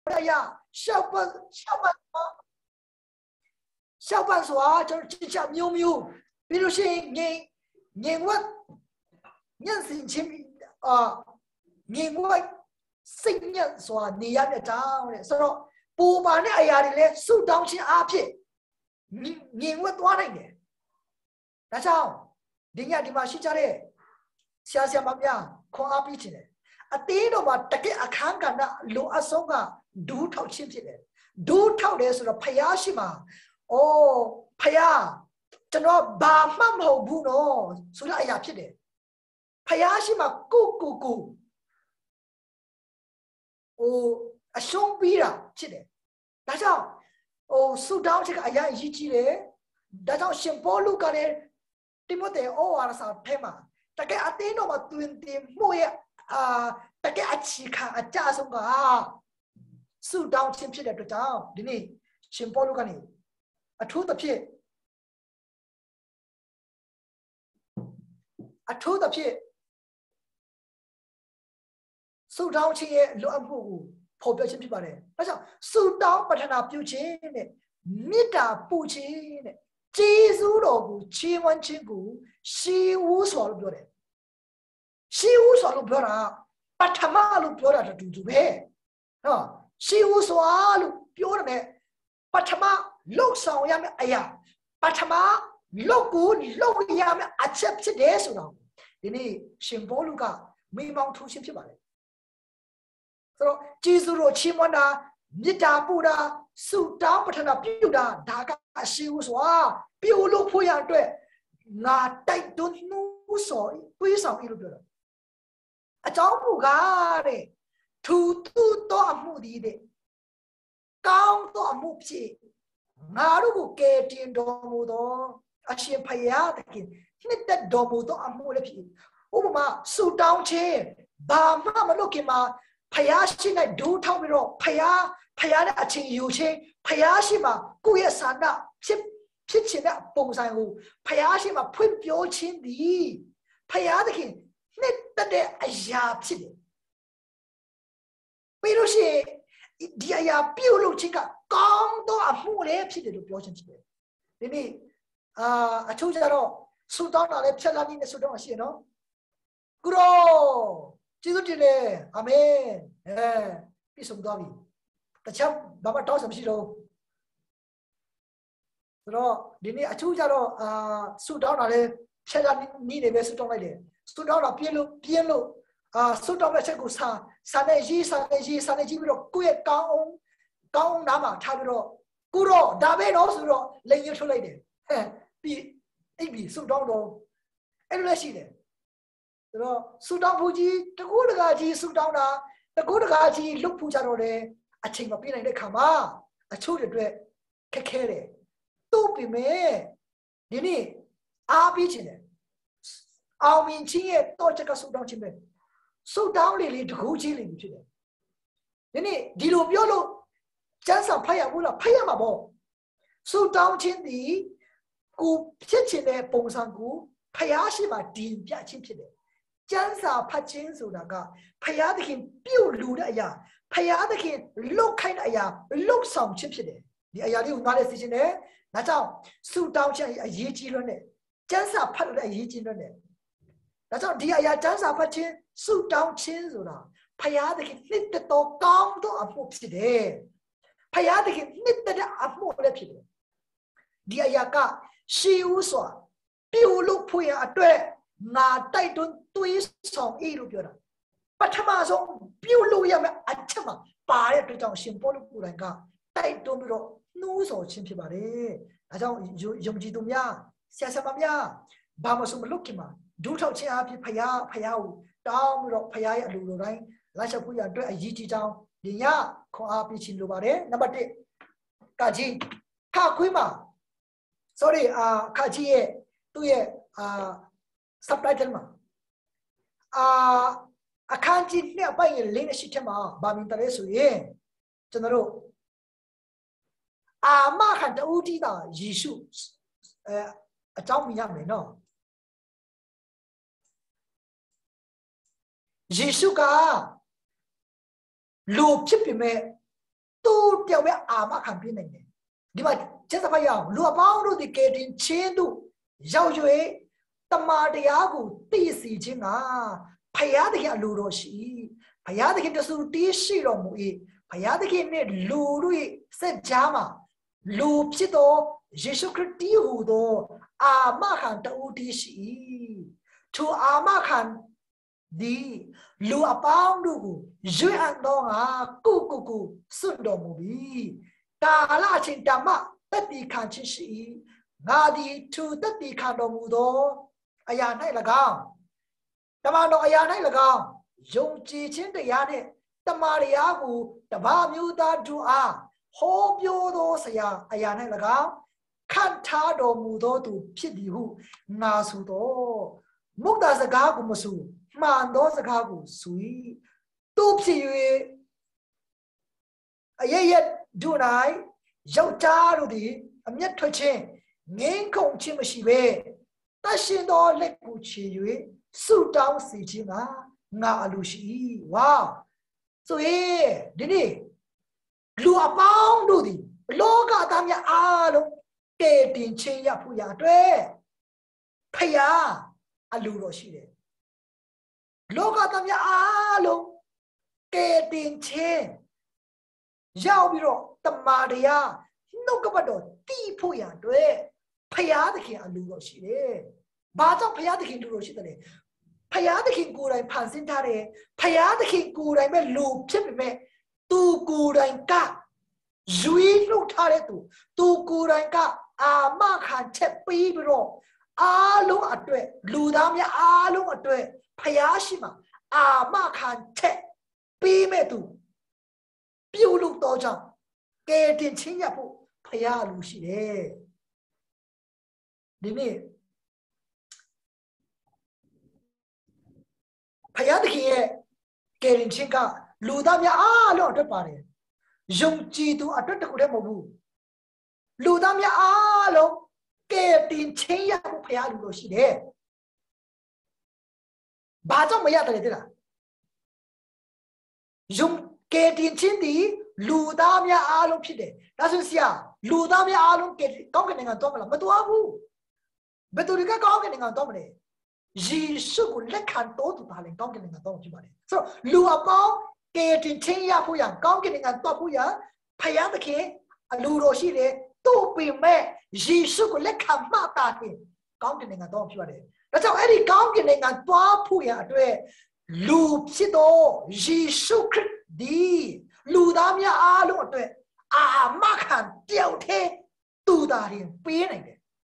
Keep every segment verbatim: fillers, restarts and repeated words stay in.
的呀，小本小本小本说就是只下喵喵，比如说人人物人性情啊，人物信任说你要的长的，所以说不把那哎呀的嘞，受当起阿片，人人物多那个，那sao？人家地方是这嘞，想想嘛呀，看阿片去嘞。啊，第一个嘛，大家啊看看那路阿松啊，都套亲戚的，都套的是说拍下去嘛，哦，拍下，真的爸妈好不喏，所以哎呀ဖြစ်的，拍下去嘛，咕咕咕，哦，啊兄弟啦，ဖြစ်的，大家，哦，苏当这个哎呀一记嘞，大家先保路个嘞，对不对？偶尔啥拍嘛，大家啊，第一个嘛，对对，莫也。啊，大家一起看啊，加上个啊，受到亲戚的这张，你呢，先保留个呢，啊，除的片，啊，除的片，受到亲戚乱不破表亲戚吧嘞，那像受到不他那表情呢，没得不亲呢，接受了个千万千个，西无所了表嘞，西无所了表啦。把他妈路表达的住住呗，啊，西无所路表达的，把他妈路上呀么，哎呀，把他妈路过路呀么，啊切切的说了，你新保路个没忙出现去吧嘞，是咯，记住了，起码呢，你大步的手打不他那表达，大家西无所啊，表路不一样对，那带动路所对上一路表达。啊，找不噶的，土土多阿木的的，高多阿木皮，那如果给点多木多，啊先培养的给，你得多木多阿木的皮，我们嘛收到钱，爸妈嘛 look 嘛，培养现在都套不着，培养培养的阿钱有钱，培养是嘛，过一山的，撇撇钱的崩山户，培养是嘛，喷标签的，培养的给。那得的哎呀，屁的！比如说，你哎呀，表露情感，刚到阿母来屁的都表现出来。你你啊，啊，抽家咯，苏当拿来漂亮你的苏当些喏，咕咯，这个这嘞，阿妹，哎，比什么道理？他抢爸爸找什么事喽？是咯，你你啊，抽家咯，啊，苏当拿来漂亮你你那边苏当来的，苏当拿边路边路。啊，苏当来这个啥，三年级，三年级，三年级，比如贵高翁，高翁拿嘛，差不多，古罗大白老师罗，研究出来的，嘿，比一比苏当罗，哎，那是的，是吧？苏当普及，这个那个是苏当啦，这个那个是六普家罗嘞，啊，请嘛别人来看嘛，啊，抽着对，开开的，都比没，你呢，阿比起来，后面青叶到这个苏当前面。苏当里里头几里去的，人家地路标路，加上拍下不了，拍下嘛不，苏当前的股撇起来蹦上股，拍下是嘛地表起撇的，加上拍清楚那个，拍下的很标路的呀，拍下的很路开的呀，路上起撇的，你哎呀，你有哪里事情呢？那叫苏当前也一级了呢，加上拍了一级了呢。那种你哎呀，真是不清，手当清楚了，拍下的去，你得到高到阿木皮的，拍下的去，你得的阿木来皮的。你哎呀个，事务所表露配啊对，那带顿对上一路表的，把他妈说表露要么啊他妈，把呀对张新保路过来个，带顿不着，努所清皮吧的，那种用用几多呀，下下嘛呀，把我什么路去嘛。ดูเท่าเชียร์พี่พยาพยาวดาวมรกพยาลูลูไรราชบุญด้วยอายีจีจังดิยาของอาพี่ชินลูบาร์เร่นับเด็กกาจีข้าคุยมา sorry อ่าข้าจีเอตัวเออ่า subtitle มาอ่าอาคารจีเนี่ยไปเล่นสิทธิ์มาบามินตาเรสุเองจนรู้อามาขันจะอุทิศายิสุเอ่อเจ้ามีอย่างไรเนาะ예수가 로ဖြစ်ပေမဲ့都掉为阿玛看别人的，你嘛这是朋友，罗邦罗的给定前途，要求诶，他妈的呀个第四件啊，培养的个路罗西，培养的个就是第四罗木伊，培养的个呢路罗是加嘛，路皮多，耶稣克第五多，阿玛看的乌第西，从阿玛看。di lu apang du zui an dong a ku ku ku sun do mu bi ta la chin ta ma tat ti khan chin si nga di tu tat ti khan do mu do aya nai la gang ta ma do aya nai la gang yong chi chin de ya ne ta ma ri ya ku ta ba myu ta du a ho pyo do saya aya nai la gang khan tha do mu do tu phit di hu nga su do muk da sa ga ku ma su man do sa ga ku sui tu phi yue a ye ye du nai yau cha ru di a myat thwe chin ngin khong chin ma shi be ta shin do let ku chi yue su taw si chin ga nga a lu shi wow so ye di ni lu a paung du di lo ga ta mya a lo ke tin chin ya phu ya twe phaya a lu ro shi de lo ga ta mya a lo ke tin chin yao bi ro ta ma de ya no ka ba do ti phu ya twe phaya de khin a lu ro shi de ba jaw phaya de khin lu ro shi de le phaya de khin ko dai phan sin tha de phaya de khin ko dai me lu phit pi me tu ko dai ka zui lu tha de tu tu ko dai ka a ma khan chet pi bi ro a lu atwe lu da mya a lu atwe phaya shi ma a ma khan chet pi me tu piu lu to jaw ke tin chin ya phu phaya lu shi de di ni phaya de khin ye ke tin chin ka lu da mya a lu atwe pa de yong chi tu atwe ta ku de mo bu lu da mya a lu ke tin chin ya phu phaya lu lo shi de ba jaw ma ya de de la yong ke tin chin di lu da mya a lu phit de da sun sia lu da mya a lu ke kaung ke ngan to ma la ma to bu be tu ri ka kaung ke ngan to ma le yi su ku let khan to tu ta le kaung ke ngan to phit ba le so lu a paung ke tin chin ya phu ya kaung ke ngan to phu ya phaya de ke a lu ro shi de tu pi me yi su ku let khan ma ta ke kaung ke ngan to phit ba le da chaw ai di kaung ke ngan to phu ya atwe lu phit do yi su krit di lu da mya a lu atwe a ma khan tiao the tu da rin pi nai de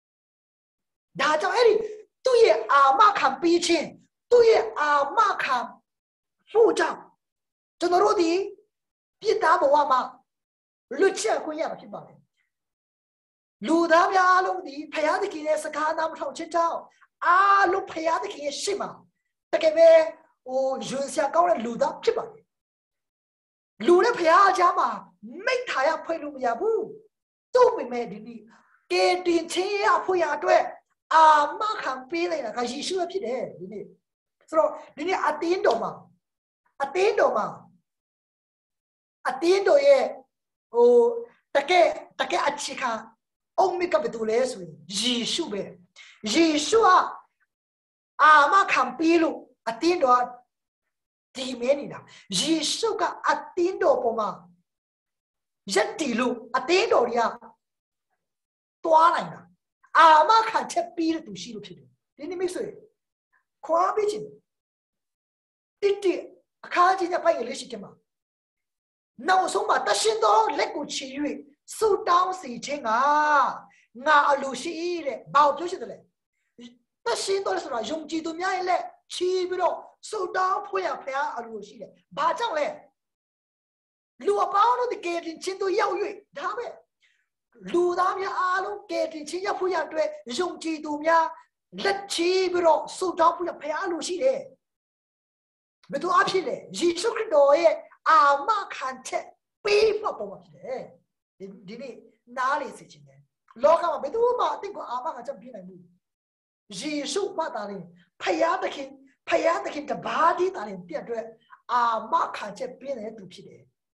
da chaw ai di tu ye a ma khan pi chin tu ye a ma khan phu changကျွန်တော်တို့ဒီပြစ်သားဘဝမှာလွတ်ချက်ခွင့်ရမှာဖြစ်ပါလေလူသားများအလုံးဒီဖယားသခင်ရဲ့စကားနာမထောင်ချစ်ကြောင်းအားလုံးဖယားသခင်ရဲ့ရှေ့မှာတကယ်ပဲဟိုယွန်းစရာကောင်းတဲ့လူသားဖြစ်ပါလေလူနဲ့ဖယားအကြားမှာမိတ်ထားရဖွဲ့လို့မရဘူးသူ့ပေမဲ့ဒီနေ့ကေတင်ချင်းရဖွဲ့ရအတွက်အာမခံပေးလိုက်တာကယေရှုဖြစ်တယ်ဒီနေ့ဆိုတော့ဒီနေ့အတင်းတော်မှာအတင်းတော်မှာအတင်းတော်ရဲ့ဟိုတကယ်တကယ်အချစ်ခံအုံးမိကဘယ်သူလဲဆိုရင်ယေရှုပဲယေရှုကအာမခံပေးလို့အတင်းတော်ဒီမဲနေတာယေရှုကအတင်းတော်ပေါ်မှာရက်တီလို့အတင်းတော်တွေကတွားနိုင်တာအာမခံချက်ပြီးတဲ့သူရှိလို့ဖြစ်တယ်ဒီနေ့မိတ်ဆွေခွာပြီးချင်းတိတိအခါကြီးနဲ့ပိုင်ရလေးရှိတယ်မှာနောက်ဆုံးမှာတရှင်တော်လက်ကိုချီ၍ဆူတောင်းစီခြင်းကငါအလိုရှိတဲ့ဘာကိုပြောရှိတယ်လဲတရှင်တော်ဆိုတာယုံကြည်သူများရဲ့လက်ချီပြီးတော့ဆူတောင်းဖွင့်ရဖျားအလိုရှိတယ်ဘာကြောင့်လဲလူအပေါင်းတို့ဒီကေတင်ချင်းတို့ရောက်၍ဒါပဲလူသားများအားလုံးကေတင်ချင်းရောက်ဖွင့်ရအတွက်ယုံကြည်သူများလက်ချီပြီးတော့ဆူတောင်းဖွင့်ရဖျားအလိုရှိတယ်ဘယ်သူအဖြစ်လဲယေရှုခရစ်တော်ရဲ့အာမခံချက်ပေးဖို့ပေါ်မှာဖြစ်တယ်ဒီဒီနေ့နားလေစေချင်တယ်လောကမှာဘယ်သူမှအthinkကိုအာမခံချက်ပြနိုင်ဘူးယေရှုမှတာလေဖယားသခင်ဖယားသခင်တပါးဒီတာလေပြတ်အတွက်အာမခံချက်ပြနေတဲ့သူဖြစ်တယ်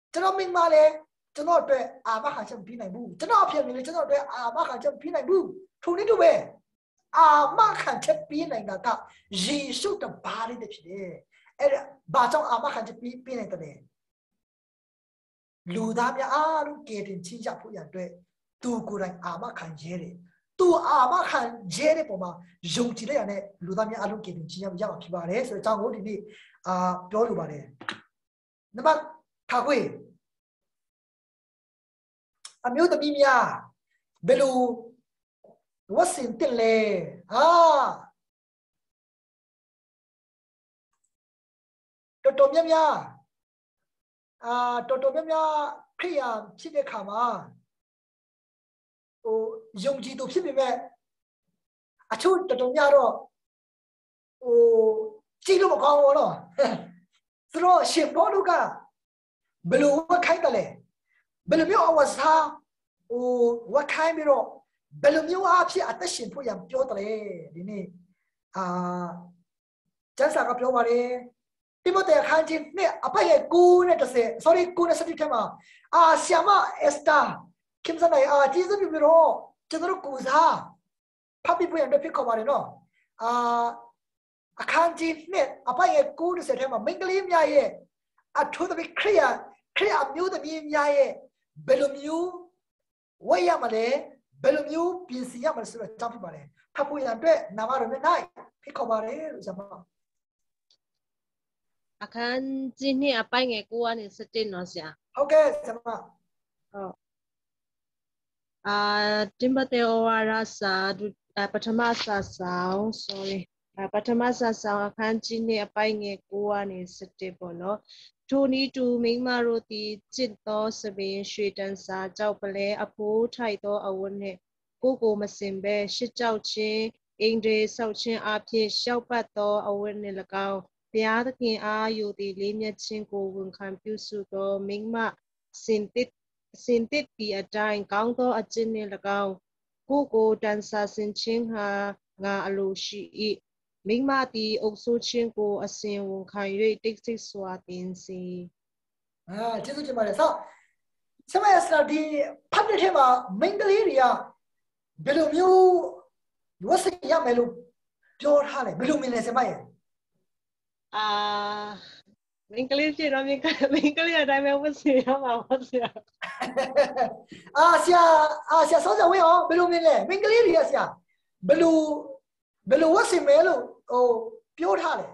ကျွန်တော်မိန်းမလည်းကျွန်တော်အတွက်အာမခံချက်ပြီးနိုင်ဘူးကျွန်တော်အဖေလည်းကျွန်တော်အတွက်အာမခံချက်ပြီးနိုင်ဘူးထိုနည်းတူပဲအာမခံချက်ပြီးနိုင်တာကယေရှုတပါးလေးတည်းဖြစ်တယ်အဲ့ဒါဘာကြောင့်အာမခံချက်ပြီးပြီးနိုင်တယ်လူသားများအားလုံးကယ်တင်ချင်းကြဖို့ရတဲ့သူကိုယ်တိုင်အာမခံရဲတယ်သူအာမခံရဲတဲ့ပုံမှာယုံကြည်လိုက်ရတဲ့လူသားများအားလုံးကယ်တင်ချင်းရမှာဖြစ်ပါတယ်ဆိုတော့အကြောင်းကိုဒီနေ့အာပြောလိုပါတယ်နံပါတ်ခါခွေအမျိုးသမီးများဘယ်လိုဝတ်ဆင်တင်လဲဟာတော်တော်များများအာတော်တော်များများခရိယာဖြစ်တဲ့ခါမှာဟိုယုံကြည်သူဖြစ်ပေမဲ့အချို့တော်တော်များတော့ဟိုကြည့်လို့မကောင်းဘူးတော့သူတို့ရှင်ဘောလူကဘယ်လိုဝတ်ခိုင်းတယ်လဲဘယ်လိုမျိုးအဝစားဟိုဝတ်ခိုင်းပြီးတော့ဘယ်လိုမျိုးအဖြစ်အသက်ရှင်ဖို့ရပြောတယ်ဒီနေ့အာကျမ်းစာကပြောပါတယ်တိမိုသေအခန်းကြီးနဲ့အပိုင်ရဲ့ကိုနဲ့တစ်ဆယ် sorry ကိုနဲ့စတိထဲမှာအာဆီယမအစတာခင်စနိုင်အာဂျေဇုပြီးတော့ကျွန်တော်ကိုစားဖတ်ပြီးပြန်ဖြစ်ခေါ်ပါတယ်နော်အာအခန်းကြီးနဲ့အပိုင်ရဲ့ကိုနဲ့စတဲ့မှာမိန်းကလေးများရဲ့အထူးသဖြင့်ခရိယာခရိယာမျိုးသမီးများရဲ့ဘယ်လိုမျိုးဝတ်ရမလဲဘယ်လိုမျိုးပြင်ဆင်ရမလဲဆိုတော့ကြောက်ဖြစ်ပါတယ်ဖတ်ဖို့ရတဲ့နာမတော်နဲ့နိုင်ဖြစ်ခေါ်ပါတယ်လို့ကျွန်တော်အခန်းကြီးနှစ်အပိုင်းငယ်ကိုကနေစတင်တော့ဆရာဟုတ်ကဲ့ကျွန်မဟုတ်အာတင်ပတေဩဝါဒစာပထမစာဆောင် sorry ပထမစာဆောင်အခန်းကြီးနှစ်အပိုင်းငယ်ကိုကနေစတင်ပေါ့နော်ထိုနည်းတူမိန်းမတို့သည်จิตသောစပင်ရွှေတန်စာကြောက်ပလဲအဖိုးထိုက်သောအဝတ်နှင့်ကိုကိုမစင်ပဲရှစ်ကြောက်ချင်းအင်ဒေဆောက်ချင်းအဖြစ်ရှောက်ပတ်သောအဝတ်နှင့်၎င်းဘုရားသခင်အားယုသည်လေးမြတ်ခြင်းကိုဝန်ခံပြုစုသောမိန်းမစင်တစ်စင်တစ်ဒီအတိုင်းကောင်းသောအကျင့်နှင့်၎င်းကိုကိုတန်စာစင်ခြင်းဟာငါအလိုရှိ၏မိန်းမသည်အုပ်ဆိုးခြင်းကိုအစဉ်ဝန်ခံ၍တိတ်ဆိတ်စွာတင်စီအာကျေးဇူးတင်ပါတယ်ဆောဆမယစတာဒီဖတ်တဲ့ထဲမှာမိန်းကလေးတွေကဘယ်လိုမျိုးဝတ်ဆင်ရမယ်လို့ပြောထားတယ်ဘယ်လိုမြင်လဲဆမယအာမိန်းကလေးဖြစ်တော့မိန်းကမိန်းကလေးအတိုင်းပဲဝတ်ဆင်ရမှာပါဆရာအာဆရာအာဆရာဆောင်းစရာဝင်အောင်ဘယ်လိုမြင်လဲမိန်းကလေးတွေကဆရာဘယ်လိုဘယ်လိုဝတ်ဆင်မယ်လို့ဟိုပြောထားတယ်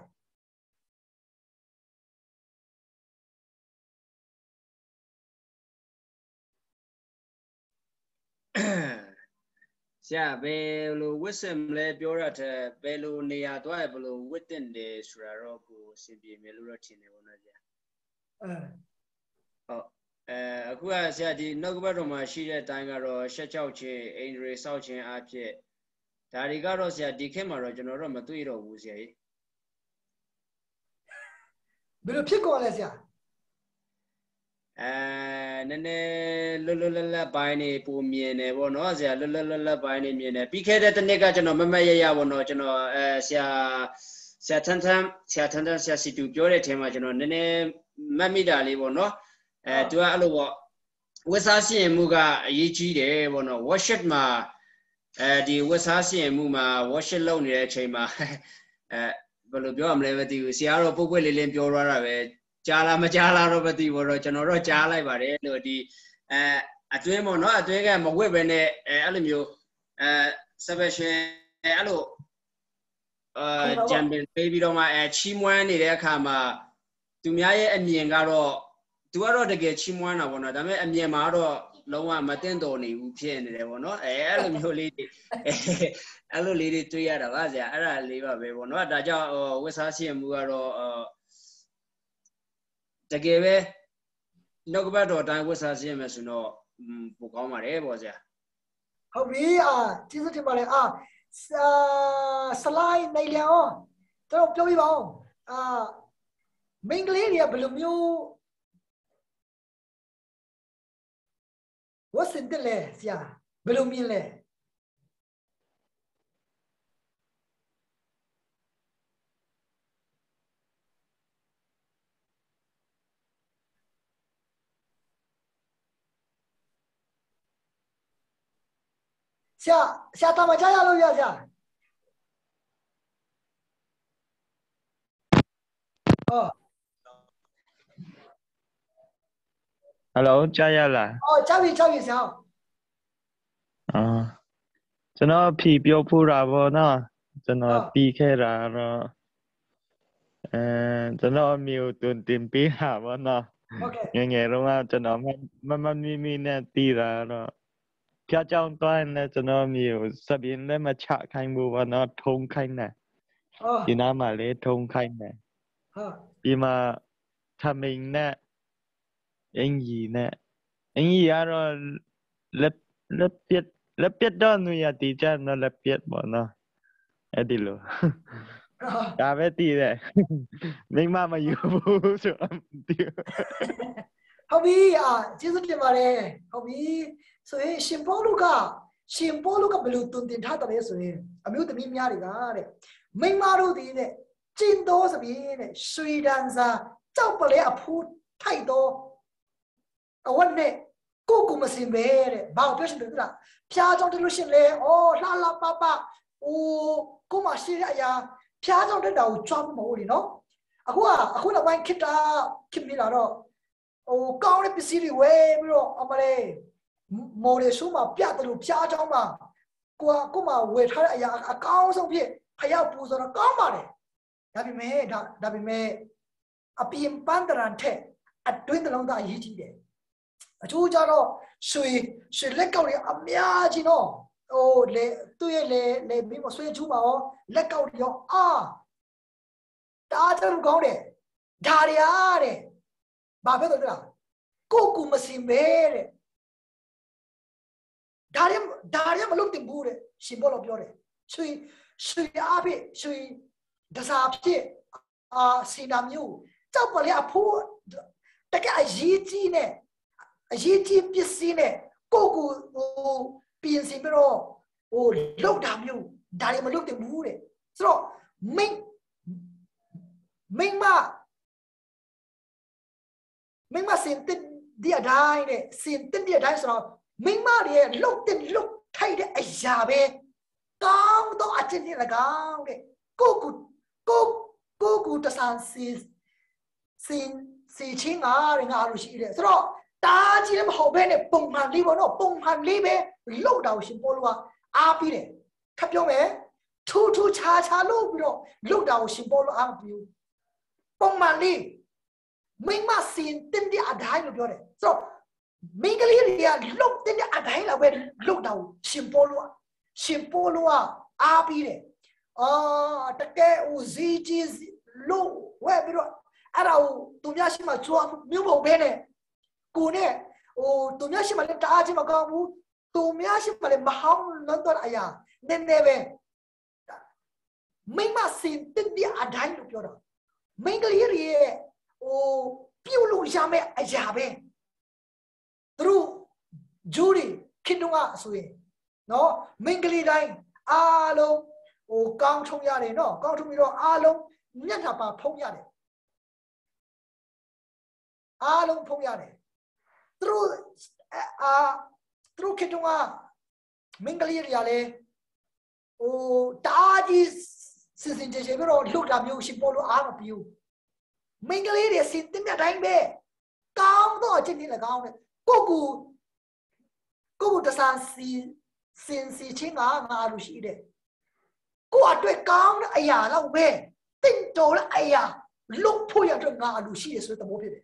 ဆရာဘယ်လိုဝတ်ဆင်လဲပြောရတဲ့ဘယ်လိုနေရာသွားရဘယ်လိုဝတ်တင်တယ်ဆိုတာတော့ကိုအစီပြေမယ်လို့တော့ထင်တယ်ပေါ့နော်ဆရာအဲဟုတ်အဲအခုကဆရာဒီနှုတ်ကပတ်တော်မှာရှိတဲ့အတိုင်းကတော့ရှက်ချောက်ခြင်းအင်္ဂရိစောက်ခြင်းအဖြစ်ဒါတွေကတော့ဆရာဒီခေတ်မှာတော့ကျွန်တော်တို့မတွေ့တော့ဘူးဆရာကြီးဘယ်လိုဖြစ်ကုန်လဲဆရာအဲနည်းနည်းလွတ်လွတ်လပ်လပ်ပိုင်းနေပုံမြင်တယ်ပေါ့နော်ဆရာလွတ်လွတ်လပ်လပ်ပိုင်းနေမြင်တယ်ပြီးခဲ့တဲ့တစ်နှစ်ကကျွန်တော်မမတ်ရရပေါ့နော်ကျွန်တော်အဲဆရာဆရာထန်ထန်ဆရာထန်ထန်ဆရာစီတူပြောတဲ့အထင်မှာကျွန်တော်နည်းနည်းမတ်မိတာလေးပေါ့နော်အဲသူကအဲ့လိုပေါ့ဝတ်စားစီရင်မှုကအရေးကြီးတယ်ပေါ့နော် worship မှာအဲဒီဝတ်စားစီရင်မှုမှာ worship လုပ်နေတဲ့အချိန်မှာအဲဘယ်လိုပြောရမလဲမသိဘူးဆရာတော့ပုတ်ပွက်လေးလေးပြောထားတာပဲကြားလားမကြားလားတော့မသိဘူးတော့ကျွန်တော်တော့ကြားလိုက်ပါတယ်လို့ဒီအဲအတွင်းပေါ့နော်အတွင်းကမဝစ်ပဲနဲ့အဲအဲ့လိုမျိုးအဲ special အဲ့လိုအဲဂျမ်ပင်ပေးပြီးတော့မှအဲချီးမွမ်းနေတဲ့အခါမှာသူများရဲ့အမြင်ကတော့သူကတော့တကယ်ချီးမွမ်းတာပေါ့နော်ဒါပေမဲ့အမြင်မှာတော့လုံးဝမတင်တော်နေဘူးဖြစ်နေတယ်ပေါ့နော်အဲအဲ့လိုမျိုးလေးတွေအဲ့လိုလေးတွေတွေ့ရတာပါဆရာအဲ့ဒါလေးပါပဲပေါ့နော်ဒါကြောင့်ဝတ်စားစီရင်မှုကတော့တကယ်ပဲနှုတ်ကပတ်တော်အတိုင်းဝတ်စားစီရင်မယ်ဆိုတော့ပိုကောင်းပါတယ်ပေါ့ဆရာဟုတ်ပြီအာကျေးဇူးတင်ပါတယ်အာစလိုင်းနိုင်လျောကျွန်တော်ပြောပြပါဦးအာမိန်းကလေးတွေကဘယ်လိုမျိုးဝတ်ဆင်တယ်လဲဆရာဘယ်လိုမြင်လဲ下下他们家要录下下。哦。 Hello，加入啦。 哦，加入加入下。 啊，ကျွန်တော်ဖြီပြောဖူးတာပေါ့နော်ကျွန်တော်ပြီးခဲ့တာတော့အဲကျွန်တော်အမျိုးတွင်တင်ပေးတာပေါ့နော်ငယ်ငယ်တော့ကျွန်တော်မမမီမီနဲ့တီးတာတော့ဖျားကြောင်သွားနေကျွန်တော်မျိုးစပင်းလည်းမချခိုင်းဘူးပေါ့နော်ထုံခိုင်းတယ်ဒီနားမှာလေထုံခိုင်းတယ်ဟုတ်ဒီမှာသမင်းနဲ့အင်ကြီးနဲ့အင်ကြီးကတော့လက်လက်ပြက်လက်ပြတ်တော့နူရတီချာနော်လက်ပြတ်ပေါ့နော်အဲ့ဒီလိုဒါပဲတည်တယ်မိမမယူဘူးဆိုတော့တီးဟုတ်ပြီအာကျေးဇူးတင်ပါတယ်ဟုတ်ပြီဆိုရင်ရှင်ပေါလုကရှင်ပေါလုကဘယ်လိုတုန်တင်ထားတယ်ဆိုရင်အမျိုးသမီးများတွေကတဲ့မိမတို့ဒီတဲ့ကျင်းတော်စပြင်းတဲ့ရွှေဒန်စာကြောက်ပလဲအဖူးထိုက်တော့အဝတ်နဲ့ကိုကိုမစင်ပဲတဲ့ဘာပြောရှင်တယ်လားဖျားကြောင့်တလို့ရှင်လေဩလှလှပပအိုးကိုမရှိတဲ့အရာဖျားကြောင့်တက်တာကိုကြွားမဟုတ်လေနော်အခုကအခုနောက်ပိုင်းခစ်တာခစ်နေတာတော့ဟိုကောင်းတဲ့ပစ္စည်းတွေဝယ်ပြီးတော့အမလေးမော်ရရှိုးမှာပြတယ်လို့ဖျားကြောင့်မှာကိုကကိုမှဝယ်ထားတဲ့အရာအကောင်းဆုံးဖြစ်ဖျားပူဆိုတော့ကောင်းပါတယ်ဒါပေမဲ့ဒါဒါပေမဲ့အပြင်ပန်းတရန်ထက်အတွင်းတလုံးသားအရေးကြီးတယ်အချို့ကြတော့ရွှေရွှေလက်ကောက်တွေအများကြီးနော်ဟိုလေသူ့ရဲ့လေလေပြီးမဆွေးချူပါရောလက်ကောက်တွေရောအာတားတယ်ကောင်းတယ်ဒါရရတဲ့ဘာဖြစ်လို့လဲကိုကူမစင်မဲတဲ့ဒါရဒါရမလုပ်တင်ဘူးတဲ့ရှင်ဘောလို့ပြောတယ်ရွှေရွှေအားဖြင့်ရွှေဒစားဖြစ်အာစီနာမျိုးကြောက်ပလေအဖိုးတကယ်အရေးကြီးနဲ့အရေးကြီးပစ္စည်းနဲ့ကိုကိုဟိုပြင်ဆင်ပြီးတော့ဟိုလောက်တာမျိုးဒါတွေမလုပ်တင်ဘူးတဲ့ဆိုတော့မိန်းမိန်းမမိန်းမစင်တဲ့ဒီအတိုင်းနဲ့စင်တဲ့ဒီအတိုင်းဆိုတော့မိန်းမတွေလောက်တဲ့လောက်ထိုက်တဲ့အရာပဲကောင်းတော့အချင်းချင်း၎င်းတဲ့ကိုကိုကိုကိုကိုတဆန်စီစင်စီချင်းငါရငါလို့ရှိတယ်ဆိုတော့တားကြီးလည်းမဟုတ်ဘဲနဲ့ပုံမှန်လေးပေါ့နော်ပုံမှန်လေးပဲလောက်တာရှင်ပေါ်လို့ကအားပြီးတယ်ခပ်ပြောမယ်ထူးထူးခြားခြားလို့ပြီးတော့လောက်တာကိုရှင်ပေါ်လို့အားမပြီးဘူးပုံမှန်လေးမိမစင်တင်တဲ့အတိုင်းလို့ပြောတယ်ဆိုတော့မိန်းကလေးတွေကလောက်တင်တဲ့အတိုင်းလောက်ပဲလောက်တာကိုရှင်ပေါ်လို့ရှင်ပေါ်လို့အားပြီးတယ်အာတကယ်ဦးစီကြီးလို့ဝဲပြီးတော့အဲ့ဒါကိုသူများရှိမှကြွားမျိုးပုံပဲနဲ့ကိုနဲ့ဟိုသူများရှိမှလည်းတအားချင်းမကောင်းဘူးသူများရှိမှလည်းမဟောင်းလွန်တော့အရာနည်းနည်းပဲမိမစင်တင်တဲ့အတိုင်းလို့ပြောတာမိန်းကလေးတွေရဲ့ဟိုပြုတ်လို့ရမယ့်အရာပဲသူတို့ဂျူရီခင်တုံးကဆိုရင်နော်မိန်းကလေးတိုင်းအားလုံးဟိုကောင်းထုံရတယ်နော်ကောင်းထုံပြီးတော့အားလုံးမျက်နှာပါဖုံးရတယ်အားလုံးဖုံးရတယ်သူတို့အာသူတို့ခင်တုံးကမိန်းကလေးတွေကလည်းဟိုတာကြီးစင်စင်ကြဲကြဲပြီးတော့လှုပ်တာမျိုးရှိပေါ်လို့အားမပြီးဘူးမိန်းကလေးတွေစင်တင်တဲ့အတိုင်းပဲကောင်းတော့အချင်းချင်းလည်းကောင်းတယ်ကိုကူကိုကူတဆန်စီစင်စီချင်းကငါလို့ရှိတယ်ကိုအတွက်ကောင်းတဲ့အရာတော့ပဲတင့်တော်တဲ့အရာလှုပ်ဖို့ရတော့ငါလို့ရှိရဆိုတဲ့သဘောဖြစ်တယ်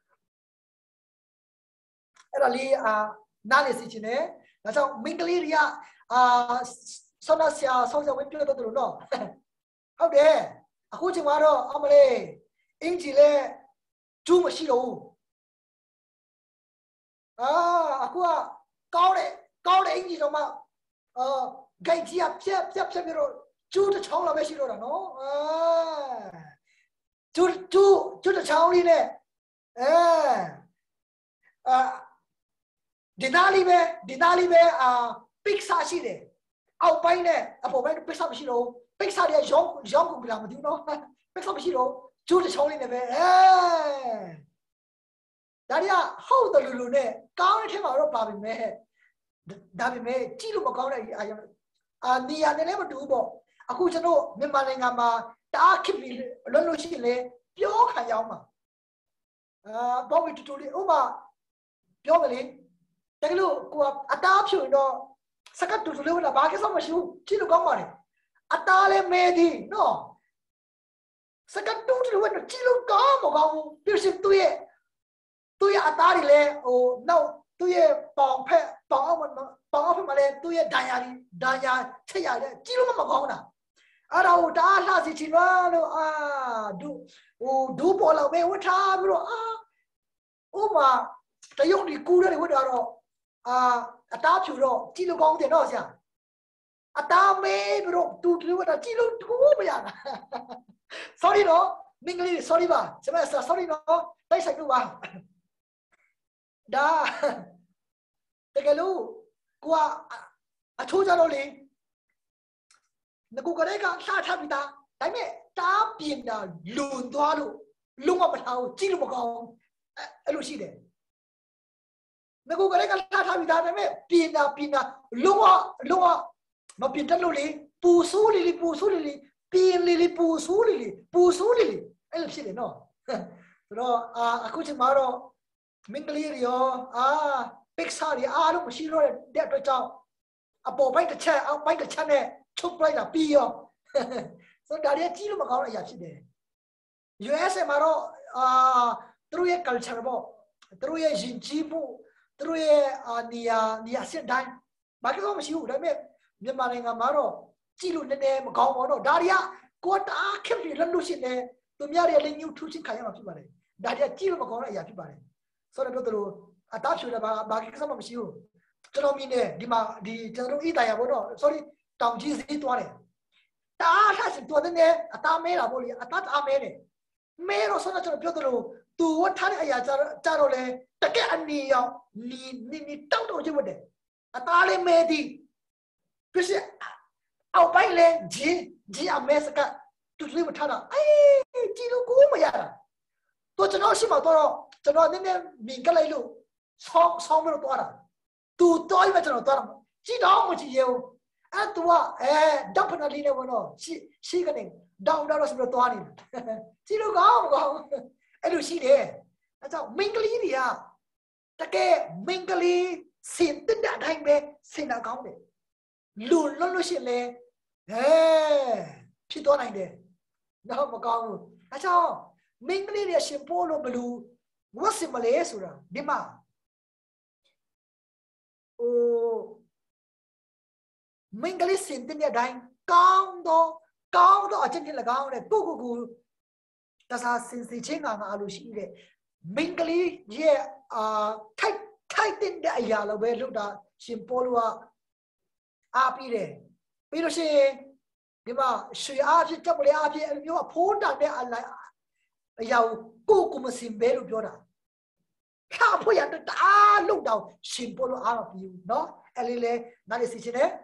အဲ့ဒါလေးအာနားလေစီချင်းနဲ့ဒါကြောင့်မိန်းကလေးတွေကအာဆောင်းဆရာဆောင်းဆရာဝင်ပြတော့တယ်နော်ဟုတ်တယ်အခုချိန်မှာတော့အမလေးအင်ဂျီလဲကျူးမရှိတော့ဘူးအာအခုကကောင်းတယ်ကောင်းတယ်အင်ဂျီတော့မှအာဂိုက်ကြီးကဖြက်ဖြက်ဖြက်ပြီးတော့ကျူးတစ်ချောင်းလောက်ပဲရှိတော့တာနော်အာကျူးကျူးကျူးတစ်ချောင်းလေးနဲ့အဲအာဒီနာလီပဲဒီနာလီပဲအာပစ်စာရှိတယ်အောက်ပိုင်းနဲ့အပေါ်ပိုင်းပစ်စာမရှိတော့ပစ်စာတွေရောင်းရောင်းကုန်ကြမသိဘူးနော်ပစ်စာမရှိတော့ကျိုးတစ်ချောင်းလေးနဲ့ပဲအဲဒါတွေကဟုတ်တယ်လူလူနဲ့ကောင်းတဲ့ထဲမှာတော့ပါပြီမဲ့ဒါပေမဲ့ကြည့်လို့မကောင်းတဲ့အာရုံအာနေရာနဲ့လည်းမတူဘူးပေါ့အခုကျွန်တော်မြန်မာနိုင်ငံမှာတအားခစ်ပြီးလွတ်လို့ရှိရင်လေပြောခံရအောင်ပါအာဘောဝီတူတူလေးဥပမာပြောမလေတကယ်လို့ကိုကအတားဖြူတော့စကတ်တူတူလေးဝလာဘာကိစ္စမရှိဘူးကြည့်လို့ကောင်းပါလေအတားလည်းမဲသည်နော်စကတ်တူတူလေးဝကြည့်လို့ကောင်းမကောင်းဘူးပြည့်စုံသူ့ရဲ့သူ့ရဲ့အတားတွေလည်းဟိုနောက်သူ့ရဲ့ပေါင်ဖက်ပေါင်အောင်ပေါင်အောင်ဖက်မှာလည်းသူ့ရဲ့ဒဏ်ရာတွေဒဏ်ရာချက်ရတယ်ကြည့်လို့မကောင်းတာအဲ့ဒါကိုတားလှစီချင်လို့အာဒူဟိုဒူပေါ်လောက်ပဲဝတ်ထားပြီးတော့အာဥမာတရုတ်ဒီကူရတယ်ဝတ်တာတော့အာအတားဖြူတော့ကြည့်လို့ကောင်းတယ်နော်ဆရာအတားမဲပြီးတော့တူတူဝတ်တာကြည့်လို့တူမရတာ sorry နော်မင်္ဂလိ sorry ပါကျွန်မ sorry နော်တိုက်ဆိုင်လို့ပါဒါတကယ်လို့ကိုကအချိုးကြတော့လေငကူကလေးကလှထပြီးသားဒါပေမဲ့တားပြင်းတာလွန်သွားလို့လုံးဝမထားဘူးကြည့်လို့မကောင်းအဲ့လိုရှိတယ်ငကူကလေးကလှထပြီးသားဒါပေမဲ့ပြင်းတာပြင်းတာလုံးဝလုံးဝမပြင်းတတ်လို့လေပူဆိုးလေလေပူဆိုးလေလေပြင်းလေလေပူဆိုးလေလေပူဆိုးလေလေအဲ့လိုဖြစ်တယ်နော်ဆိုတော့အာအခုချိန်မှာတော့မင်္ဂလိရောအာပစ်စာရီအားလုံးမရှိတော့တဲ့အတွက်ကြောင့်အပေါ်ပိုင်းတစ်ချက်အောက်ပိုင်းတစ်ချက်နဲ့ချုပ်လိုက်တာပြီးရောဆိုတော့ဒါရီကြီးလို့မကောင်းတဲ့အရာဖြစ်တယ် U S A မှာတော့အာသူတို့ရဲ့ culture ပေါ့သူတို့ရဲ့ယဉ်ကျေးမှုသူတို့ရဲ့အာနေရာနေရာစစ်တိုင်းဘာကြောင့်မရှိဘူးဒါပေမဲ့မြန်မာနိုင်ငံမှာတော့ကြည့်လို့နည်းနည်းမကောင်းပါတော့ဒါရီကကိုတားခက်ပြီးလက်လို့ရှိနေသူများတွေလည်းညှို့ထူးချင်းခံရမှာဖြစ်ပါတယ်ဒါရီကကြည့်လို့မကောင်းတဲ့အရာဖြစ်ပါတယ်ဆိုတော့တို့တို့အတားဖြူတယ်ဘာဘာကိစ္စမှမရှိဘူးကျွန်တော်မြင်တယ်ဒီမှာဒီကျွန်တော်ဤတိုင်ရပေါ့တော့ sorry တောင်ကြီးစီးသွားတယ်တားထားစတော်တယ်အတားမဲတာပေါ့လေအတားအားမဲတယ်မဲတော့ဆိုတော့ကျွန်တော်ပြောသလိုသူဝတ်ထားတဲ့အရာကြကြတော့လေတကယ်အနေရောက်နီနီနီတောက်တော့ချင်ဝတ်တယ်အတားလေးမဲသည်ပြည့်အောက်ပိုင်းလေဂျင်းဂျင်းအမဲစကတူတူမထားတာအေးကြည့်လို့ကိုမရတာတော့ကျွန်တော်ရှိမှတော့ကျွန်တော်နည်းနည်းမြင်ကြလိုက်လို့ဆောင်းဆောင်းပြီးတော့တာသူတော့မှကျွန်တော်တော့ကြည့်တော့မကြည့်ရဘူးအဲ့သူကအဲ definitely နဲ့ဝင်တော့ရှိရှိကနေ down တော့ဆိုပြီးတော့နေကြည့်လို့ကောင်းမကောင်းအဲ့လိုရှိတယ်အဲကြောင့်မင်္ဂလိတွေကတကယ်မင်္ဂလိစင်တဲ့အတိုင်းပဲစင်တာကောင်းတယ်လူလွတ်လို့ရှိလေဟဲဖြစ်သွားနိုင်တယ်တော့မကောင်းဘူးအဲကြောင့်မင်္ဂလိတွေရှင်ပို့လို့ဘလူဝတ်စင်မလဲဆိုတာဒီမှာဟိုမင်္ဂလိစင်တဲ့အတိုင်းကောင်းတော့ကောင်းတော့အချင်းချင်းလည်းကောင်းတယ်ကိုကိုကိုတစားစင်စီချင်းကငါအလိုရှိတယ်မင်္ဂလိရဲ့အာထိုက်ထိုက်တဲ့အရာလိုပဲလုပ်တာရှင်ပို့လို့အားပြီးတယ်ပြီးလို့ရှိရင်ဒီမှာရွှေအားဖြစ်ကြောက်ပလေအားဖြစ်အမျိုးဖိုးတန်တဲ့အလိုက်အရာကိုကိုမစင်ပဲလို့ပြောတာခါဖို့ရတဲ့အားလုံတော့ရှင်ပို့လို့အားမပြီးဘူးเนาะအဲ့လေးလေနားလေးစီချင်တယ်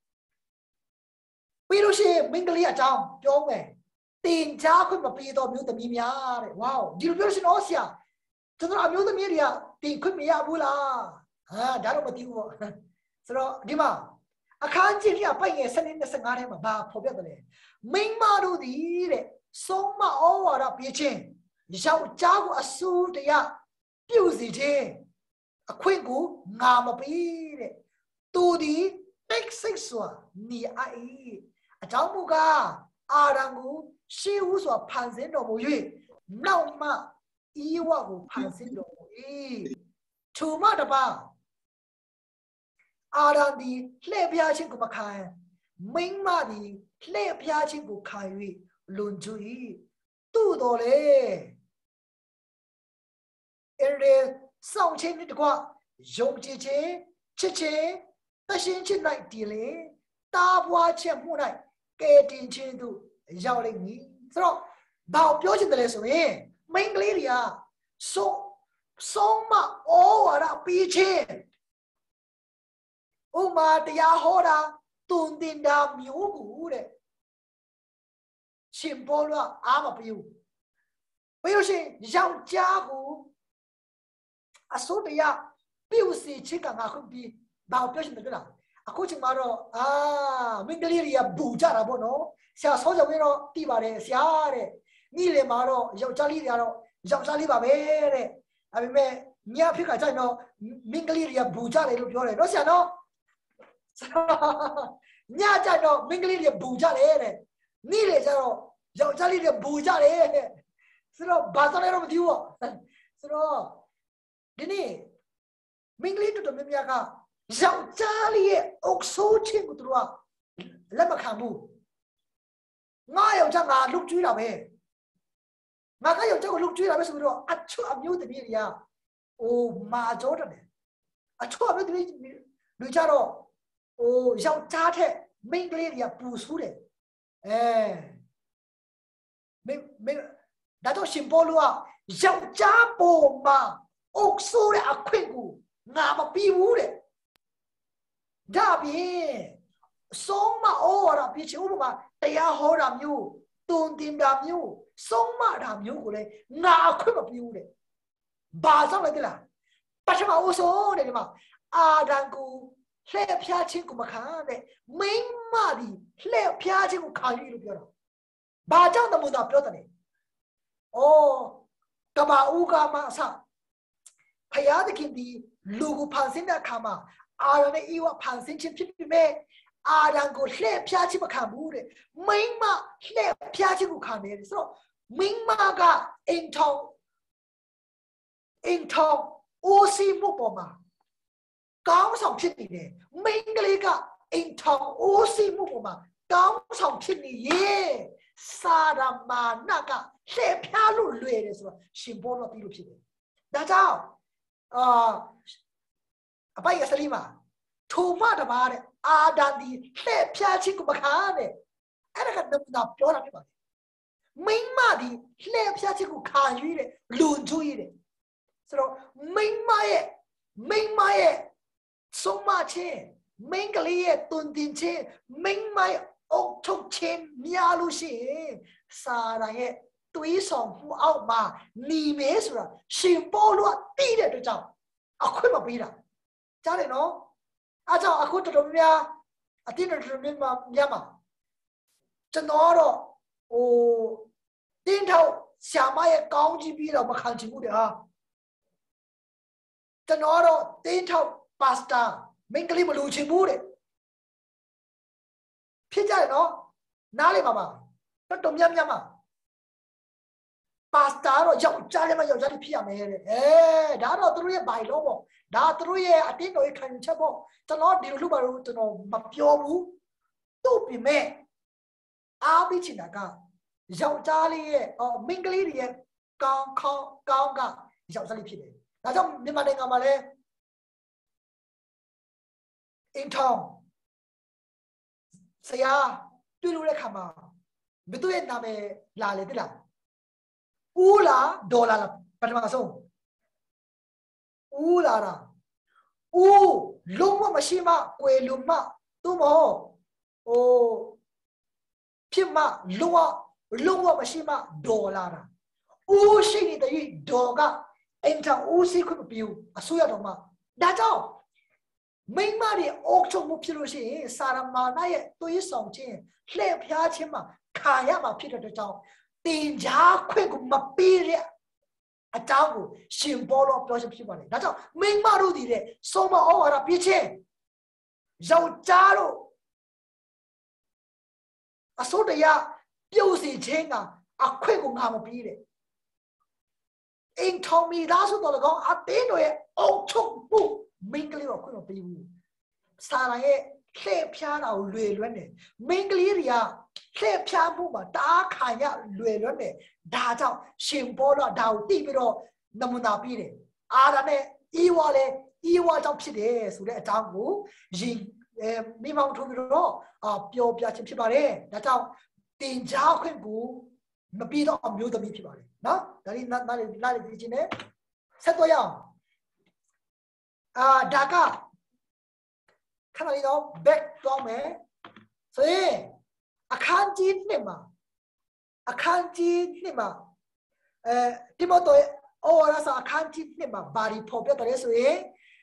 ပြီးလို့ရှိရင်မင်္ဂလိအကြောင်းပြောမယ်တင်ကြားခွင့်မပေးတော့မျိုးသမီးများတဲ့ဝေါဒီလိုပြောလို့ရှိရင်တော့ဆရာကျွန်တော်အမျိုးသမီးတွေကတင်ခွင့်မရဘူးလားဟာဒါတော့မသိဘူးပေါ့ဆိုတော့ဒီမှာအခန်းကြီးကပိုက်ငယ်စနစ်နဲ့ဆယ်ငါးထဲမှာဘာဖော်ပြတယ်လဲမိန်းမတို့ဒီတဲ့ဆုံးမဩဝါဒပေးခြင်းယောက်ျားကိုအဆူတရားပြုစီခြင်းအခွင့်ကိုငါမပေးတဲ့သူဒီတိတ်ဆိတ်စွာနေအိုင်အကြောင်းမူကားအာရံကိုရှေးဦးစွာဖန်ဆင်းတော်မူ၍နောက်မှဤဝကိုဖန်ဆင်းတော်မူ၏ထိုမှတပါအာရံဒီလှည့်ပြားခြင်းကိုမခံမိန်းမဒီလှည့်ပြားခြင်းကိုခံ၍လွန်ကျူ၏သူ့တော်လေအဲ့ဒီစောင့်ခြင်းတကွယုံကြည်ခြင်းချစ်ခြင်းတရှင်ခြင်း၌တည်လေတားပွားခြင်းမှု၌ကဲတင်ခြင်းတို့ရောက်လိမ့်မည်ဆိုတော့ဘာပြောချင်တယ်လဲဆိုရင်မိန်းကလေးတွေကဆုံးဆုံးမဩဝါဒပေးခြင်းဥမာတရားဟောတာတုန်တင်တာမျိုးကိုတဲ့ရှင်ဘောလို့အားမပေးဘူးပြီးလို့ရှိရင်ယောက်ျားကိုအစိုးတရားပြုစီချစ်ကငါခွင့်ပြီးဘာပြောရှင်တယ်ပြလားအခုချိန်မှာတော့အာမင်းကလေးတွေကဘူကြတာပေါ့နော်ဆရာဆောကြဝင်းတော့တိပါတယ်ဆရာတဲ့နေ့လေမှာတော့ယောက်ျားလေးတွေကတော့ယောက်ျားလေးပါပဲတဲ့ဒါပေမဲ့ညဖြစ်ခါကျရင်တော့မင်းကလေးတွေကဘူကြတယ်လို့ပြောတယ်နော်ဆရာနော်ညကျတော့မင်းကလေးတွေဘူကြတယ်တဲ့နေ့လေကျတော့ယောက်ျားလေးတွေဘူကြတယ်တဲ့ဆိုတော့ဘာသာလဲတော့မသိဘူးပေါ့ဆိုတော့ဒီနေ့မင်းကလေးတို့တော်များများကယောက်ျားလေးရဲ့အုပ်ဆိုးခြင်းကိုတို့ကလက်မခံဘူးငါယောက်ျားငါလုတ်ကျွေးတာပဲငါကယောက်ျားကိုလုတ်ကျွေးတာပဲဆိုပြီးတော့အချွတ်အမျိုးသမီးတွေကအိုးမာကြောတယ်အချွတ်အမျိုးသမီးလူကြတော့အိုးယောက်ျားထက်မိန်းကလေးတွေကပူဆူးတယ်အဲမင်းမင်းဒါတော့ရှင်ဘောလူကယောက်ျားပေါ်မှာအုပ်ဆိုးတဲ့အခွင့်ကိုငါမပြီးဘူးတဲ့ဒါပြင်ဆုံးမဩဝါဒပြချင်ဥပမာတရားဟောတာမျိုးတုံတင်တာမျိုးဆုံးမတာမျိုးကိုလည်းငါအခွင့်မပြုဘူးတဲ့ဘာကြောင့်လဲတိလားပထမအဆုံးတဲ့ဒီမှာအာဒံကိုလှည့်ဖျားခြင်းကိုမခံတဲ့မိန်းမဒီလှည့်ဖျားခြင်းကိုခံရလို့ပြောတာဘာကြောင့်တမို့သာပြောတယ်ဩကဘာဦးကမအစဖယားသခင်ဒီလူကိုဖန်ဆင်းတဲ့အခါမှာအာရနဲ့ဤဝဖန်ဆင်းခြင်းဖြစ်ပြီးမဲ့အာရန်ကိုလှည့်ဖျားခြင်းမခံဘူးတဲ့မိန်းမလှည့်ဖျားခြင်းကိုခံတယ်ဆိုတော့မိန်းမကအိမ်ထောင်အိမ်ထောင်အိုးစီမှုပေါ်မှာကောင်းဆောင်ဖြစ်နေတယ်မိန်းကလေးကအိမ်ထောင်အိုးစီမှုပေါ်မှာကောင်းဆောင်ဖြစ်နေရဲ့စာရမာနကလှည့်ဖျားလို့လွယ်တယ်ဆိုတော့ရှင်ဘောတော့ပြီးလို့ဖြစ်တယ်ဒါကြောင့်အာအပိုင်အစလီမှာထိုမတပါတဲ့အာဒန်ဒီလှည့်ဖျားခြင်းကိုမခံနဲ့အဲ့ဒါကတော့ပြောတာဖြစ်ပါတယ်မိန်းမဒီလှည့်ဖျားခြင်းကိုခံရတဲ့လူကျူးရတဲ့ဆိုတော့မိန်းမရဲ့မိန်းမရဲ့ဆုံးမခြင်းမိန်းကလေးရဲ့တွင်တင်ခြင်းမိန်းမရဲ့အုပ်ချုပ်ခြင်းများလို့ရှိရင်စာရန်ရဲ့တွေးဆောင်မှုအောက်မှာနေမယ်ဆိုတာရှင်ပေါ်လို့တည်တဲ့အတွက်ကြောင့်အခွင့်မပေးတာကြားတယ်နော်အားကြောင့်အခုတော်တော်များအတင်းတော်တော်များများမှာကျွန်တော်တော့ဟိုတင်းထောက်ဆရာမရဲ့ကောင်းကြီးပြီးတော့မခံချင်ဘူးတဲ့ဟာကျွန်တော်တော့တင်းထောက်ပါစတာမင်းကလေးမလူချင်ဘူးတဲ့ဖြစ်ကြတယ်နော်နားလေပါပါတော်တော်များများမှာပါစတာတော့ယောက်ျားလေးမယောက်ျားလေးဖြစ်ရမယ်တဲ့အဲဒါတော့သူတို့ရဲ့ဘိုင်လုံးပေါ့ဒါသူတို့ရဲ့အတင်းတော်ရဲ့ခံချက်ပေါ့ကျွန်တော်ဒီလိုလုပ်ပါလို့ကျွန်တော်မပြောဘူးသူ့ပြင်မဲ့အားပေးချင်တာကယောက်ျားလေးရဲ့အော်မိန်းကလေးတွေရဲ့ကောင်းကောင်းကောင်းကယောက်ျားလေးဖြစ်တယ်ဒါကြောင့်မြန်မာနိုင်ငံမှာလည်းအင်ထောင်ဆရာတွေ့လို့တဲ့ခါမှာဘယ်သူရဲ့နာမည်လာလေတိလားဦးလားဒေါ်လာလားပထမဆုံးဦးလာတာဦးလုံးဝမရှိမှကွယ်လုံးမသူမဟုတ်ဟိုဖြစ်မှလုံးဝလုံးဝမရှိမှဒေါ်လာတာဦးရှိနေတဲ့ဒေါ်ကအင်တာဦးစီခုပြူအစိုးရတော်မှာဒါကြောင့်မိမတွေအုပ်ချုပ်မှုဖြစ်လို့ရှိရင်စာရမာနရဲ့သွေးဆောင်ခြင်းလှည့်ဖျားခြင်းမှာခံရမှာဖြစ်တဲ့ကြောင့်တင်ကြားခွင့်ကိုမပေးတဲ့အကြောင်းကိုရှင်ဘောလို့ပြောချက်ဖြစ်ပါတယ်ဒါကြောင့်မိန်းမတို့ဒီတဲ့ဆုံးမဩဝါဒပြခြင်းယောက်ျားတို့အစိုးတရားပြုတ်စီခြင်းကအခွင့်ကိုငါမပေးတဲ့အိမ်ထောင်မိသားစုတော်ကောင်အတင်းတို့ရဲ့အုပ်ချုပ်မှုမိန်းကလေးတော့ခွင့်မပေးဘူးစာရန်ရဲ့လှည့်ဖျားတာကိုလွယ်လွန်းတယ်မိန်းကလေးတွေကလှည့်ဖျားမှုမှာတားခံရလွယ်လွန်းတယ်ဒါကြောင့်ရှင်ဘောတော့ဒါကိုတိပြီးတော့နမူနာပေးတယ်အာရနဲ့ဤဝါလေဤဝါကြောင့်ဖြစ်တယ်ဆိုတဲ့အကြောင်းကိုရင်အဲမိမောင်ထိုးပြီးတော့အာပြောပြခြင်းဖြစ်ပါတယ်ဒါကြောင့်တင်ကြားခွင့်ကိုမပြီးတော့အမျိုးသမီးဖြစ်ပါတယ်နော်ဒါလေးနားလေးနားလေးကြည့်ခြင်းနဲ့ဆက်တော့ရအောင်အာဒါကခဏလေးတော့ back တော့မယ်ဆိုရင်အခန်းကြီးနှစ်မှာအခန်းကြီးနှစ်မှာအဲတိမောသေဩဝါဒစာအခန်းကြီးနှစ်မှာဘာဒီဖော်ပြတယ်ဆိုရင်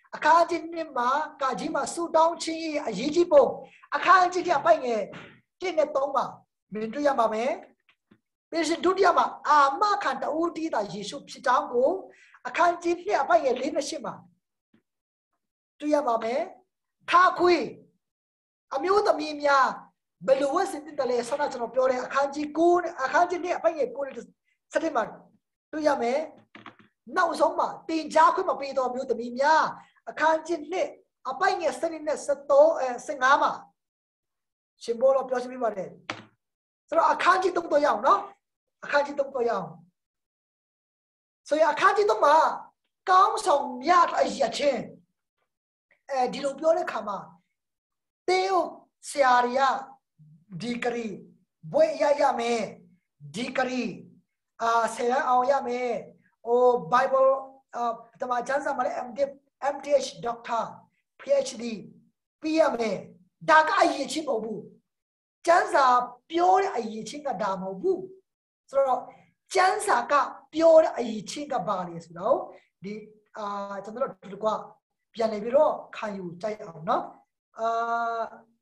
အခန်းကြီးနှစ်မှာကာကြီးမှာဆူတောင်းခြင်းအရေးကြီးပုံအခန်းကြီးကအပိုင်ငယ်တစ်နဲ့သုံးမှာမြင်တွေ့ရပါမယ်ပြီးရင်ဒုတိယမှာအာမခံတူတီးတာယေရှုဖြစ်ကြောင်းကိုအခန်းကြီးနှစ်အပိုင်ငယ်လေးနဲ့ရှင်းမှာတွေ့ရပါမယ်ခါခွေအမျိုးသမီးများဘယ်လိုဝတ်ဆင်တယ်လဲဆန္ဒကျွန်တော်ပြောတဲ့အခန်းကြီးကိုအခန်းကြီးနှစ်အပိုင်ငယ်ကိုစတဲ့မှာတွေ့ရမယ်နောက်ဆုံးမှာတင်ကြားခွင့်မပေးတော်မျိုးသမီးများအခန်းကြီးနှစ်အပိုင်ငယ်စနစ်နဲ့စတော့အဲစင်ငါးမှာရှင်ဘောလို့ပြောရှင်းပြပါတယ်ဆိုတော့အခန်းကြီးသုံးတော့ရအောင်နော်အခန်းကြီးသုံးတော့ရအောင်ဆိုရအခန်းကြီးသုံးမှာကောင်းဆောင်မြတ်အရာချင်းအဲဒီလိုပြောတဲ့ခါမှာတေယုဆရာရဒီဂရီဘွေရရမယ်ဒီဂရီအာဆရာအောင်ရမယ်โอ้ Bible อ่าตมาจันซะมาเลย M D M D H Doctor P H D ပြီးရမယ်ဒါကအရေးချင်းမဟုတ်ဘူးကျန်းစာပြောတဲ့အရေးချင်းကဒါမဟုတ်ဘူးဆိုတော့ကျန်းစာကပြောတဲ့အရေးချင်းကဘာလဲဆိုတော့ဒီအာကျွန်တော်တို့ဒီကွာပြန်နေပြီးတော့ခံယူကြိုက်အောင်เนาะအာ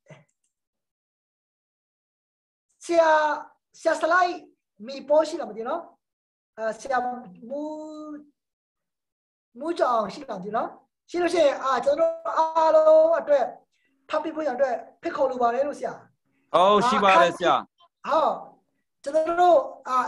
ဆရာဆရာစလိုက်မီပိုးရှိလားမသိနော်အာဆရာမူမူကြောင်ရှိလားဒီနော်ရှိလို့ရှိရင်အာကျွန်တော်အားလုံးအတွက်ဖတ်ပြဖို့ရတဲ့ဖိတ်ခေါ်လိုပါတယ်လို့ဆရာဟုတ်ရှိပါတယ်ဆရာဟုတ်ကျွန်တော်တို့အာ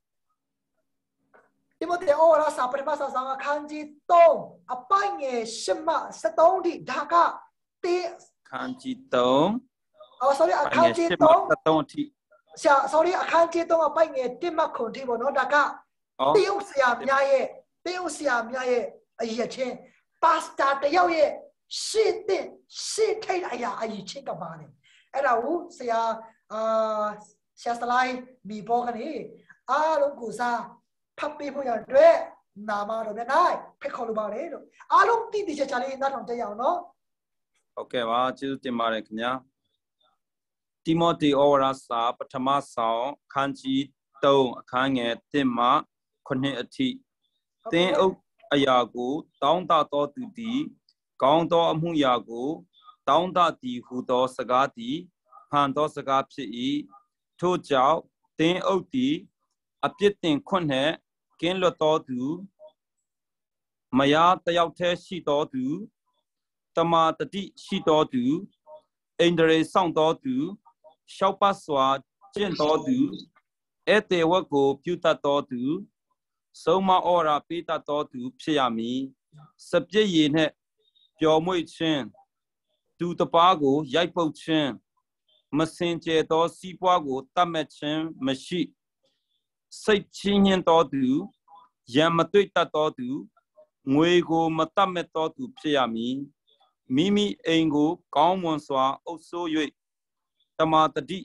ဒီမတဲ့အော်ရာစာပရမစာစာခန်းကြီးသုံးအပိုင်ငယ်ရှမစတုံးဒီဒါကတေးခန်းကြီးသုံးအော် sorry အခန်းကြီးသုံးစတုံးထိဆရာ sorry အခန်းကြီးသုံးအပိုင်ငယ်တစ်မှခွန်ထိပေါ့နော်ဒါကတေးဥဆရာများရဲ့တေးဥဆရာများရဲ့အရေးချင်းပါစတာတယောက်ရဲ့ရှေ့တဲ့ရှေ့ထိတ်အရာအရေးချင်းကပါလေအဲ့ဒါကိုဆရာအာဆရာစလိုက်မိဘောကနေအားလုံးကိုစားဖတ်ပေးဖို့ရတဲ့နာမတော်မြတ်နိုင်ဖိတ်ခေါ်လိုပါတယ်လို့အားလုံးတည်တည်ချာချာလေးနားထောင်ကြရအောင်နော်ဟုတ်ကဲ့ပါကျေးဇူးတင်ပါတယ်ခင်ဗျာတိမောသေဩဝါဒစာပထမဆောင်ခန်းကြီးသုံးအခန်းငယ်တစ်မှခုနှစ်အထိသင်အုပ်အရာကိုတောင်းတတော်သူသည်ကောင်းသောအမှုရာကိုတောင်းတသည်ဟူသောစကားသည်ဟန်သောစကားဖြစ်၏ထို့ကြောင့်သင်အုပ်သည်အပြစ်တင်ခွင့်နှင့်ကင်းလွတ်တော်သူမယားတယောက်တည်းရှိတော်သူတမာတတိရှိတော်သူအိန္ဒြေဆောင်တော်သူရှောက်ပတ်စွာကျင့်တော်သူဧတေဝတ်ကိုပြုတတ်တော်သူဆုံးမဩရာပေးတတ်တော်သူဖြစ်ရမည်စပြည့်ရည်နှင့်ပျော်မွေ့ခြင်းသူတပားကိုရိုက်ပုတ်ခြင်းမစင်ကြဲသောစီးပွားကိုတတ်မဲ့ခြင်းမရှိစိတ်ချင်းညင်တော်သူရံမတွေ့တတ်တော်သူငွေကိုမတတ်မဲ့တော်သူဖြစ်ရမည်မိမိအိမ်ကိုကောင်းမွန်စွာအုပ်စိုး၍တမာတတိ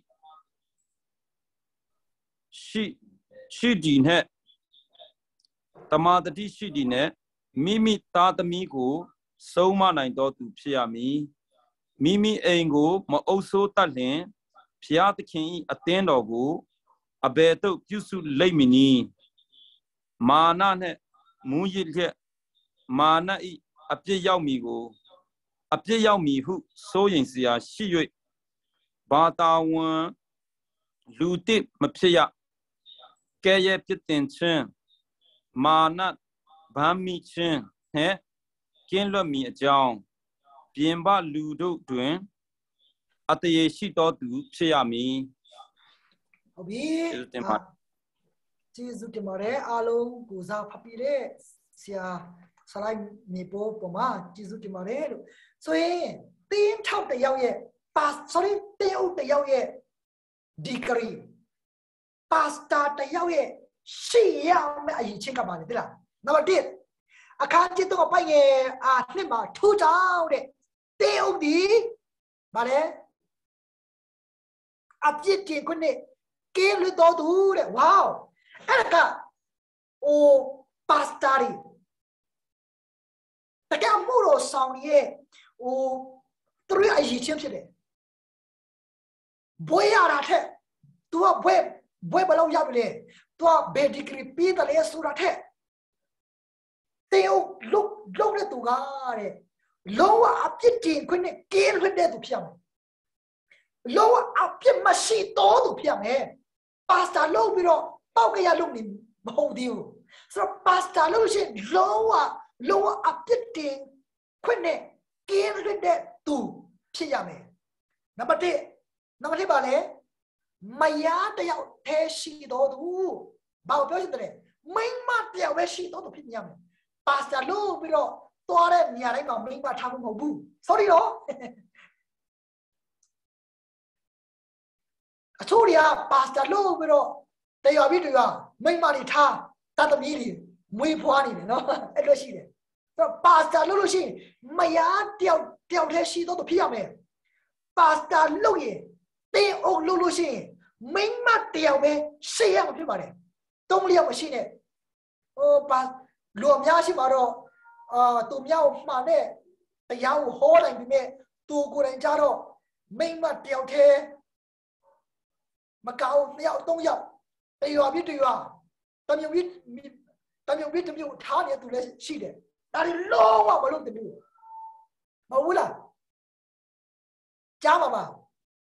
ရှိရှိဒီနှင့်တမာတတိရှိဒီနှင့်မိမိသားသမီးကိုဆုံးမနိုင်တော်သူဖြစ်ရမည်မိမိအိမ်ကိုမအုပ်စိုးတတ်လျင်ဖျားသခင်၏အသင်းတော်ကိုအဘယ်သို့ပြုစုလိမ့်မည်နည်းမာနနှင့်မူးယစ်လျက်မာန၏အပြစ်ရောက်မည်ကိုအပြစ်ရောက်မည်ဟုစိုးရိမ်စရာရှိ၍ဘာသာဝန်လူတစ်မဖြစ်ရကဲ့ရဲ့ပြစ်တင်ခြင်းမာနဗမ်းမိခြင်းနှင့်ကင်းလွတ်မည်အကြောင်းပြင်ပလူတို့တွင်အတရေရှိတော်သူဖြစ်ရမည်ဟုတ်ပြီကျေးဇူးတင်ပါတယ်အားလုံးကိုစားဖတ်ပြီးတဲ့ဆရာစလိုက်နေပေါ်ပေါ်မှာကျေးဇူးတင်ပါတယ်လို့ဆိုရင်တင်းထောက်တယောက်ရဲ့ pass sorry တင်းအုပ်တယောက်ရဲ့ degree pastor တယောက်ရဲ့ရှေ့ရမယ့်အရင်ချင်းကပါလေတိလားနံပါတ်တစ်အခန်းကြီးတော့ပိုင်ငယ်အာနှစ်မှာထူကြောင်းတဲ့တင်းအုပ်ဒီဗါလေအပြစ်တင်ခွင့်နဲ့ကင်းလွတ်တော်သူတဲ့ဝေါအဲ့ဒါကအိုပါစတာရီတကယ်မှုလို့ဆောင်ရဲ့ဟိုသူရအရေးချင်းဖြစ်တယ်ဘွေရတာတဲ့ तू ကဘွေဘွေဘလောက်ရောက်လဲ तू ကဘယ်ဒီဂရီပြီးတယ်လဲဆိုတာတဲ့တေယုတ်လုတ်လုတ်တဲ့သူကတဲ့ lower up your team couldn't gain with that to piano. Lower up your machine todo to piano. Pasta low below, Pogaya looking, hold you. So pasta lotion lower, lower up your team couldn't gain with that to piano. Number ten, number ten, ballet. Maya they out she do bow person there. Main mat where she don't opinion. Pasta low below. Tore nhà đấy mà mình mà thằng không bu, sorry đó. Sorry à, pasta lô bây giờ, đây ở biết được à, mình mà đi tha, ta tâm ý đi, mới phá đi nó, cái đó gì đấy. Rồi pasta lô lô gì, mày á tiêu tiêu thế gì đó tụi pia mày, pasta lô gì, tiêu ông lô lô gì, mình mà tiêu về, xây hàng cái gì này, đông liang cái gì này, oh pas, luồng nhà gì mà rồi. tụi nhau mà nè, tại sao hô lại bị mẹ, tụi cô đánh giá đó, mình mà tiêu thế, mà cao nhau tông dọc, tại sao biết tụi à, tụi nhau biết, tụi nhau biết tụi nhau tháo nhẹ tụi lấy gì đấy, tại vì lâu quá mà luôn tụi nhau, mà vui là, chả mà mà,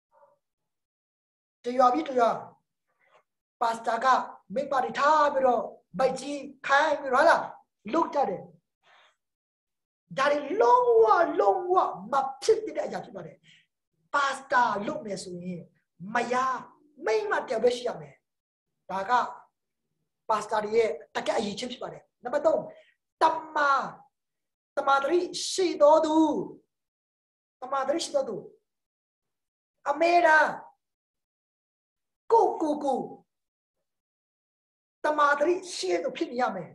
tại sao biết tụi à, pasta cả, mình mà đi tháo bây giờ, bài chi khai bây giờ là, lúc ra đấy. Dari longwa longwa mapsit tidak aja tu pada pasta luk ne sunyi maya main mati abis ya me, daga pasta dia tak kaya ayi cip pada. Nampak tu, tamma tamma dari si dodu, tamma dari si dodu, amera, ku ku ku, tamma dari si itu pin ya me,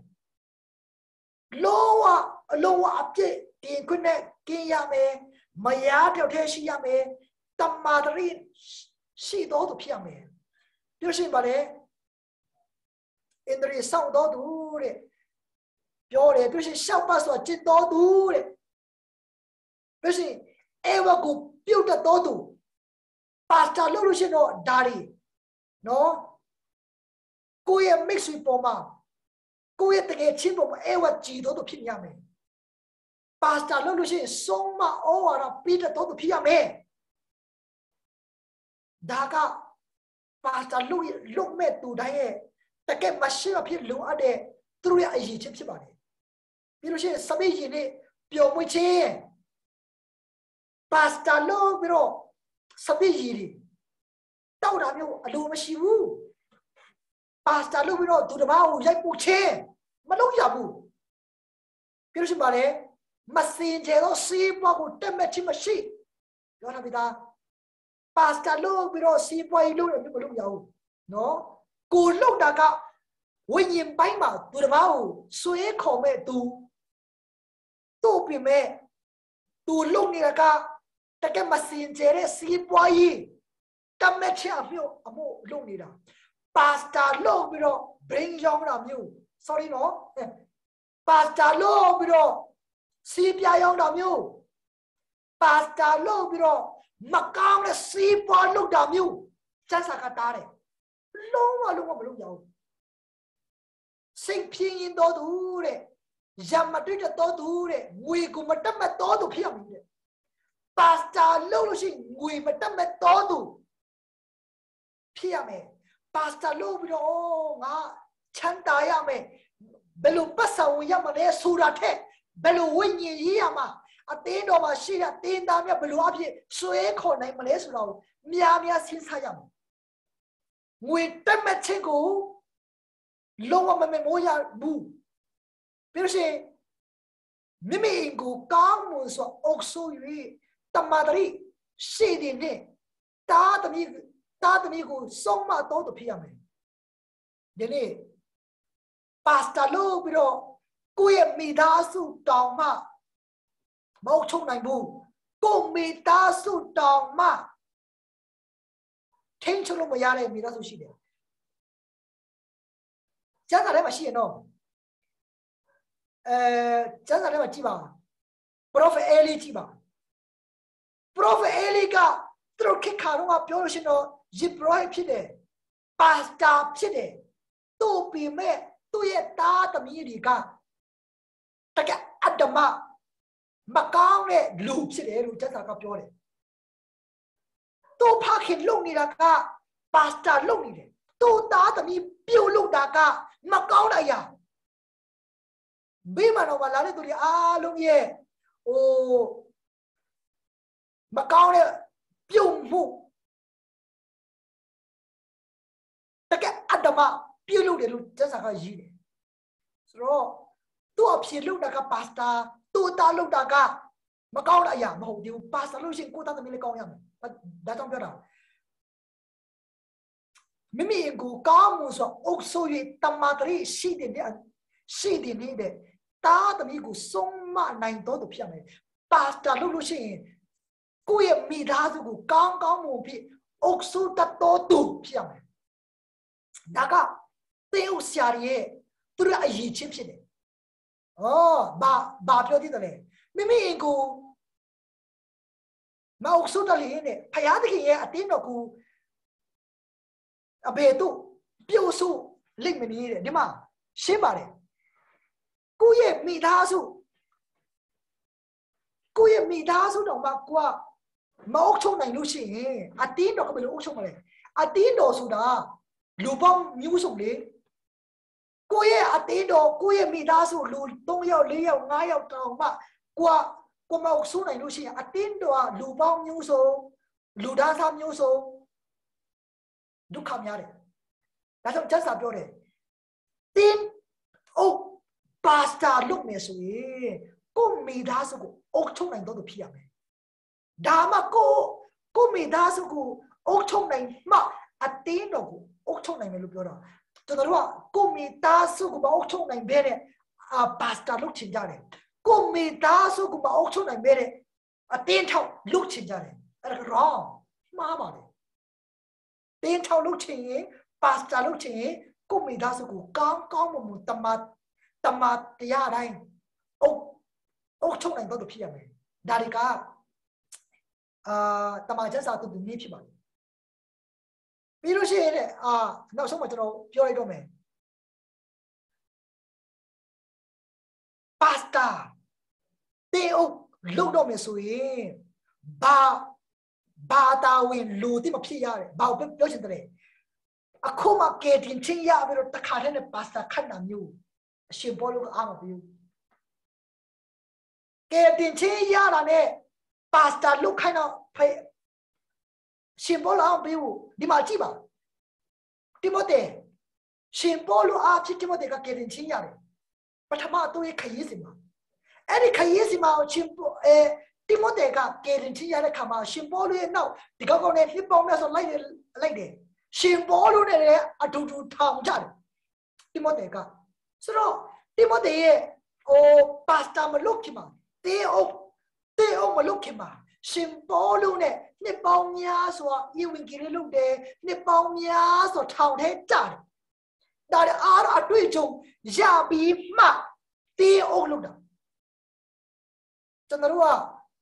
lowa lowa abje tin kunne kiya me maya theo thế si ya me tamma dari si do to pia me biểu xin bà đấy indri sau đó đủ đấy biểu đấy biểu xin sau ba số chín đó đủ đấy biểu xin ewa cụ biểu đạt đó đủ pasta lúc lúc xin nó dari nó cô em mix với bò mà cô em tự nhiên chín bò mà ewa chỉ đó to pin ya me pasta lúc lúc xin song mà ô à pin đó to pin ya me daga pasta lúc lúc mẹ tụ đấy,แต่แกมาเชื่อพี่รู้อะไรตัวอย่างยี่สิบสิบบาทพี่รู้ใช่สมัยยี่นี่เปียวไม่ใช่พาสต้าลูกพี่รู้สมัยยี่นี่เต้าดำอยู่อารมณ์ไม่ชิวพาสต้าลูกพี่รู้ตัวบ้าอยู่ยังปุ๊เช่มันลูกยาบูพี่รู้ใช่ไหมเนี่ยมาสิ่งเจโรซีบ้ากูเต็มแม่ชิมาชีย้อนทำไปตาพาสต้าลูกพี่รู้ซีบ้าอีลูกยังไม่ลูกยาวเนาะกูลูกดักอะวิญญาณไปมาตัวบ้าสวยของแม่ตูตัวปีแม่ตัวลูกนี่ละก็แต่แกมาสินเจเรสีบวายก็ไม่เชื่อพี่อ่ะโมลูกนี่ละพาสต้าลูกพี่รู้เบรนยองรามิว sorry เนาะพาสต้าลูกพี่รู้สีพิายองรามิวพาสต้าลูกพี่รู้มะกางเลยสีบวายลูกรามิวจะสักการะเลยลงมาลงมาไม่ลงยาวสิ่งพิจิตรตัวดูเลยยามมาด้วยตัวดูเลยงุยกูมาตั้งแต่ตัวดูเพียงเลยพาสต้าลูกลูกชิ้นงุยมาตั้งแต่ตัวดูเพียงเลยพาสต้าลูกพี่น้องอ่ะฉันตายอ่ะมั้ยเบลูปัสสาวะยังมาเนี่ยสุราเทเบลูวิญญาณยังมาอ่ะตีนออกมาสิอ่ะตีนดำเนี่ยเบลูอ่ะพี่สวยคนไหนมาเนี่ยสุราเมียเมียสินสายยังงุยเต็มเม็ดเช่นกูลงมาไม่โมยาบูเป็นสิ่งมิมิงกูกางมุนสวอกสุยตัมมาดรีสีดินเนี่ยตาตมีตาตมีกูส่งมาโตตัวพี่ยังไงเดี๋ยวนี้พาสต้าลูกพี่น้องกูยังมีดาสูตองมามาอุชงไหนบูกูมีดาสูตองมาทิ้งชลมยาเลยมีดาสูชีเดียวจังอะไรมาชีเนาะเอ่อจังอะไรมาจีบอ่ะ Prophet Eli จีบอ่ะ Prophet Eli ก็ตรุคิดข่าวว่าเปียวลูกชิ้นเนาะยิบร้อยพี่เด้พาสต้าพี่เด้ตัวปีแม่ตัวเยตาตมีดีกันแต่แกอัดมาမကောင်းတဲ့လူဖြစ်တယ်လို့ကျမ်းစာကပြောတယ်သူဖခင်လုပ်နေတာကပါစတာလုပ်နေတယ်သူသားသမီးပြုတ်လုပ်တာကမကောင်းတဲ့အရာဘေးမှာတော့လာတဲ့သူတွေအားလုံးရဲ့ဟိုမကောင်းတဲ့ပြုတ်မှုတကယ်အတ္တမပြုတ်လုပ်တယ်လို့ကျမ်းစာကရေးတယ်ဆိုတော့သူ့အဖြစ်လုပ်တာကပါစတာသူသားလုပ်တာကမကောင်းတဲ့အရာမဟုတ်ဘူးပါစတာလို့ရှိရင်ကိုသားသမီးလည်းကောင်းရမယ်ဒါကြောင့်ပြောတာမိမိကိုကောင်းမှုဆိုအုပ်ဆို၍တမတရီရှိတဲ့ရှိတဲ့နေတဲ့တာသမီးကိုဆုံးမနိုင်တော့သူဖြစ်မယ်ပါစတာလို့လို့ရှိရင်ကိုယ့်ရဲ့မိသားစုကိုကောင်းကောင်းမှုဖြစ်အုပ်ဆိုတတ်တော်သူဖြစ်မယ်ဒါကတေဥဆရာရဲ့သူရအရေးချင်းဖြစ်တယ်ဩဘာဘာပြောသေးတယ်လဲမိမိကိုမအုပ်ဆိုတတ်လေနဲ့ဖယားတခင်ရဲ့အတင်းတော်ကိုအဘေတို့ပြုတ်စုလိမ့်မနေတယ်ဒီမှာရှင်းပါတယ်ကိုယ့်ရဲ့မိသားစုကိုယ့်ရဲ့မိသားစုတော့မှကိုကမအုပ်ချုပ်နိုင်လို့ရှိရင်အတင်းတော်ကဘယ်လိုအုပ်ချုပ်မလဲအတင်းတော်ဆိုတာလူပေါင်းမျိုးစုံလေကိုယ့်ရဲ့အတင်းတော်ကိုယ့်ရဲ့မိသားစုလူသုံးယောက်လေးယောက်ငါးယောက်တောင်မှကိုကကိုမအုပ်ချုပ်နိုင်လို့ရှိရင်အတင်းတော်ကလူပေါင်းမျိုးစုံလူသားစားမျိုးစုံဒုက္ခများတယ်ဒါကြောင့်ကျမ်းစာပြောတယ်တင်းအိုပါစတာလုပ်မယ်ဆိုရင်ကိုမိသားစုကိုအုပ်ချုပ်နိုင်တော့သူဖြစ်ရမယ်ဒါမှကိုကိုမိသားစုကိုအုပ်ချုပ်နိုင်မှအတင်းတော်ကိုအုပ်ချုပ်နိုင်မယ်လို့ပြောတာကျွန်တော်တို့ကကိုမိသားစုကိုမအုပ်ချုပ်နိုင်ဘဲနဲ့အာပါစတာလုပ်ချင်ကြတယ်ကိုမိသားစုကိုမအုပ်ချုပ်နိုင်ဘဲနဲ့အတင်းထောက်လုပ်ချင်ကြတယ်အဲ့ဒါ wrong မှားပါတယ်တင်းထောက်လုပ်ချင်ရင်ပါစတာလုပ်ချင်ရင်ကိုမိသားစုကိုကောင်းကောင်းမွန်မွန်တမတမတရားတိုင်းအုပ်အုပ်ချုပ်နိုင်တော့ဖြစ်ရမယ်ဒါတွေကအာတမန်ကျမ်းစာသူနည်းဖြစ်ပါတယ်ပြီးလို့ရှိရင်လည်းအာနောက်ဆုံးမှကျွန်တော်ပြောလိုက်တော့မယ်ပါစတာတေအုပ်လုပ်တော့မယ်ဆိုရင်ဘာဘာတာဝင်လူတိမဖြစ်ရတယ်ဘာပြောချင်တယ်အခုမှကဲတင်ချင်းရပြီးတော့တခါတည်းနဲ့ပါစတာခတ်တာမျိုးအရှင်ဘောလို့အားမပြုကဲတင်ချင်းရတာနဲ့ပါစတာလုတ်ခိုင်းတော့ဖေရှင်ဘောလို့အားမပြုဒီမှာကြည့်ပါတိမိုသေရှင်ဘောလို့အားဖြစ်တိမိုသေကကဲတင်ချင်းရတယ်ပထမသူရဲ့ခရီးစဉ်မှာအဲ့ဒီခရီးစဉ်မှာရှင်အဲတိမိုသေကကဲတင်ချင်းရတဲ့ခါမှာရှင်ဘောလို့ရဲ့နောက်ဒီကောက်ကောက်နဲ့လှပေါင်းနဲ့ဆိုလိုက်လိုက်တယ်ရှင်ဘောလို့နဲ့အတူတူထောင်ကြတယ်တိမိုသေကဆိုတော့တိမိုသေရဲ့ဟိုပါစတာမလုပ်ခင်မှာတေအုပ်တေအုပ်မလုပ်ခင်မှာရှင်ဘောလို့နဲ့နှစ်ပေါင်းများစွာယဝင်ကြီးလေးလုပ်တယ်နှစ်ပေါင်းများစွာထောင်ထဲကြတယ်ဒါလည်းအားအတွေ့အကြုံရပြီးမှတေအုပ်လုပ်တာကျွန်တော်တို့က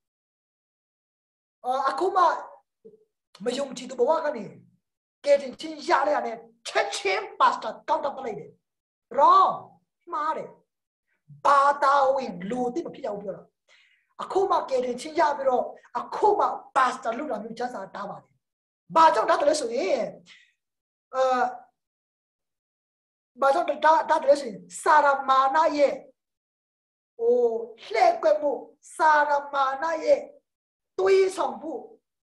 အခုမှမယုံကြည်တဲ့ဘဝကနေကဲတင်ချင်းရလိုက်ရတယ်ချက်ချင်းပါစတာကောက်တော့ပလိုက်တယ် wrong မှားတယ်ဘာတာဝင်လူတိမဖြစ်အောင်ပြောတာအခုမှကဲတင်ချင်းရပြီးတော့အခုမှပါစတာလုပ်တာမျိုးချမ်းစာတားပါတယ်ဘာကြောင့်တားတယ်လဲဆိုရင်အာဘာကြောင့်တားတားတယ်လဲဆိုရင်စာရမာနာရဲ့ဟိုလှဲ့ကွက်မှုစာရမာနာရဲ့တွေးဆောင်မှု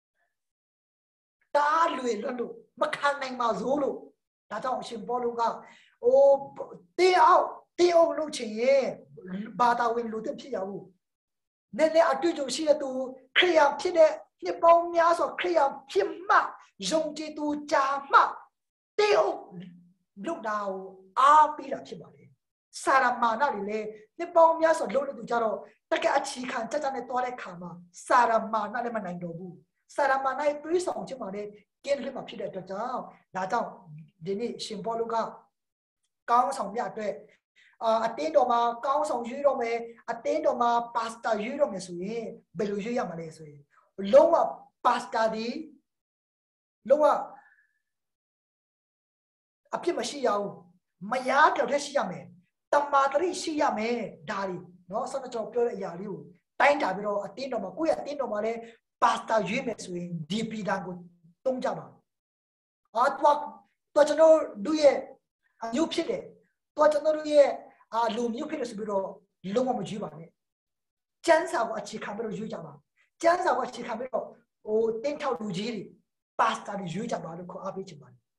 တားလွေလို့မခံနိုင်ပါစိုးလို့ဒါကြောင့်ရှင်ဘောလုကဟိုတေအောင်တေအောင်လုပ်ချင်ရင်ဘာသာဝင်လူတက်ဖြစ်ရဘူးနည်းနည်းအတွေ့အကြုံရှိတဲ့သူခရိယာဖြစ်တဲ့နှစ်ပေါင်းများစွာခရိယာဖြစ်မှယုံကြည်သူကြာမှတေအောင်လုပ်တာကိုအားပေးတာဖြစ်ပါလေစာရမာနတွေလည်းနှစ်ပေါင်းများစွာလုပ်တဲ့သူကြတော့တကယ်အချီခံကြကြနဲ့တွားတဲ့ခါမှာစာရမာနလည်းမနိုင်တော့ဘူးစာရမာနရဲ့တွေးဆောင်ခြင်းမှာလည်းကင်းလက်မှာဖြစ်တဲ့အတွက်ကြောင့်ဒါကြောင့်ဒီနေ့ရှင်ဘောလုကကောင်းဆောင်မြတ်အတွက်အာအတင်းတော်မှာကောင်းဆောင်ရွေးတော့မယ်အတင်းတော်မှာပါစတာရွေးတော့မယ်ဆိုရင်ဘယ်လိုရွေးရမလဲဆိုရင်လုံးဝပါစတာဒီလုံးဝအပြစ်မရှိရဘူးမရတော့တဲ့ရှိရမယ်တမာတရိရှိရမယ်ဒါတွေเนาะဆက်တော့ပြောတဲ့အရာလေးကိုတိုင်းတာပြီးတော့အတင်းတော်မှာကိုယ့်ရဲ့အတင်းတော်မှာလည်းပါစတာရွေးမယ်ဆိုရင်ဒီပီတန်ကိုတုံးကြပါအာတော့တော့ကျွန်တော်တို့ရဲ့အမျိုးဖြစ်တယ်တော့ကျွန်တော်တို့ရဲ့အာလူမျိုးဖြစ်တယ်ဆိုပြီးတော့လုံးဝမကြည့်ပါနဲ့ကျန်းစာကိုအခြေခံပြီးတော့ရွေးကြပါကျန်းစာကိုအခြေခံပြီးတော့ဟိုတင်းထောက်လူကြီးတွေပါစတာတွေရွေးကြပါလို့ခေါ်အားပေးချင်ပါတယ်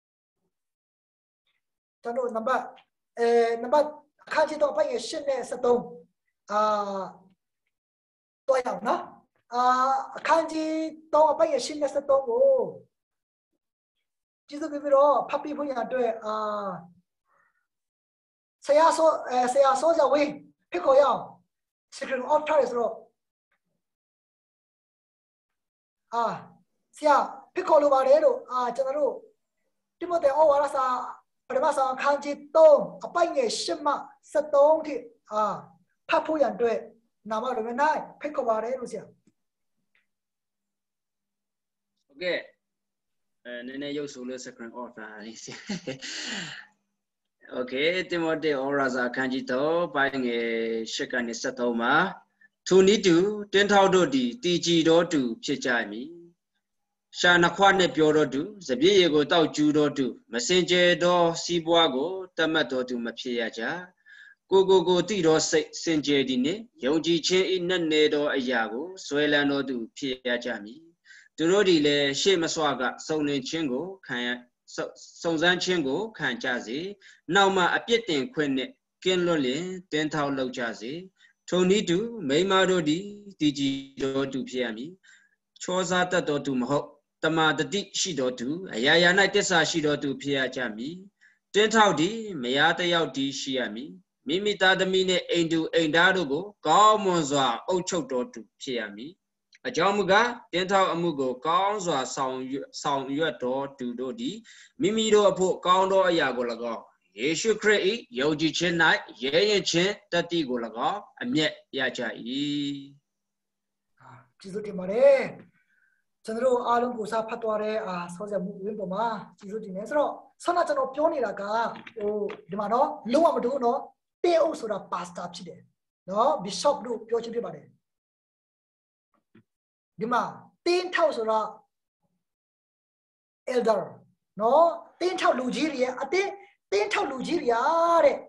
ကျွန်တော်နံပါတ်အဲနံပါတ်အခန်းကြီးတော့ပိုင်းရဲ့ရှင်းနဲ့ဆက်သုံးအာတော့ရအောင်နော်အာအခန်းကြီးတော့ပိုင်းရဲ့ရှင်းနဲ့ဆက်သုံးကိုကျေးဇူးပြုပြီးတော့ဖတ်ပြီးဖို့ရအတွက်အာဆရာဆိုအဲဆရာဆိုကြဝေးဖိခေါ်ရအောင် secret of time ဆိုတော့အာဆရာဖိခေါ်လိုပါတယ်လို့အာကျွန်တော်တို့တိမိုသေဩဝါဒစာပထမဆုံးအခန်းကြီးသုံးအပိုင်းငယ်ရှစ်မှဆက်သုံးထိအာဖတ်ဖို့ရအတွက်နာမတော်နဲ့ဖိခေါ်ပါတယ်လို့ဆရာဟုတ်ကဲ့အဲနည်းနည်းရုပ်ဆိုလို့ secret of time လေးဆရာโอเคတိမိုသေဩဝါဒစာအခန်းကြီးသုံးပိုင်းငယ်ရှစ်ကနေဆက်သုံးမှာထိုနည်းတူတင်းထောက်တို့သည်တီကြည်တော်တူဖြစ်ကြမည်ရှာနှခွနဲ့ပြောတော်သူစပြည့်ရည်ကိုတောက်ကျူးတော်သူမစင်ကြဲသောစီးပွားကိုတတ်မှတ်တော်သူမဖြစ်ရကြကိုကိုကိုတိတော်စိတ်စင်ကြယ်သည်နှင့်ယုံကြည်ခြင်းဤနဲ့နေသောအရာကိုဆွဲလန်းတော်သူဖြစ်ရကြမည်သူတို့သည်လည်းရှေ့မစွာကစုံလင်ခြင်းကိုခံရစုံစမ်းခြင်းကိုခံကြစေနောက်မှအပြစ်တင်ခွင့်နှင့်ကင်းလွတ်လျင်တင်းထောက်လောက်ကြစေထိုနည်းတူမိန်းမတို့သည်တည်ကြည်တော်သူဖြစ်ရမည်ချောစားတတ်တော်သူမဟုတ်တမာတတိရှိတော်သူအရာရာ၌တစ္ဆာရှိတော်သူဖြစ်ရကြမည်တင်းထောက်သည်မယားတယောက်တည်းရှိရမည်မိမိသားသမီးနှင့်အိမ်သူအိမ်သားတို့ကိုကောင်းမွန်စွာအုပ်ချုပ်တော်သူဖြစ်ရမည်အကြောင်းမူကားတင်းထောက်အမှုကိုကောင်းစွာဆောင်ဆောင်ရွက်တော်သူတို့သည်မိမိတို့အဖို့ကောင်းသောအရာကို၎င်းယေရှုခရစ်၏ယုံကြည်ခြင်း၌ရဲရင်ခြင်းတတ္တိကို၎င်းအမျက်ရကြ၏ကျေးဇူးတင်ပါတယ်ကျွန်တော်တို့အားလုံးကိုစားဖတ်သွားတဲ့အာဆောစရာမှုဝင်ပေါ်မှာကျေးဇူးတင်နေဆိုတော့ဆောနာကျွန်တော်ပြောနေတာကဟိုဒီမှာတော့လုံးဝမတူတော့တေအုပ်ဆိုတာပါစတာဖြစ်တယ်နော် bishop လို့ပြောချင်ဖြစ်ပါတယ်ဒီမှာတင်းထောက်ဆိုတာ elder နော်တင်းထောက်လူကြီးတွေအတင်းတင်းထောက်လူကြီးတွေအားတဲ့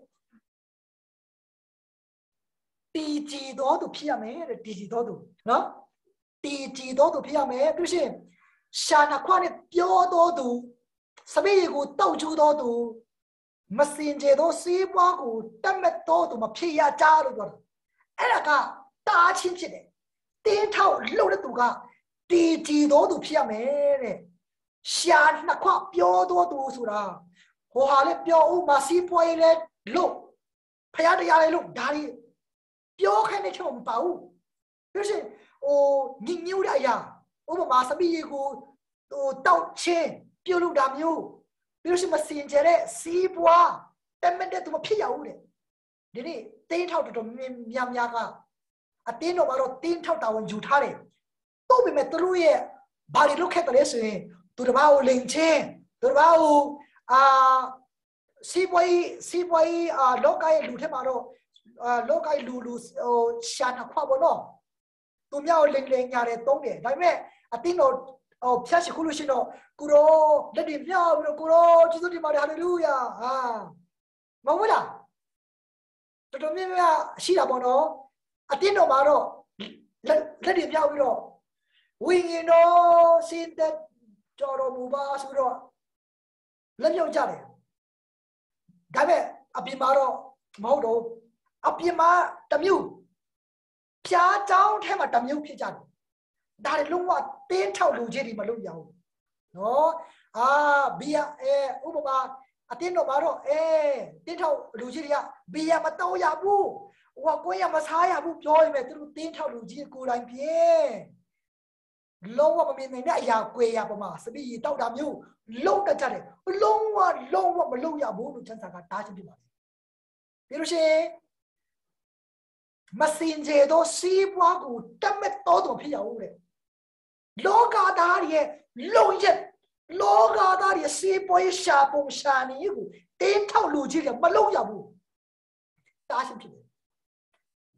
တီကြည်တော်သူဖြစ်ရမယ်တဲ့တီကြည်တော်သူနော်တီကြည်တော်သူဖြစ်ရမယ်ပြီးရှင်ရှာနာခွနဲ့ပြောတော်သူစပည့်ကိုတောက်ကျူတော်သူမစင်ကြသောစီးပွားကိုတတ်မဲ့တော်သူမဖြစ်ရကြလို့ပြောတာအဲ့ဒါကတားချင်းဖြစ်တယ်တင်းထောက်လှုပ်တဲ့သူကတီကြည်တော်သူဖြစ်ရမယ်တဲ့ရှာနာခွပြောတော်သူဆိုတာဟိုဟာလေပြောဦးမစီးပွားရေးလေလို့ဖယားတရားလေလို့ဒါတွေပြောခိုင်းနေချင်မပါဘူးပြီးရှင်ဟိုညညူတဲ့အရာဥပမာစပီးကိုဟိုတောက်ချင်းပြုတ်လို့တာမျိုးပြီးရှင်မစင်ကြတဲ့စီးပွားတမန်တဲ့သူမဖြစ်ရဘူးတဲ့ဒီနေ့တင်းထောက်တော်များများကအတင်းတော်ကတော့တင်းထောက်တာဝန်ယူထားတယ်တော့ပေမဲ့သူတို့ရဲ့ဘာတွေလုပ်ခဲ့တယ်လဲဆိုရင်သူတို့ဘာကိုလိန်ချင်းသူတို့ဘာကိုအာစီးပွားရေးစီးပွားရေးအာလောကရဲ့လူထဲမှာတော့အာလောကရဲ့လူလူဟိုရှာနာခွာဘောနော်သူများကိုလိန်လိန်ညာတယ်တုံးတယ်ဒါပေမဲ့အတင်းတော်ဟိုဖြတ်ရှိခုလို့ရှိတော့ကိုရောလက်တွေမြောက်ပြီးတော့ကိုရောကျေးဇူးတင်ပါတယ်ဟာလေလုယာဟာမဟုတ်လားတော်တော်များများရှိတာပေါ့နော်အတင်းတော်မှာတော့လက်တွေမြောက်ပြီးတော့ဝိညာဉ်တော်စင်တဲ့တော်တော်မူပါဆိုတော့လက်မြောက်ကြတယ်ဒါပေမဲ့အပြင်မှာတော့မဟုတ်တော့အပြင်မှာတမျိုးဖြားချောင်းထဲမှာတမျိုးဖြစ်ကြတယ်ဒါတွေလုံးဝတင်းထောက်လူကြီးတွေမလုပ်ရဘူးနော်အာဘီယာအဲဥပမာအတင်းတော်မှာတော့အဲတင်းထောက်လူကြီးတွေကဘီယာမတော့ရဘူးဟိုကကိုရမစားရဘူးပြောရင်ပဲသူတို့တင်းထောက်လူကြီးကိုယ်တိုင်ပြင်းလုံးဝမမြင်နိုင်တဲ့အရာကွေရပမာစပီးရီတောက်တာမျိုးလုံးတတ်ကြတယ်လုံးဝလုံးဝမလုံးရဘူးလို့ချမ်းသာကတားချင်ပြပါတယ်ပြီးလို့ရှိရင်မစင်ကြသောစီးပွားကိုတတ်မဲ့တော်တော်ဖြစ်ရအောင်တဲ့လောကသားရဲ့လုံရက်လောကသားရဲ့စီးပွားရှာပုံရှာနေကိုတင်းထောက်လူကြီးကမလုံးရဘူးတားချင်ဖြစ်တယ်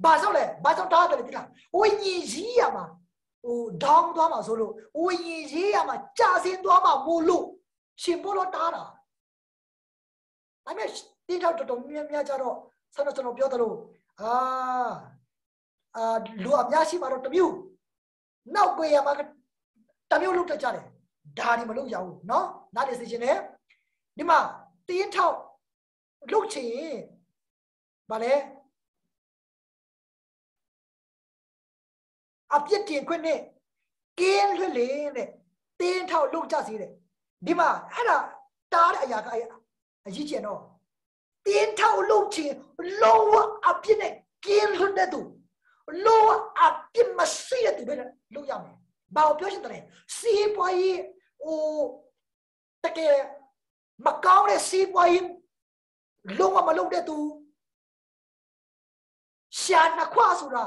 ဘာကြောင့်လဲဘာကြောင့်တားတယ်လဲဒီလားဝိညာဉ်ကြီးရမှာဟိုဒေါင်းသွားမှာဆိုလို့ဝိညာဉ်ကြီးရမှာကြာစင်းသွားမှာမို့လို့ရှင်ဘောလို့တားတာဒါပေမဲ့တင်းထောက်တော်တော်များများကြတော့ဆန္ဒကျွန်တော်ပြောတယ်လို့အာအာလူအများရှိမှာတော့တမျိုးနောက်ွယ်ရမှာတမျိုးလုပ်တတ်ကြတယ်ဒါဒီမလုပ်ရဘူးเนาะနားလေစေချင်တယ်ဒီမှာတင်းထောက်လုပ်ချင်ဗာလဲအပြစ်တင်ခွင့်နဲ့ကင်းလွတ်လေတဲ့တင်းထောက်လုပ်ကြစီတဲ့ဒီမှာအဲ့ဒါတားတဲ့အရာကအရေးကြီးတော့တင်းထောက်လုပ်ချင်လောအပြစ်နဲ့ကင်းလွတ်တဲ့သူလောအပြစ်မရှိတဲ့သူပဲလုပ်ရမယ်ဘာပြောချင်တယ်စီးပွားရေးဟိုတကယ်မကောင်းတဲ့စီးပွားရေးလုံးဝမလုပ်တဲ့သူရှာနှခွဆိုတာ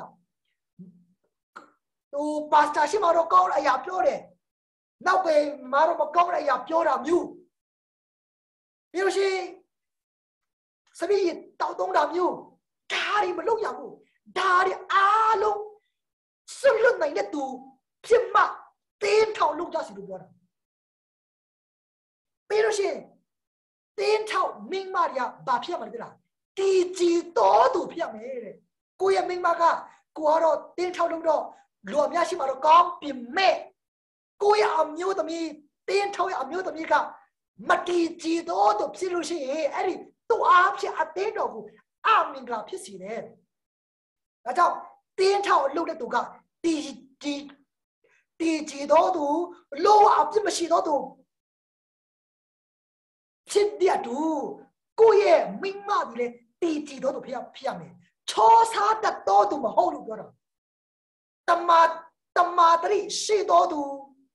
ဟိုပါစတာရှိမှတော့ကောင်းတဲ့အရာပြောတယ်နောက်ပဲမတော့မကောင်းတဲ့အရာပြောတာမျိုးပြီးလို့ရှိရင်စပီးတောက်တုံးတာမျိုးဒါတွေမလုပ်ရဘူးဒါတွေအားလုံးစွန့်လွတ်နိုင်တဲ့သူဖြစ်မှတင်းထောက်လုပ်ကြစီလို့ပြောတာပြီးလို့ရှိရင်တင်းထောက်မင်းမတွေကဘာဖြစ်ရမှာလဲလားတီဂျီတော်သူဖြစ်ရမယ်တဲ့ကိုရဲ့မင်းမကကိုကတော့တင်းထောက်လုပ်တော့လူအများရှိမှာတော့ကောင်းပြင်မဲ့ကိုရဲ့အမျိုးသမီးတင်းထောက်ရဲ့အမျိုးသမီးကမတီဂျီတော်သူဖြစ်လို့ရှိရင်အဲ့ဒီသူ့အားဖြင့်အတင်းတော်ကိုအမင်္ဂလာဖြစ်စီတယ်ဒါကြောင့်တင်းထောက်လုပ်တဲ့သူကတီဂျီတီဂျီတော်သူလောအပြစ်မရှိတော့သူဖြစ်တဲ့သူကိုရဲ့မိမဒီလေတီဂျီတော်သူဖြစ်ဖြစ်ရမယ်ချောစားတတ်တော်သူမဟုတ်လို့ပြောတာတမတမတရိရှိတော်သူ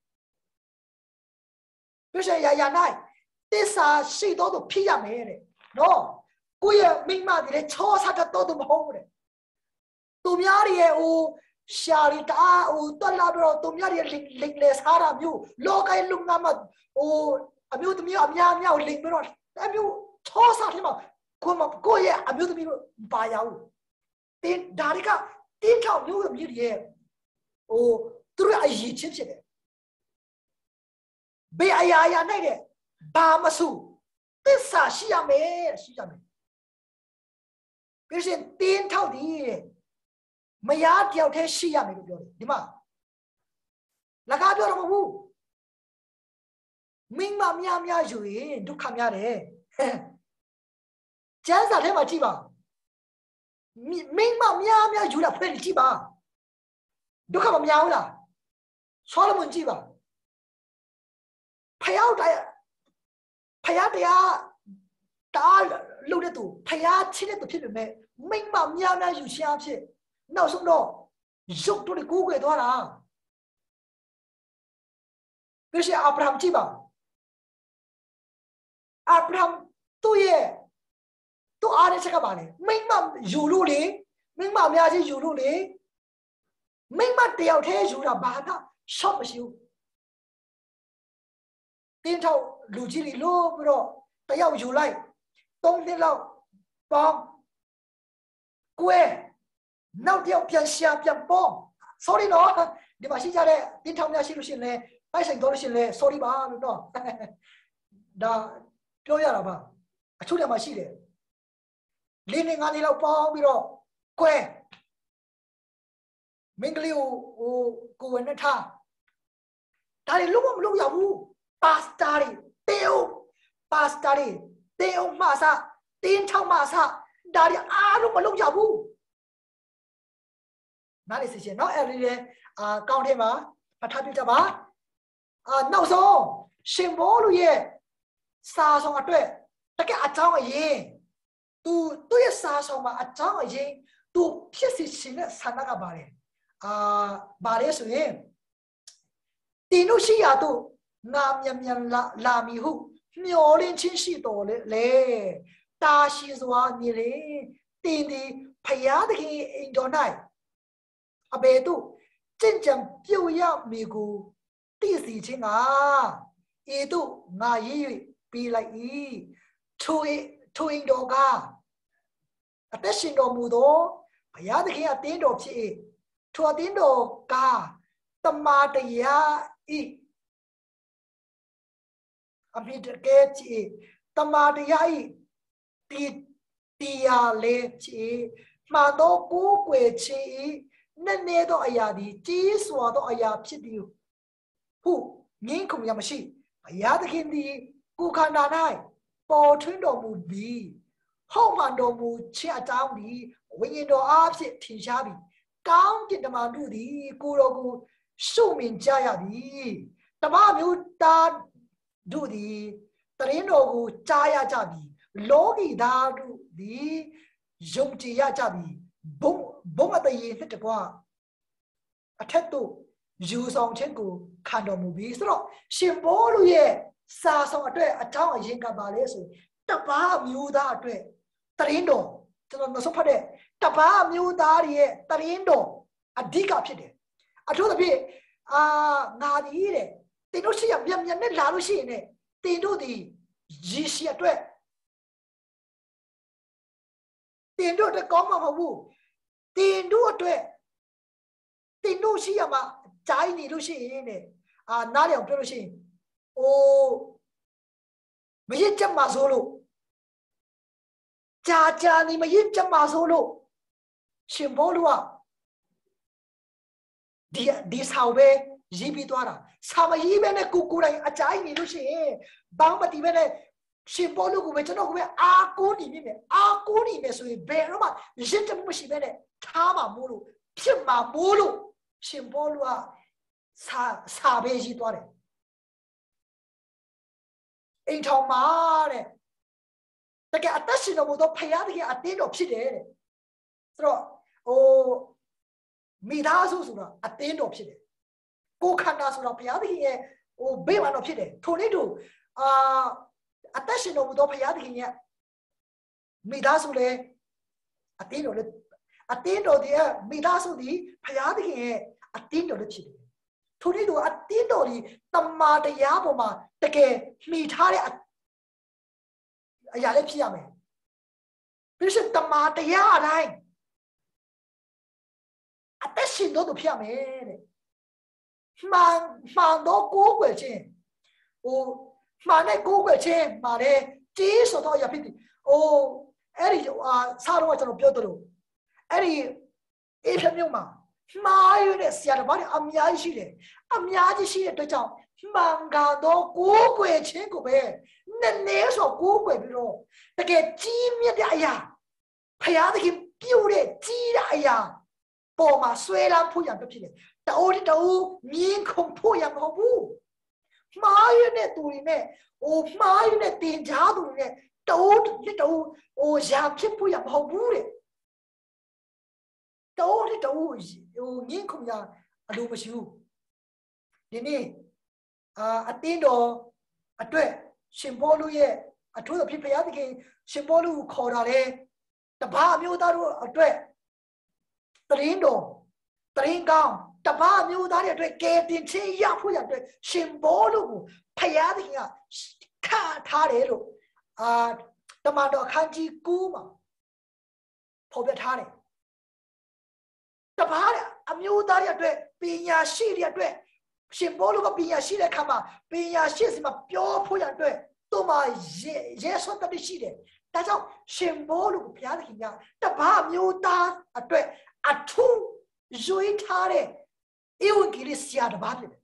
ပြည့်ရရနိုင်တစ္ဆာရှိတော်သူဖြစ်ရမယ်တဲ့နော်ကိုရဲ့မိမဒီလေချောစားတတ်တော်သူမဟုတ်တဲ့သူများရဲ့ဟိုရှာရီတာဟိုတော်လာတော့သူများရဲ့လိတ်လေစားတာမျိုးလောကရဲ့လူငါမဟိုအမျိုးသမီးအများများလိတ်ပြီးတော့အမျိုးချောစားတယ်မှာကိုမကိုရဲ့အမျိုးသမီးတို့ပါရအောင်တင်းဒါရီကတင်းထောက်မျိုးသမီးတွေရဲ့ဟိုသူတို့အရေးချင်းဖြစ်တယ်ဘေးအရာအရာနိုင်တယ်ဘာမဆိုသစ္စာရှိရမယ်ရှိရမယ်ပြီးရင်တင်းထောက်ဒီမယားတယောက်တည်းရှိရမယ်လို့ပြောတယ်ဒီမှာလကားပြောတော့မဟုတ်ဘူးမိန်းမများများယူရင်ဒုက္ခများတယ်ကျမ်းစာထဲမှာကြည့်ပါမိန်းမများများယူတာဖွင့်ကြည့်ပါဒုက္ခမများဘူးလားဆောလမွန်ကြည့်ပါဖယားတရားဖယားတရားတားလို့တဲ့သူဖယားချင်းတဲ့သူဖြစ်ပေမဲ့မိန်းမများများယူရှားဖြစ်နောက်ဆုံးတော့ရုပ်တို့ကိုကိုယ်သွားတာဘယ်ရှိအာဗြဟံကြည့်ပါအာဗြဟံသူ့ရဲ့သူ့အားနဲ့ချက်ကပါလေမိမယူလို့လေမိမအများကြီးယူလို့လေမိမတယောက်တည်းယူတာဘာသာရှော့မရှိဘူးတင်းထောက်လူကြီးတွေလို့ပြီးတော့တယောက်ယူလိုက်သုံးနှစ်လောက်ပေါင်းကွဲနောက်တယောက်ပြန်ရှာပြန်ပေါ် sorry နော်ဒီမှာရှိကြတဲ့တင်းထောက်များရှိလို့ရှိရင်လည်းပိုက်ဆိုင်တော်လို့ရှိရင်လည်း sorry ပါလို့တော့ဒါပြောရတာပါအချို့တည်းမှာရှိတယ်လေးနေငါးနေလောက်ပေါင်းပြီးတော့ကွဲမင်္ဂလိကိုဟိုကိုဝင်နဲ့ထားဒါတွေလုံးဝမလုပ်ရဘူးပါစတာတွေတေယုံပါစတာတွေတေယုံမှစားတင်းထောက်မှစားဒါတွေအားလုံးမလုပ်ရဘူးနားလေစီရှင်เนาะအဲ့ဒီလေအာကောင်းထဲမှာဖတ်ထားပြကြပါအာနောက်ဆုံးရှင်ဘောလူရဲ့စာဆောင်အတွက်တကယ်အကြောင်းအရင်သူသူ့ရဲ့စာဆောင်မှာအကြောင်းအရင်သူဖြစ်စီရှင်တဲ့ဆန္ဒကပါတယ်အာဘာလဲဆိုရင်တင်လို့ရှိရတော့ငါမြန်မြန်လာလာမီဟုမျောလင်းချင်းရှိတော်လေလေတာရှိစွာနေလေတင်ဒီဖယားတခင်အိမ်တော်၌အဘေတို့ကျင့်ကြံပြုတ်ရမီကိုသိစီချင်းကဧတို့ငါရေး၍ပေးလိုက်၏ထိုထိုအိမ်တော်ကအသက်ရှင်တော်မူသောဘုရားသခင်အသင်းတော်ဖြစ်၏ထိုအသင်းတော်ကတမန်တရားဤအမိတကယ်ချီတမန်တရားဤတီတရားလေးချီမှန်သောကိုးကွယ်ခြင်းနည်းနည်းသောအရာသည်ကြီးစွာသောအရာဖြစ်သည်ဟုငင်းခုန်ရမရှိဘုရားသခင်သည်ကိုယ်ခန္ဓာ၌ပေါ်ထွန်းတော်မူပြီးဟောမှန်တော်မူခြင်းအကြောင်းသည်ဝိညာဉ်တော်အားဖြင့်ထင်ရှားပြီးကောင်းကင်တမန်တို့သည်ကိုယ်တော်ကိုရှုမြင်ကြရသည်တမန်မျိုးသားတို့သည်တရင်တော်ကိုကြားရကြပြီလောကီသားတို့သည်ယုံကြည်ရကြပြီဘုံဘုံအတရေနှစ်တကွာအထက်သို့ယူဆောင်ခြင်းကိုခံတော်မူပြီးဆိုတော့ရှင်ဘောလူရဲ့စာဆောင်အတွက်အကြောင်းအရင်းကပါလဲဆိုတပါးမျိုးသားအတွက်တရင်တော်ကျွန်တော်မဆုံးဖတ်တဲ့တပါးမျိုးသားရဲ့တရင်တော်အဓိကဖြစ်တယ်အထူးသဖြင့်အာငါဒီတဲ့တင်တို့ရှိရမြန်မြန်နဲ့လာလို့ရှိရင်ねတင်တို့ဒီရေရှိအတွက်တင်တို့အတွက်ကောင်းမှာမဟုတ်ဘူးတင်တို့အတွက်တင်တို့ရှိရမှာဂျိုင်းနေလို့ရှိရင်ねအာနားလျောင်ပြောလို့ရှိရင်အိုးမရစ်ချက်မှာဆိုလို့ကြာကြာနေမရစ်ချက်မှာဆိုလို့ရှင်ဘောလူကဒီဒီဆောက်ပဲရေးပြီးသွားတာစာမရေးပဲနဲ့ကိုကိုတိုင်းအကြိုက်နေလို့ရှိရင်ဘာမှမတည်ပဲနဲ့ရှင်ဘောလူကပဲကျွန်တော်ကပဲအာကိုနေမိမယ်အာကိုနေမယ်ဆိုရင်ဘယ်တော့မှရစ်ချက်မရှိပဲနဲ့ထားမှာမို့လို့ဖြစ်မှာမို့လို့ရှင်ဘောလူကစာစာပဲရေးသွားတယ်အိမ်ထောင်မှာတဲ့တကယ်အသက်ရှင်တော်မူသောဖခင်တကယ်အတင်းတော်ဖြစ်တယ်တဲ့ဆိုတော့ဟိုမိသားစုဆိုတာအတင်းတော်ဖြစ်တယ်ကိုခန္ဓာဆိုတာဘုရားသခင်ရဲ့ဟိုဘေးမှာတော့ဖြစ်တယ်ထိုနည်းတူအာအသက်ရှင်တော်မူသောဘုရားသခင်ရဲ့မိသားစုလည်းအတင်းတော်လည်းအတင်းတော်ရဲ့မိသားစုဒီဘုရားသခင်ရဲ့အတင်းတော်လည်းဖြစ်တယ်ထိုနည်းတူအတင်းတော်ဒီတမာတရားပေါ်မှာတကယ်မှီထားတဲ့အရာလည်းဖြစ်ရမယ်ပြီးရှင်တမာတရားအတိုင်းအသက်ရှင်တော်သူဖြစ်ရမယ်တဲ့မှန်မှန်တော့ကိုယ်ွယ်ချင်းဟိုမှန်တဲ့ကိုယ်ွယ်ချင်းမှာလေကြီးဆိုတော့ရဖြစ်တယ်ဟိုအဲ့ဒီအာစားတော့ကျွန်တော်ပြောတယ်လို့အဲ့ဒီအေးဖြမျိုးမှာမှားရတဲ့ဆရာတော်ဘာလဲအများကြီးရှိတယ်အများကြီးရှိတဲ့အတွက်ကြောင့်မှန်ကတော့ကိုယ်ွယ်ချင်းကိုပဲနည်းနည်းဆိုကိုယ်ွယ်ပြီးတော့တကယ်ကြီးမြတ်တဲ့အရာဖရာသခင်ပြုတဲ့ကြီးတဲ့အရာပေါ်မှာဆွဲလန်းဖို့ရပြဖြစ်တယ်တအိုးတအိုးမြင်းခုန်ဖို့ရမဟုတ်ဘူးမှားရတဲ့သူတွေနဲ့ဟိုမှားရတဲ့တင်ကြားသူတွေနဲ့တအိုးတစ်တအိုးဟိုရာဖြစ်ဖို့ရမဟုတ်ဘူးတဲ့တအိုးတစ်တအိုးဟိုမြင်းခုန်ရအလိုမရှိဘူးဒီနေ့အာအတင်းတော်အတွက်ရှင်ဘောလူရဲ့အထူးသဖြင့်ဘုရားသခင်ရှင်ဘောလူကိုခေါ်တာလေတပါးမျိုးသားတို့အတွက်တရင်တော်တရင်ကောင်းတပါးမျိုးသားတွေအတွက်ကဲတင်ချင်းရဖို့ရအတွက်ရှင်ဘောလူကိုဖယားသခင်ကခါထားတယ်လို့အာတမန်တော်အခန်းကြီး၉မှာဖော်ပြထားတယ်တပါးအမျိုးသားတွေအတွက်ပညာရှိတွေအတွက်ရှင်ဘောလူကပညာရှိတဲ့အခါမှာပညာရှိစီမှာပြောဖို့ရအတွက်သူ့မှာရဲဆွတ်တတ်ရှိတယ်ဒါကြောင့်ရှင်ဘောလူကိုဘုရားသခင်ကတပါးမျိုးသားအတွက်အထူးရွေးထားတဲ့ဧဝံဂေလိဆရာတစ်ပါးဖြစ်တယ်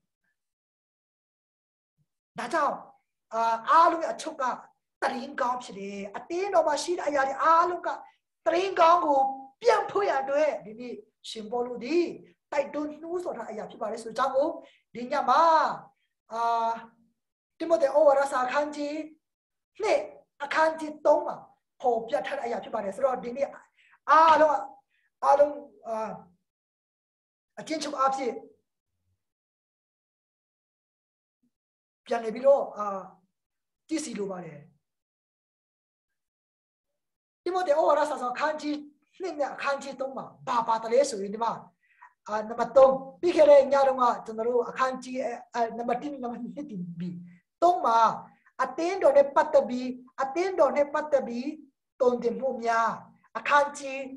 ဒါကြောင့်အာအားလုံးအချုပ်ကတရင်ကောင်းဖြစ်တယ်အတင်းတော်မှာရှိတဲ့အရာတွေအားလုံးကတရင်ကောင်းကိုပြန်ဖို့ရအတွက်ဒီနေ့ရှင်ဘောလူဒီတိုက်တွန်းနှိုးဆော်ထားအရာဖြစ်ပါလေဆိုကြောင့်ကိုဒီညမှာအာတိမိုသေဩဝါဒစာအခန်းကြီးနှစ်အခန်းကြီး၃မှာပေါ်ပြထားတဲ့အရာဖြစ်ပါတယ်ဆိုတော့ဒီနေ့အားလုံးအားလုံးအာအချင်းချုပ်အဖြစ်ပြန်နေပြီးတော့အာတည်စီလိုပါတယ်တိမိုသေဩဝါဒစာအခန်းကြီးနှစ်နဲ့အခန်းကြီး၃မှာဘာပါတလဲဆိုရင်ဒီမှာအာနံပါတ်၃ပြီးခဲ့တဲ့ညတော့ကကျွန်တော်တို့အခန်းကြီးနံပါတ်၁နံပါတ်၂တင်ပြီး၃မှာအတင်းတော်နဲ့ပတ်သက်ပြီးအတင်းတော်နဲ့ပတ်သက်ပြီးတုံတင်မှုများအခန်းကြီး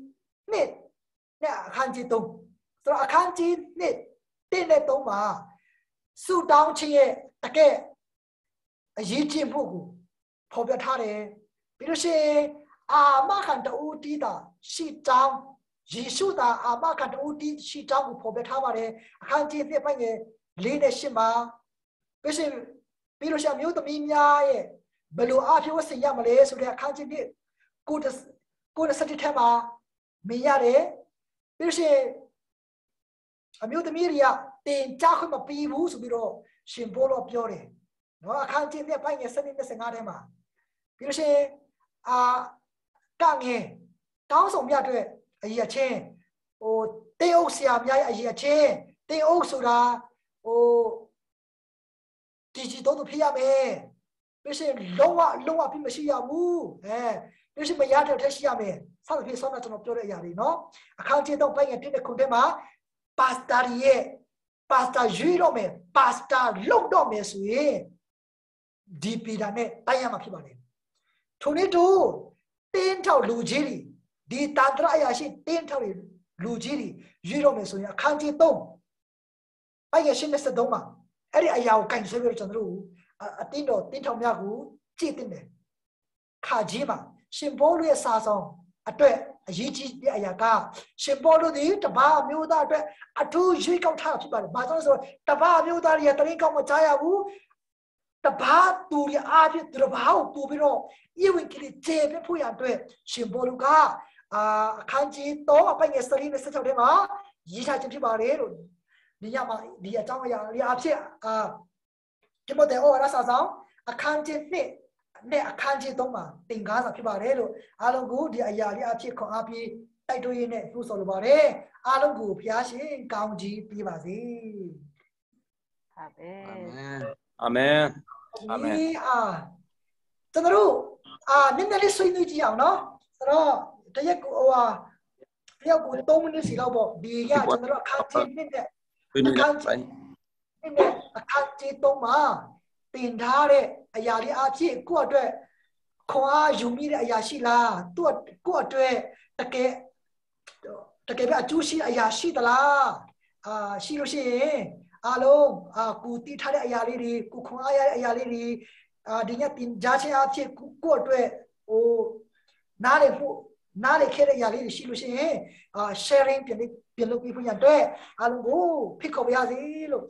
နှစ်နဲ့အခန်းကြီးသုံးဆိုတော့အခန်းကြီးနှစ်တစ်နဲ့သုံးမှာစုတောင်းခြင်းရဲ့တကယ်အရေးကြီးမှုကိုဖော်ပြထားတယ်ပြီးလို့ရှိရင်အာမခံတူတီးတာရှိတောင်းယေရှုသာအာမခံတူတီးရှိတောင်းကိုဖော်ပြထားပါတယ်အခန်းကြီးနှစ်ပိုင်းငယ်လေးနဲ့ရှစ်မှာပြီးရှင်ပြီးလို့ရှိရင်မျိုးသမီးများရဲ့ဘယ်လိုအဖြစ်ဝတ်ဆင်ရမလဲဆိုတဲ့အခန်းကြီးနှစ်ကိုကိုစတိထဲမှာမြင်ရတယ်ပြီးလို့ရှိရင်အမျိုးသမီးတွေကတင်ကြားခွင့်မပေးဘူးဆိုပြီးတော့ရှင်ဘောလောပြောတယ်နော်အခန်းကြီးနှစ်ပိုင်းငယ်စနစ်နဲ့ဆင်ငါးထဲမှာပြီးလို့ရှိရင်အာကငယ်တောင်းဆောင်မြတ်အတွက်အရေးအချင်းဟိုတင်းအုပ်ဆရာများရဲ့အရေးအချင်းတင်းအုပ်ဆိုတာဟိုဒီကြီးတော့ဖြစ်ရမယ်ပြီးရှင်လုံးဝလုံးဝပြီးမရှိရဘူးအဲပြီးရှင်မရတဲ့ထက်ရှိရမယ်ဆက်ပြီးဆောင်းတာကျွန်တော်ပြောတဲ့အရာတွေနော်အခန်းကြီးတော့ပိုင်းငယ်တစ်တဲ့ခုထဲမှာပါစတာရဲ့ပါစတာရွေးတော့မယ်ပါစတာလုံတော့မယ်ဆိုရင်ဒီပီတာနဲ့တိုင်းရမှာဖြစ်ပါလေထိုနည်းတူတင်းထောက်လူကြီးတွေဒီတန်ត្រအရာရှိတင်းထောက်လူကြီးတွေရွေးတော့မယ်ဆိုရင်အခန်းကြီးသုံးအဲ့ရရှင်းတဲ့စက်သုံးမှာအဲ့ဒီအရာကိုကင်ဆယ်ပြီးကျွန်တော်တို့အတင်းတော်တင်းထောက်များကိုကြည့်တင်တယ်ခါကြီးမှာရှင်ဘောလူရဲ့စာဆောင်အတွက်အရေးကြီးတဲ့အရာကရှင်ဘောလူဒီတပါးမျိုးသားအတွက်အထူးရွေးကောက်ထားဖြစ်ပါတယ်။ဘာကြောင့်လဲဆိုတော့တပါးမျိုးသားတွေကတရင်ကောက်မကြားရဘူး။တပါးသူတွေအားဖြင့်တပါးကိုပို့ပြီးတော့ဤဝင်ကလေးကျေပြဖို့ရအတွက်ရှင်ဘောလူကအာအခန်းကြီးသုံးအပိုင်းငယ်စရီနဲ့ဆက်ချောက်ထဲမှာရေးထားခြင်းဖြစ်ပါတယ်လို့ဒီညမှာဒီအကြောင်းအရာလေးအဖြစ်အာဒီမို့တဲ့ဩဝါဒစာဆောင်အခန်းကြီးနှစ်နဲ့အခန်းကြီးသုံးမှာသင်ခန်းစာဖြစ်ပါတယ်လို့အားလုံးကိုဒီအရာလေးအဖြစ်ခွန်အားပြီးတိုက်တွန်းရင်းနဲ့နှိုးဆော်လိုပါတယ်အားလုံးကိုဘုရားရှင်ကောင်းကြီးပေးပါစေအာမင်အာမင်အာမင်အာကျွန်တော်တို့အာနည်းနည်းလေးဆွေးနွေးကြည့်အောင်နော်ဆိုတော့တရက်ကိုဟိုဟာတယောက်ကိုသုံးမိနစ်စီလောက်ပေါ့ဒီကကျွန်တော်တို့အခန်းကြီးနှစ်နဲ့အခန်းကြီးနှစ်နဲ့အခန်းကြီးသုံးမှာတင်ထားတဲ့အရာလေးအဖြစ်ကိုယ့်အတွက်ခွန်အားယူမိတဲ့အရာရှိလားသူ့ကိုယ့်အတွက်တကယ်တကယ်ပဲအကျိုးရှိအရာရှိသလားအာရှိလို့ရှိရင်အားလုံးအာကိုတည်ထားတဲ့အရာလေးတွေကိုခွန်အားရတဲ့အရာလေးတွေအာဒီညတင်ကြားခြင်းအဖြစ်ကိုယ့်အတွက်ဟိုနားလေဖို့နားလေခဲ့တဲ့အရာလေးတွေရှိလို့ရှိရင်အာ sharing ပြန်ပြန်လုပ်ပြီးဖို့ရတဲ့အားလုံးကိုဖိတ်ခေါ်ပါရစေလို့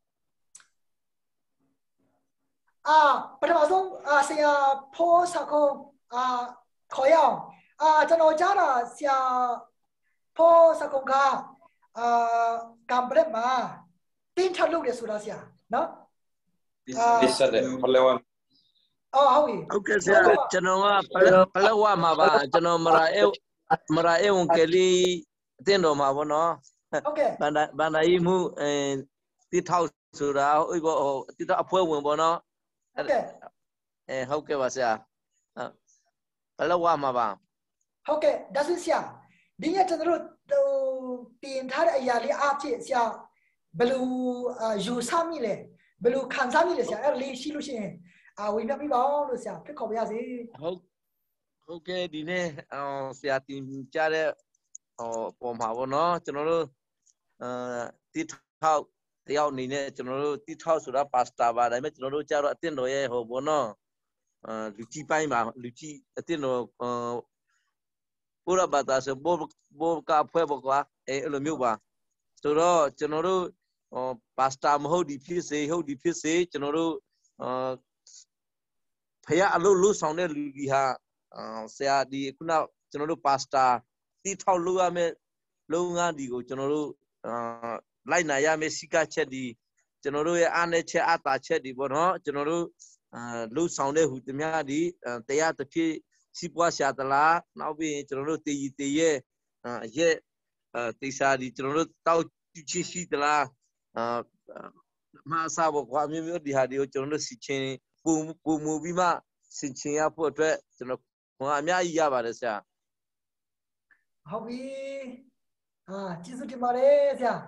အာပထမဆုံးအာဆရာဖောစကုံအာခေါ်ရအောင်အာကျွန်တော်ကြားတာဆရာဖောစကုံကအာကံပရက်မှာတင်းထလုပ်တယ်ဆိုတာဆရာနော်ဒီဆက်တယ်ဘယ်လိုအော်ဟုတ်ပြီဟုတ်ကဲ့ဆရာကျွန်တော်ကပလဝမှာပါကျွန်တော်မရာအဲမရာအဲဝန်ကလေးအတင်းတော်မှာဗောနော်ဟုတ်ကဲ့ဗန္ဒဗန္ဒာကြီးမှုအဲတိထောက်ဆိုတာဥပ္ပဟိုတိထောက်အဖွဲ့ဝင်ဗောနော်ဟုတ်ကဲ့အဲဟုတ်ကဲ့ပါဆရာဘယ်လောက်ဝမှာပါဟုတ်ကဲ့ဒါဆိုဆရာဒီညကျွန်တော်တို့တင်ထားတဲ့အရာလေးအဖြစ်ဆရာဘယ်လိုယူဆမိလဲဘယ်လိုခံစားမိလဲဆရာအဲ့လေးရှိလို့ရှိရင်အာဝင်ပြပြီးပါလို့ဆရာဖိတ်ခေါ်ပါရစေဟုတ်ဟုတ်ကဲ့ဒီနေ့အောင်ဆရာတင်ကြတဲ့ဟောပေါ်မှာဗောနော်ကျွန်တော်တို့အာတိထောက်တယောက်အနေနဲ့ကျွန်တော်တို့တိထောက်ဆိုတာပါစတာပါဒါပေမဲ့ကျွန်တော်တို့ကြတော့အတင်းတော်ရဲ့ဟိုဘောနော်အာလူကြီးပိုင်းပါလူကြီးအတင်းတော်ဘုရားဘာသာဆိုဘောဘောကဖွဲ့ဘောကွာအဲအဲ့လိုမျိုးပါဆိုတော့ကျွန်တော်တို့ဟိုပါစတာမဟုတ်ဒီဖြစ်စေဟုတ်ဒီဖြစ်စေကျွန်တော်တို့အာဖယားအလုပ်လုပ်ဆောင်တဲ့လူကြီးဟာအာဆရာဒီခုနကျွန်တော်တို့ပါစတာတိထောက်လုပ်ရမယ့်လုပ်ငန်းဒီကိုကျွန်တော်တို့အာလိုက်နာရမယ့်စိကချက်ဒီကျွန်တော်တို့ရဲ့အားနဲ့ချက်အတာချက်ဒီပေါ့နော်ကျွန်တော်တို့အာလှုပ်ဆောင်တဲ့ဟူသမျှဒီတရားတစ်ဖြစ်စီးပွားရှာသလားနောက်ပြီးကျွန်တော်တို့တည်ရည်တည်ရဲ့အရဲ့တိစာဒီကျွန်တော်တို့တောက်ချစ်ရှိသလားအာမအစားဘောကွာမျိုးမျိုးဒီဟာဒီကိုကျွန်တော်တို့စီချင်းပုံပုံမူပြီးမှစင်ချင်ရဖို့အတွက်ကျွန်တော်ဟိုအများကြီးရပါတယ်ဆရာဟုတ်ပြီအာကျေးဇူးတင်ပါတယ်ဆရာ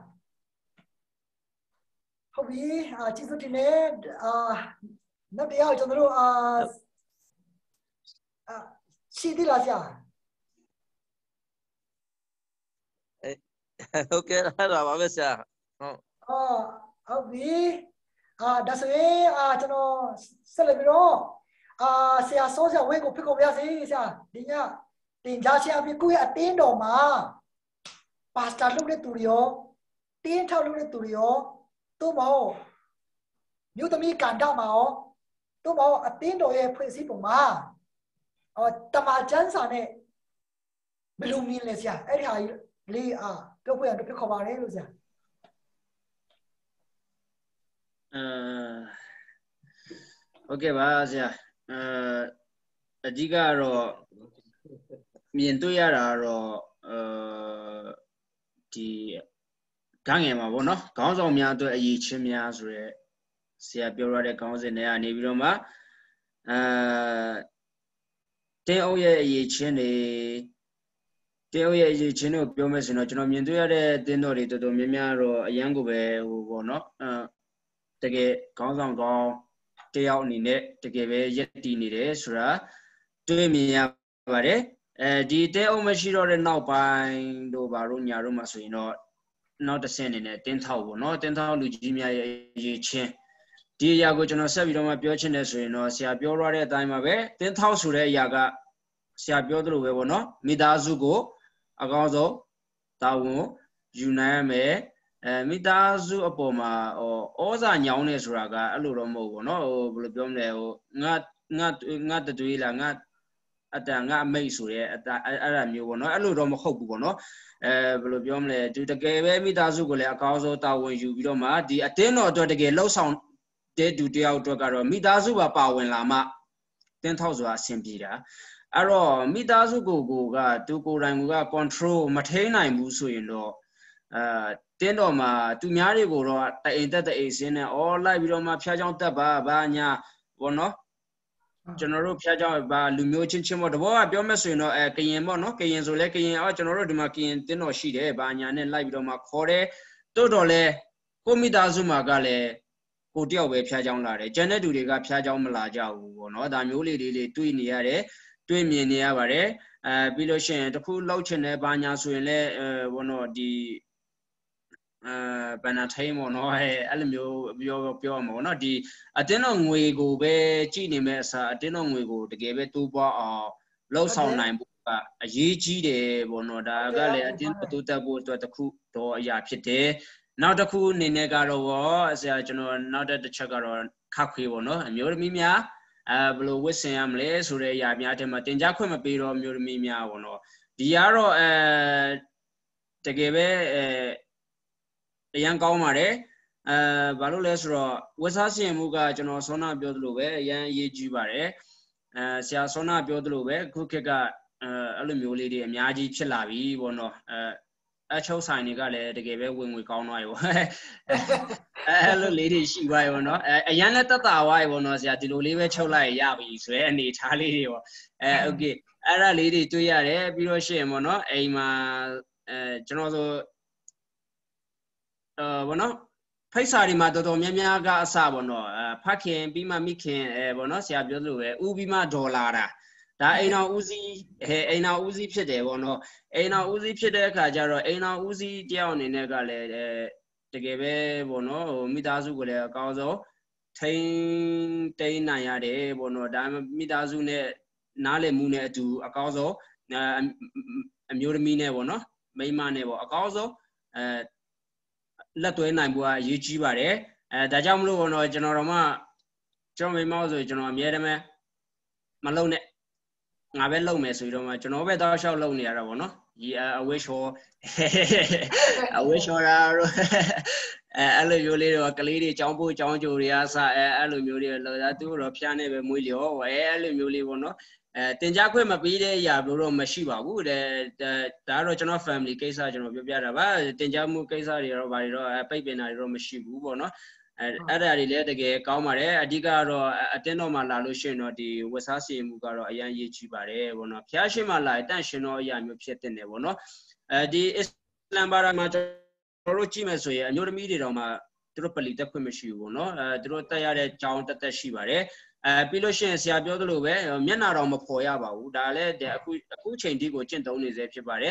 ဟုတ်ပြီအာကျေးဇူးတင်နေအာနောက်တရားကျွန်တော်တို့အာအာရှိသေးလားဆရာ ok là bảo với sao ờ ok à đã rồi à cho nó sẽ là bilo à sẽ số sẽ quay của pico bây giờ sẽ đi nhá tiền giá sẽ bị cúi ở tiền đồ mà pasta lúc đấy tụi yo tiền thao lúc đấy tụi yo tôi bảo nếu tụi mình cản đạo mà tôi bảo ở tiền đồ ấy phải xí bụng mà ờ tầm à chân sao này belum min le sia ai hai li à tôi quay được cái kho bao đấy luôn sia ờ ok ba sia ờအဓိကတော့မြင်တွေ့ရတာတော့အဲဒီခန်းငယ်မှာပေါ့နော်ခေါင်းဆောင်များအတွက်အရေးချင်းများဆိုရဲဆရာပြောရတဲ့ခေါင်းစဉ်တွေကနေပြီးတော့မှအဲတင်းအုပ်ရဲ့အရေးချင်းတွေတင်းအုပ်ရဲ့အရေးချင်းတွေကိုပြောမယ်ဆိုတော့ကျွန်တော်မြင်တွေ့ရတဲ့တင်းတော်တွေတော်တော်များများတော့အရန်ကိုပဲဟိုပေါ့နော်အဲတကယ်ခေါင်းဆောင်ကောင်းတယောက်အနေနဲ့တကယ်ပဲယက်တည်နေတယ်ဆိုတာတွေ့မြင်ရပါတယ်အဲဒီတင်းအုပ်မရှိတော့တဲ့နောက်ပိုင်းတို့ဘာလို့ညာတို့မှဆိုရင်တော့နောက်တစ်ဆင့်အနေနဲ့တင်းထောက်ပေါ့နော်တင်းထောက်လူကြီးများရဲ့အရေးချင်းဒီအရာကိုကျွန်တော်ဆက်ပြီးတော့မှပြောချင်တယ်ဆိုရင်တော့ဆရာပြောရတဲ့အတိုင်းပါပဲတင်းထောက်ဆိုတဲ့အရာကဆရာပြောသလိုပဲပေါ့နော်မိသားစုကိုအကောင်းဆုံးတာဝန်ယူနိုင်ရမယ်အဲမိသားစုအပေါ်မှာဟောဩဇာညောင်းနေဆိုတာကအဲ့လိုတော့မဟုတ်ဘူးเนาะဟိုဘယ်လိုပြောမလဲဟိုငါငါငါတတွေးလားငါအတန်ငါအမိတ်ဆိုရဲအဲ့အဲ့ဒါမျိုးပေါ့เนาะအဲ့လိုတော့မဟုတ်ဘူးပေါ့เนาะအဲဘယ်လိုပြောမလဲသူတကယ်ပဲမိသားစုကိုလည်းအကောင်းဆုံးတာဝန်ယူပြီးတော့မှဒီအတင်းတော်အတွက်တကယ်လှုပ်ဆောင်တဲ့သူတယောက်အတွက်ကတော့မိသားစုပါပါဝင်လာမှတင်းထောက်ဆိုတာအဆင်ပြေတာအဲ့တော့မိသားစုကိုကိုကသူကိုယ်တိုင်က control မထိန်းနိုင်ဘူးဆိုရင်တော့အဲတင်းတော်မှာသူများတွေကိုတော့တအိမ်တက်တအိမ်စင်းနဲ့အော်လိုက်ပြီးတော့မှဖျားချောင်းတက်ပါဘာညာပေါ့နော်ကျွန်တော်တို့ဖျားချောင်းဘာလူမျိုးချင်းချင်းပေါ့တဘောကပြောမယ်ဆိုရင်တော့အဲကရင်ပေါ့နော်ကရင်ဆိုလဲကရင်အော်ကျွန်တော်တို့ဒီမှာကရင်တင်းတော်ရှိတယ်ဘာညာနဲ့လိုက်ပြီးတော့မှခေါ်တယ်တိုးတော်လဲကိုမိသားစုမှာကလည်းကိုတယောက်ပဲဖျားချောင်းလာတယ်ကျန်တဲ့သူတွေကဖျားချောင်းမလာကြဘူးပေါ့နော်ဒါမျိုးလေးလေးတွေးနေရတယ်တွေးမြင်နေရပါတယ်အဲပြီးလို့ရှိရင်တခုလောက်ချင်တဲ့ဘာညာဆိုရင်လဲအဲဘောနော်ဒီအဲဘန်နာထိုင်းပေါ့နော်အဲအဲ့လိုမျိုးပြောပြောမှာပေါ့နော်ဒီအတင်းတော်ငွေကိုပဲကြည့်နေမဲ့အစားအတင်းတော်ငွေကိုတကယ်ပဲတိုးပွားအောင်လှုပ်ဆောင်နိုင်ဖို့ကအရေးကြီးတယ်ပေါ့နော်ဒါကလည်းအတင်းတိုးတက်ဖို့အတွက်တခုတော့အရာဖြစ်တယ်နောက်တစ်ခုအနေနဲ့ကတော့ဆရာကျွန်တော်နောက်တစ်ချက်ကတော့ခက်ခွေးပေါ့နော်အမျိုးသမီးများအဲဘယ်လိုဝတ်ဆင်ရမလဲဆိုတဲ့အရာများတဲ့မှာတင် जा ခွင့်မပေးတော့အမျိုးသမီးများပေါ့နော်ဒီကတော့အဲတကယ်ပဲအဲအရန်ကောင်းပါတယ်အဲဘာလို့လဲဆိုတော့ဝတ်စားဆင်မှုကကျွန်တော်ဆောနာပြောသလိုပဲအရန်အရေးကြီးပါတယ်အဲဆရာဆောနာပြောသလိုပဲခုခေတ်ကအဲအဲ့လိုမျိုးလေးတွေအများကြီးဖြစ်လာပြီပေါ့နော်အဲအချုပ်ဆိုင်တွေကလည်းတကယ်ပဲဝင်ငွေကောင်းသွားရောအဲ့လိုလေးတွေရှိသွားရောနော်အဲအရန်လည်းတက်တာသွားရောနော်ဆရာဒီလိုလေးပဲချုပ်လိုက်ရပြီဆိုရဲအနေထားလေးတွေပေါ့အဲโอเคအဲ့ဒါလေးတွေတွေ့ရတယ်ပြီးတော့ရှရင်ပေါ့နော်အိမ်မှာအဲကျွန်တော်ဆိုအဲဘောနော်ဖိတ်စာတွေမှာတော်တော်များများကအစပေါ့နော်အဲဖတ်ခင်ပြီးမှမိခင်အဲဘောနော်ဆရာပြောသလိုပဲဥပြီးမှဒေါ်လာတာဒါအိမ်တော်ဦးစီးအဲအိမ်တော်ဦးစီးဖြစ်တယ်ပေါ့နော်အိမ်တော်ဦးစီးဖြစ်တဲ့အခါကျတော့အိမ်တော်ဦးစီးတယောက်အနေနဲ့ကလည်းအဲတကယ်ပဲပေါ့နော်ဟိုမိသားစုကိုလည်းအကောင်းဆုံးထိန်းတိန်းနိုင်ရတယ်ပေါ့နော်ဒါမိသားစုနဲ့နားလည်မှုနဲ့အတူအကောင်းဆုံးအမျိုးသမီးနဲ့ပေါ့နော်မိန်းမနဲ့ပေါ့အကောင်းဆုံးအဲလက်သွဲနိုင်ဖို့အရေးကြီးပါတယ်အဲဒါကြောင့်မလို့တော့ကျွန်တော်တို့မှကျွန်တော်မိမောဆိုကျွန်တော်အမြဲတမ်းမလုံနဲ့ငါပဲလုံမယ်ဆိုပြီးတော့မှကျွန်တော်ပဲတောက်လျှောက်လုံနေရတာပေါ့နော်ဒီအဝေးချောအဝေးချောရာအဲအဲ့လိုမျိုးလေးတော့ကလေးတွေចောင်းဖို့ចောင်းကြိုတွေအစအဲအဲ့လိုမျိုးတွေလောသာသူတော့ဖျားနေပဲမွေးလျောအဲအဲ့လိုမျိုးလေးပေါ့နော်အဲတင် जा ခွင့်မပေးတဲ့အရာလို့တော့မရှိပါဘူးတဲ့ဒါကတော့ကျွန်တော် family ကိစ္စကျွန်တော်ပြောပြတာပါတင် जा မှုကိစ္စတွေတော့ဘာတွေတော့ပိတ်ပင်တာတွေတော့မရှိဘူးပေါ့နော်အဲအဲ့ဒါတွေလည်းတကယ်ကောင်းပါတယ်အဓိကတော့အတင်းတော်မှာလာလို့ရှိရင်တော့ဒီဝတ်စားစီမှုကတော့အရန်ရေးကြည့်ပါတယ်ပေါ့နော်ဖျားရှင်မှာလာတန့်ရှင်တော့အရာမျိုးဖြစ်တဲ့နေပေါ့နော်အဲဒီအစ္စလမ်ဘာသာမှာကျွန်တော်တို့ကြည့်မယ်ဆိုရင်အမျိုးသမီးတွေတော့မှသူတို့ပလီတက်ခွင့်မရှိဘူးပေါ့နော်အဲသူတို့တက်ရတဲ့ကြောင်းတက်တက်ရှိပါတယ်အဲပြီးလို့ရှိရင်ဆရာပြောသလိုပဲမျက်နာတော်မဖော်ရပါဘူးဒါလည်းအခုအခုချိန်ထိကိုကျင့်သုံးနေစေဖြစ်ပါတယ်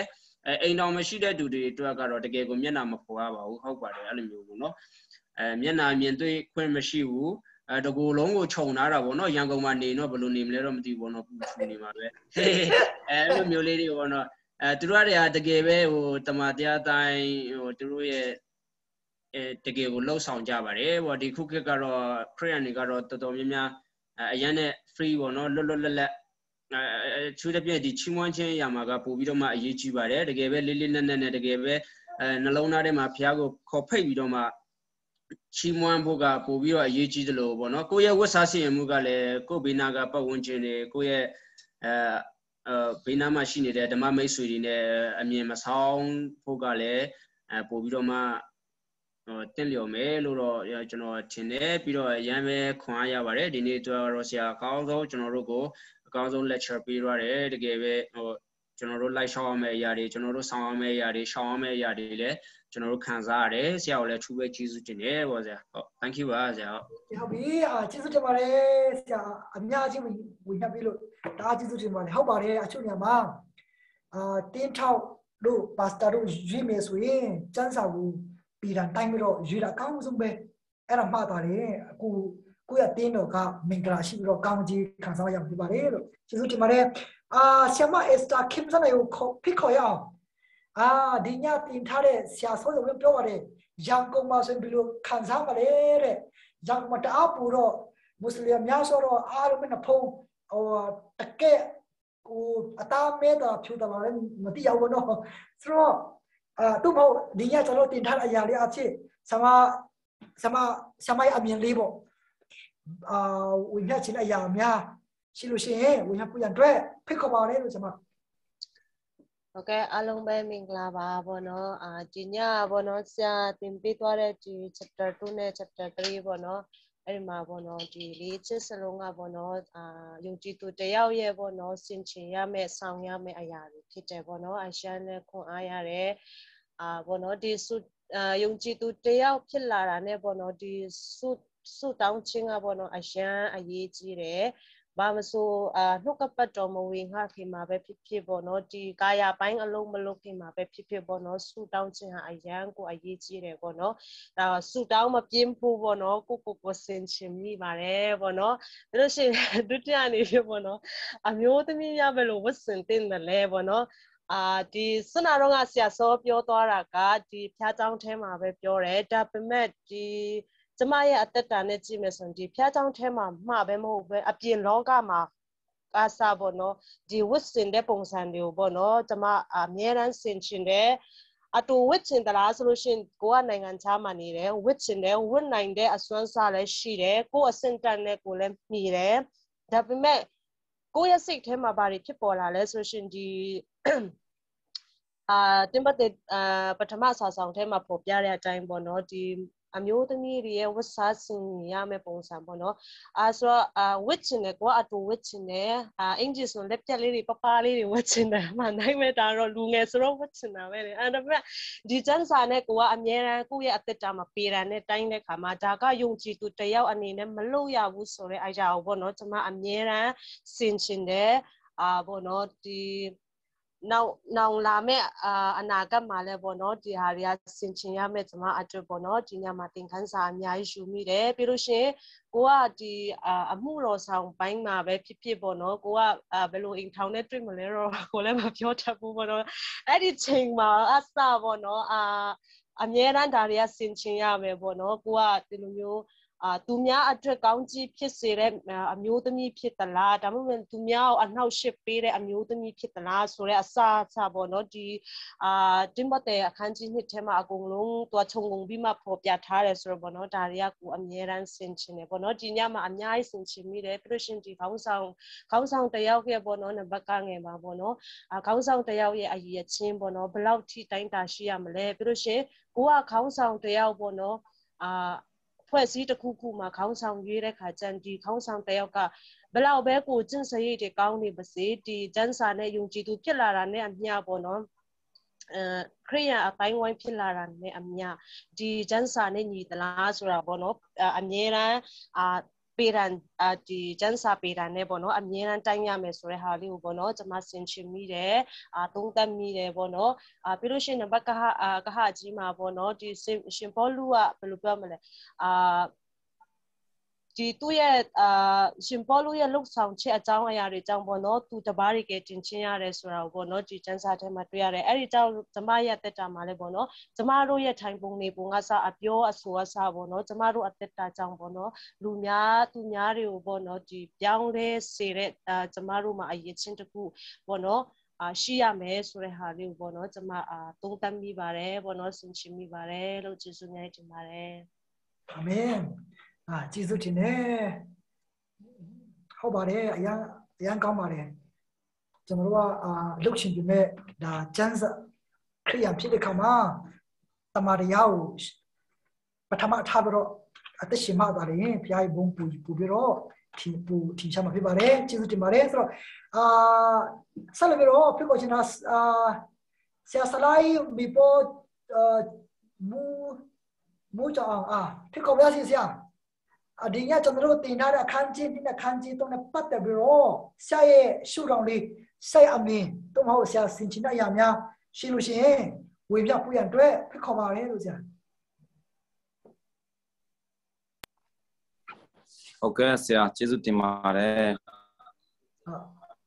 အဲအိမ်တော်မရှိတဲ့သူတွေအတွက်ကတော့တကယ်ကိုမျက်နှာမဖော်ရပါဘူးဟုတ်ပါတယ်အဲ့လိုမျိုးပေါ့နော်အဲမျက်နှာမြင်တွေ့ခွင့်မရှိဘူးအဲတကူလုံးကိုခြုံထားတာပေါ့နော်ရန်ကုန်မှာနေတော့ဘယ်လိုနေမလဲတော့မသိဘူးပေါ့နော်ပူချူနေမှာပဲအဲအဲ့လိုမျိုးလေးတွေပေါ့နော်အဲသူတို့တွေကတကယ်ပဲဟိုတမန်တရားတိုင်းဟိုသူတို့ရဲ့အဲတကယ်ကိုလှုပ်ဆောင်ကြပါတယ်ပေါ့ဒီခုခေတ်ကတော့ခရစ်ယာန်တွေကတော့တော်တော်များများအရန်နဲ့ free ပေါ့နော်လွတ်လွတ်လပ်လပ်အဲချူတဲ့ပြည့်ဒီချီးမွမ်းခြင်းရမှာကပို့ပြီးတော့မှအရေးကြီးပါတယ်တကယ်ပဲလေးလေးနက်နက်နဲ့တကယ်ပဲအဲနှလုံးသားထဲမှာဘုရားကိုခေါ်ဖိတ်ပြီးတော့မှချီးမွမ်းဖို့ကပို့ပြီးတော့အရေးကြီးတယ်လို့ပေါ့နော်ကိုယ့်ရဲ့ဝတ်စားစီရင်မှုကလည်းကိုယ့်ဘေးနာကပတ်ဝန်းကျင်တွေကိုယ့်ရဲ့အဲအဲဘေးနာမှာရှိနေတဲ့ဓမ္မမိတ်ဆွေတွေနဲ့အမြင်မဆောင်ဖို့ကလည်းအဲပို့ပြီးတော့မှဟိုတင့်လျော်မယ်လို့တော့ကျွန်တော်ထင်တယ်ပြီးတော့ရမ်းပဲခွန်အားရပါတယ်ဒီနေ့တော့ဆရာအကောင်းဆုံးကျွန်တော်တို့ကိုအကောင်းဆုံး lecture ပေးရတယ်တကယ်ပဲဟိုကျွန်တော်တို့ live ရှောင်းအောင်မယ့်အရာတွေကျွန်တော်တို့ဆောင်အောင်မယ့်အရာတွေရှောင်းအောင်မယ့်အရာတွေလည်းကျွန်တော်တို့ခံစားရတယ်ဆရာကိုလည်းထူးပဲကျေးဇူးတင်တယ်ပေါ့ဆရာဟုတ် thank you ပါဆရာဟုတ်ပြီအာကျေးဇူးတင်ပါတယ်ဆရာအများကြီးဝင်နှပ်ပြီးလို့ဒါကျေးဇူးတင်ပါတယ်ဟုတ်ပါတယ်အချို့ညမှာအာတင်းထောက်တို့ပါစတာတို့ရွေးမယ်ဆိုရင်စံစာကိုပြည်တာတိုင်းပြီးတော့ရွေးတာအကောင်းဆုံးပဲအဲ့ဒါမှတ်ပါတယ်အခုကိုယ့်ရဲ့တင်းတော်ကမင်္ဂလာရှိပြီးတော့ကောင်းကြီးခံစားရမှာဖြစ်ပါတယ်လို့ကျေးဇူးတင်ပါတယ်အာဆရာမအက်စတာခင်စနိုင်ကိုဖိတ်ခေါ်ရအောင်အာဒီညတင်ထားတဲ့ဆရာဆိုးရုံနဲ့ပြောပါတယ်ရန်ကုန်မှာဆိုရင်ဘယ်လိုခံစားပါလဲတဲ့ရန်ကုန်မှာတအားပူတော့မွတ်စလင်များဆိုတော့အားလုံးနဲ့ဖုံးဟိုတကယ်ကိုအသားမဲတာဖြူတာပါလေမတိရောက်ဘူးနော်ဆိုတော့အာသူ့ဘောဒီညကျွန်တော်တင်ထားတဲ့အရာလေးအဖြစ်ဆမဆမဆမရဲ့အမြင်လေးပေါ့အာဝိညာဉ်ချင်းအရာများရှိလို့ရှိရင်ဝိညာဉ်ပူရန်အတွက်ဖိတ်ခေါ်ပါလေလို့ကျွန်မဟုတ်ကဲ့အားလုံးပဲမင်္ဂလာပါဘောနော်အာဒီညဘောနော်ဆရာသင်ပေးသွားတဲ့ဒီ chapter two နဲ့ chapter three ဘောနော်အဲ့ဒီမှာဘောနော်ဒီလေးချက်စလုံးကဘောနော်အာယုံကြည်သူတယောက်ရဲ့ဘောနော်စင်ချင်ရမယ့်ဆောင်ရမယ့်အရာတွေဖြစ်တယ်ဘောနော်အရှမ်းနဲ့ခွန်အားရတယ်အာဘောနော်ဒီစုအာယုံကြည်သူတယောက်ဖြစ်လာတာနဲ့ဘောနော်ဒီစုစုတောင်းခြင်းကဘောနော်အရှမ်းအရေးကြီးတယ်ဘာမဆိုအာနှုတ်ကပတ်တော်မဝင်ငါခင်မှာပဲဖြစ်ဖြစ်ပေါ့နော်ဒီကာယပိုင်းအလုံးမလုံးခင်မှာပဲဖြစ်ဖြစ်ပေါ့နော်ဆူတောင်းခြင်းဟာအရန်ကိုအရေးကြီးတယ်ပေါ့နော်ဒါဆူတောင်းမပြင်းဖို့ပေါ့နော်ကိုကိုကိုစင်ချင်မိပါတယ်ပေါ့နော်ဒါလို့ရှိရင်ဒုတိယအနေဖြင့်ပေါ့နော်အမျိုးသမီးများပဲလို့ဝတ်ဆင်တင်တယ်လေပေါ့နော်အာဒီစနာတော့ကဆရာစောပြောသွားတာကဒီဖျားเจ้าထဲမှာပဲပြောတယ်ဒါပေမဲ့ဒီကျမရဲ့အသက်တာနဲ့ကြည့်မယ်ဆိုရင်ဒီဖျားเจ้าထဲမှာမှပဲမဟုတ်ပဲအပြင်လောကမှာကားစားပေါ့နော်ဒီဝတ်ဆင်တဲ့ပုံစံတွေကိုပေါ့နော်ကျမအမြဲတမ်းဆင်ချင်တယ်အတူဝတ်ချင်တလားဆိုလို့ရှိရင်ကိုကနိုင်ငံခြားမှာနေတယ်ဝတ်ချင်တယ်ဝတ်နိုင်တဲ့အစွမ်းစားလည်းရှိတယ်ကိုအစင်တန်နဲ့ကိုလည်းမြည်တယ်ဒါပေမဲ့ကိုရဲ့စိတ်ထဲမှာဘာတွေဖြစ်ပေါ်လာလဲဆိုလို့ရှိရင်ဒီအာတင်ပတ်တဲ့အာပထမဆာဆောင်ထဲမှာပေါ်ပြတဲ့အတိုင်းပေါ့နော်ဒီအမျိုးသမီးတွေရဲ့ဝတ်စားဆင်ရမယ့်ပုံစံပေါ့နော်အာဆိုတော့အာဝတ်ချင်တယ်ကိုကအတူဝတ်ချင်တယ်အာအင်ဂျီဆိုလက်ပြက်လေးတွေပပလေးတွေဝတ်ချင်တယ်မှနိုင်မဲ့တာတော့လူငယ်ဆိုတော့ဝတ်ချင်တာပဲလေအဲ့ဒါပေမဲ့ဒီစံစာနဲ့ကိုကအမြဲတမ်းကိုရဲ့အသက်တာမှာပေတာနဲ့တိုင်းတဲ့ခါမှာဒါကယုံကြည်သူတယောက်အနေနဲ့မလုပ်ရဘူးဆိုတော့အရာကိုပေါ့နော်ကျွန်မအမြဲတမ်းဆင်ချင်တယ်အာပေါ့နော်ဒီနောက်နောက်လာမဲ့အာအနာဂတ်မှာလည်းပေါ့နော်ဒီဟာတွေကဆင်ချင်ရမယ့်ကျွန်မအတွက်ပေါ့နော်ဒီညမှာသင်ခန်းစာအများကြီးယူမိတယ်ပြီးလို့ရှိရင်ကိုကဒီအမှုတော်ဆောင်ပိုင်းမှာပဲဖြစ်ဖြစ်ပေါ့နော်ကိုကဘယ်လိုအိမ်ထောင်နဲ့တွေ့မလဲတော့ကိုလည်းမပြောတတ်ဘူးပေါ့နော်အဲ့ဒီချိန်မှာအစပေါ့နော်အာအမြဲတမ်းဒါတွေကဆင်ချင်ရမယ်ပေါ့နော်ကိုကဒီလိုမျိုးအာသူများအတွက်ကောင်းကြီးဖြစ်စေတဲ့အမျိုးသမီးဖြစ်သလားဒါမှမဟုတ်သူများကိုအနှောက်ယှက်ပေးတဲ့အမျိုးသမီးဖြစ်သလားဆိုတဲ့အစအစပေါ့နော်ဒီအာတင်ပတ်တဲ့အခန်းကြီးနှစ်ထဲမှာအကုန်လုံးတွားခြုံငုံပြီးမှပေါ်ပြထားတယ်ဆိုတော့ပေါ့နော်ဒါတွေကကိုအမြဲတမ်းဆင်ချင်တယ်ပေါ့နော်ဒီညမှာအများကြီးဆင်ချင်မိတယ်ပြီးလို့ရှိရင်ဒီခေါင်းဆောင်ခေါင်းဆောင်တယောက်ရဲ့ပေါ့နော်နံပါတ်ကငယ်ပါပေါ့နော်အာခေါင်းဆောင်တယောက်ရဲ့အရည်ချင်းပေါ့နော်ဘယ်လောက်ထိတိုင်းတာရှိရမလဲပြီးလို့ရှိရင်ကိုကခေါင်းဆောင်တယောက်ပေါ့နော်အာဖွဲ့စည်းတစ်ခုခုမှာခေါင်းဆောင်ရွေးတဲ့ခါကျန်ဒီခေါင်းဆောင်တယောက်ကဘယ်လောက်ပဲကိုကျင့်စရိတ်တွေကောင်းနေပါစေဒီကျန်းစာနဲ့ယုံကြည်သူဖြစ်လာတာနဲ့အမျှပေါ့နော်အဲခရိယာအပိုင်းဝိုင်းဖြစ်လာတာနဲ့အမျှဒီကျန်းစာနဲ့ညီသလားဆိုတာပေါ့နော်အမြဲတမ်းအာပပေရန်အာဒီကျန်းစာပေရန်နဲ့ပေါ့နော်အမြဲတမ်းတိုင်းရမယ်ဆိုတဲ့ဟာလေးကိုပေါ့နော်ကျွန်မဆင်ချင်မိတယ်အာသုံးသပ်မိတယ်ပေါ့နော်အာပြီးလို့ရှိရင်နံပါတ်ကဟအာကဟကြီးမှာပေါ့နော်ဒီရှင်ဘောလူကဘယ်လိုပြောမလဲအာဒီသူ့ရဲ့အာရှင်ဘောလူရဲ့လှုပ်ဆောင်ချက်အကြောင်းအရာတွေအကြောင်းပေါ့နော်သူတပားတွေကတင်ချင်းရတယ်ဆိုတာကိုပေါ့နော်ဒီကျန်းစာထဲမှာတွေ့ရတယ်အဲ့ဒီကြောင့်ကျမရဲ့တက်တာမှာလည်းပေါ့နော်ကျမတို့ရဲ့ထိုင်ပုံနေပုံကစအပြောအဆိုအစပေါ့နော်ကျမတို့အသက်တာကြောင့်ပေါ့နော်လူများသူများတွေကိုပေါ့နော်ဒီပြောင်းလဲစေတဲ့အာကျမတို့မှာအရေးချင်းတစ်ခုပေါ့နော်အာရှိရမယ်ဆိုတဲ့ဟာလေးကိုပေါ့နော်ကျမအာသုံးသပ်မိပါတယ်ပေါ့နော်ဆင်ခြင်မိပါတယ်လို့ကျေးဇူးများတင်ပါတယ်အာမင်အာကျေးဇူးတင်တယ်ဟုတ်ပါတယ်အရင်အရင်ကောင်းပါတယ်ကျွန်တော်တို့ကအာလှုပ်ရှင်ပြမဲ့ဒါကျန်းစာခရိယာဖြစ်တဲ့ခါမှာတမန်တော်ကိုပထမထားပြီးတော့အသက်ရှင်မှသာရင်ဘုရားရဲ့ဘုံပူပူပြီးတော့ထင်ပူထင်ရှားမှာဖြစ်ပါတယ်ကျေးဇူးတင်ပါတယ်ဆိုတော့အာဆက်လက်ပြီးတော့ဖြစ်ကိုကျွန်တော်အာဆရာစလိုက်မိဖို့အာမူမူကြောင့်အာဖြစ်ကိုရစီဆရာအဒီညကျွန်တော်တို့တင်ထားတဲ့အခန်းကြီးဒီအခန်းကြီးတော့ပတ်သက်ပြီးတော့ဆရာရဲ့ရှုထောင့်လေးစိတ်အမင်းတော့မဟုတ်ဆရာစင်ချင်တဲ့အရာများရှိလို့ရှိရင်ဝေပြပူရန်အတွက်ဖြစ်ခေါ်ပါတယ်လို့ဆရာဟုတ်ကဲ့ဆရာကျေးဇူးတင်ပါတယ်ဟုတ်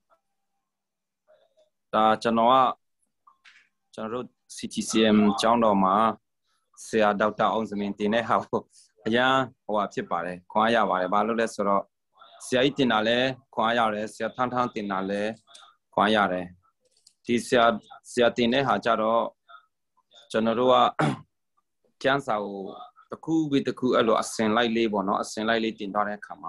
ဒါကျွန်တော်ကကျွန်တော်တို့ C T C M ကျောင်းတော်မှာဆရာဒေါက်တာအောင်စမင်းတင်တဲ့ဟာကိုအရန်ဟိုဟာဖြစ်ပါတယ်ခွန်အားရပါတယ်ဘာလို့လဲဆိုတော့ဆရာကြီးတင်တာလဲခွန်အားရတယ်ဆရာထန်းထန်းတင်တာလဲခွန်အားရတယ်ဒီဆရာဆရာတင်တဲ့ဟာကြတော့ကျွန်တော်တို့ကကျန်းစာကိုတစ်ခုပြီးတစ်ခုအဲ့လိုအစင်လိုက်လေးပေါ့နော်အစင်လိုက်လေးတင်ထားတဲ့အခါမှာ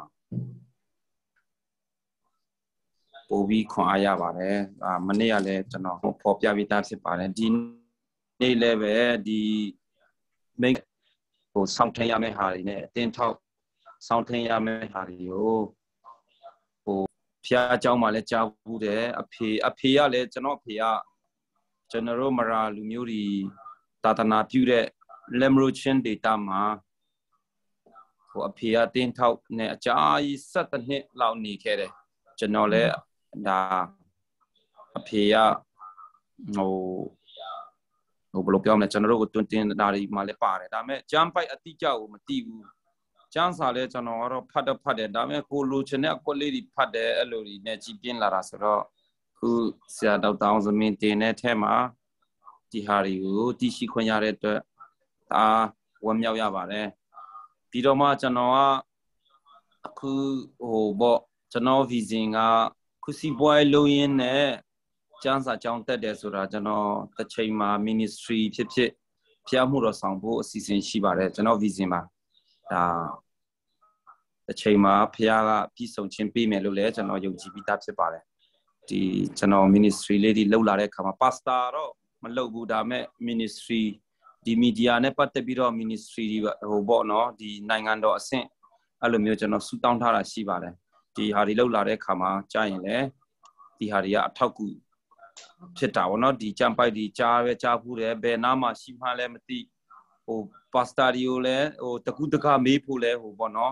ပို့ပြီးခွန်အားရပါတယ်အာမနေ့ကလည်းကျွန်တော်ဖော်ပြပြီးသားဖြစ်ပါတယ်ဒီနေ့လည်းပဲဒီမိတ်ဟိုစောင့်ထင်းရမယ့်ဟာတွေနဲ့အတင်းထောက်စောင့်ထင်းရမယ့်ဟာတွေကိုဟိုဖျားเจ้าမှာလည်းကြားဘူးတယ်အဖေအဖေကလည်းကျွန်တော်အဖေကကျွန်တော်တို့မရာလူမျိုးတွေသာသနာပြုတဲ့လက်မရချင်းဒေတာမှာဟိုအဖေကတင်းထောက်နဲ့အကြာကြီး၁၇နှစ်လောက်နေခဲ့တယ်ကျွန်တော်လည်းဒါအဖေကဟိုဟိုဘယ်လိုပြောမလဲကျွန်တော်တို့ကိုတွင်တင်တာတွေမှလည်းပါတယ်ဒါပေမဲ့ကျမ်းပိုက်အတိအကျကိုမသိဘူးကျမ်းစာလည်းကျွန်တော်ကတော့ဖတ်တော့ဖတ်တယ်ဒါပေမဲ့ကိုလိုချင်တဲ့အကွက်လေးတွေဖတ်တယ်အဲ့လိုတွေနဲ့ကြီးပြင်းလာတာဆိုတော့ခုဆရာဒေါက်တာအောင်စမင်းတင်တဲ့ထဲမှာဒီဟာတွေကိုသိရှိခွင့်ရတဲ့အတွက်ဒါဝမ်းမြောက်ရပါတယ်ပြီးတော့မှကျွန်တော်ကအခုဟိုပေါ့ကျွန်တော် vision ကခုစီပွားလုံးရင်းနဲ့ကျန်းစာကြောင်းတက်တယ်ဆိုတာကျွန်တော်တစ်ချိန်မှာ ministry ဖြစ်ဖြစ်ဖျားမှုတော်ဆောင်ဖို့အစီအစဉ်ရှိပါတယ်ကျွန်တော် vision ပါဒါတစ်ချိန်မှာဖျားကပြည်စုံချင်းပေးမယ်လို့လည်းကျွန်တော်ယုံကြည်ပြီးသားဖြစ်ပါတယ်ဒီကျွန်တော် ministry လေးဒီလောက်လာတဲ့ခါမှာ pastor တော့မလုပ်ဘူးဒါမဲ့ ministry ဒီ media နဲ့ပတ်သက်ပြီးတော့ ministry ဟိုပေါ့နော်ဒီနိုင်ငံတော်အဆင့်အဲ့လိုမျိုးကျွန်တော်ဆူတောင်းထားတာရှိပါတယ်ဒီဟာဒီလောက်လာတဲ့ခါမှာကြားရင်လည်းဒီဟာတွေကအထောက်အကူဖြစ်တာပေါ့နော်ဒီကြံပိုက်ဒီကြားပဲကြားဘူးတယ်ဘယ်နားမှာရှိမှလည်းမသိဟိုပါစတာဒီကိုလည်းဟိုတကူတကမေးဖို့လဲဟိုပေါ့နော်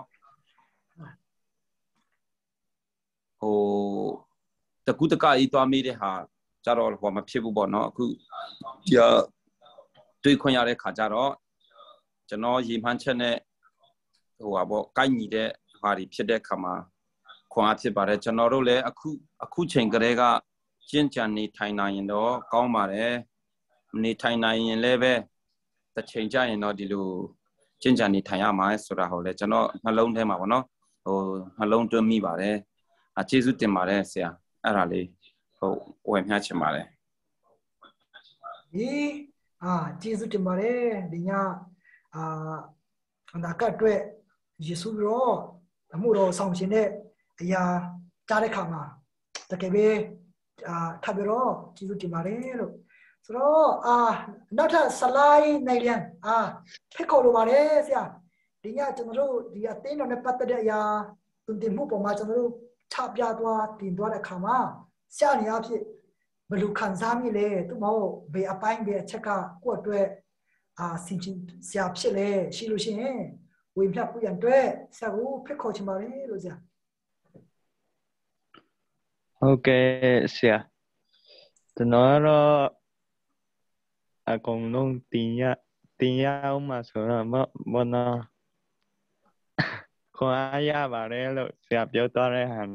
ဟိုတကူတကအေးသွားမေးတဲ့ဟာကြတော့ဟိုမဖြစ်ဘူးပေါ့နော်အခုဒီတွေ့ခွင့်ရတဲ့ခါကြတော့ကျွန်တော်ရေမှန်းချက်နဲ့ဟိုပါပေါ့ကိုက်ညီတဲ့ဟာတွေဖြစ်တဲ့ခါမှာခွန်အားဖြစ်ပါတယ်ကျွန်တော်တို့လည်းအခုအခုချိန်ကလေးကကျင့်ကြံနေထိုင်နိုင်ရင်တော့ကောင်းပါတယ်နေထိုင်နိုင်ရင်လည်းပဲတစ်ချိန်ကြရင်တော့ဒီလိုကျင့်ကြံနေထိုင်ရမှာဆိုတာဟိုလေကျွန်တော်နှလုံးထဲမှာပေါ့နော်ဟိုနှလုံးသွင်းမိပါတယ်အကျေးဇူးတင်ပါတယ်ဆရာအဲ့ဒါလေးဟိုဝယ်မျှချင်ပါတယ်ဒီအာကျေးဇူးတင်ပါတယ်ဒီညအာအနာကအတွက်ယေရှုရောအမှုတော်ဆောင်ရှင်တဲ့အရာကြားတဲ့ခါမှာတကယ်ပဲအာထပ်ပြီးတော့ကျေးဇူးတင်ပါတယ်လို့ဆိုတော့အာနောက်ထပ်စလိုက်နိုင်ပြန်အာဖိတ်ခေါ်လိုပါတယ်ဆရာဒီညကျွန်တော်တို့ဒီအသင်းတော်နဲ့ပတ်သက်တဲ့အရာတွင်တင်မှုပေါ်မှာကျွန်တော်တို့ချပြသွားတင်သွားတဲ့အခါမှာဆရာနေအဖြစ်ဘယ်လိုခံစားမိလဲသူမဟုတ်ဘယ်အပိုင်းဘယ်အချက်ကကိုယ့်အတွက်အာစင်ချင်းဆရာဖြစ်လဲရှိလို့ရှိရင်ဝင်ပြပူရန်အတွက်ဆရာကိုဖိတ်ခေါ်ချင်ပါတယ်လို့ဆရာဟုတ်ကဲ့ဆရာကျွန်တော်တော့အကုန်လုံးတင်ရတင်ရအောင်မှာဆိုတော့မမနာခွန်အားရပါတယ်လို့ဆရာပြောသွားတဲ့ဟာ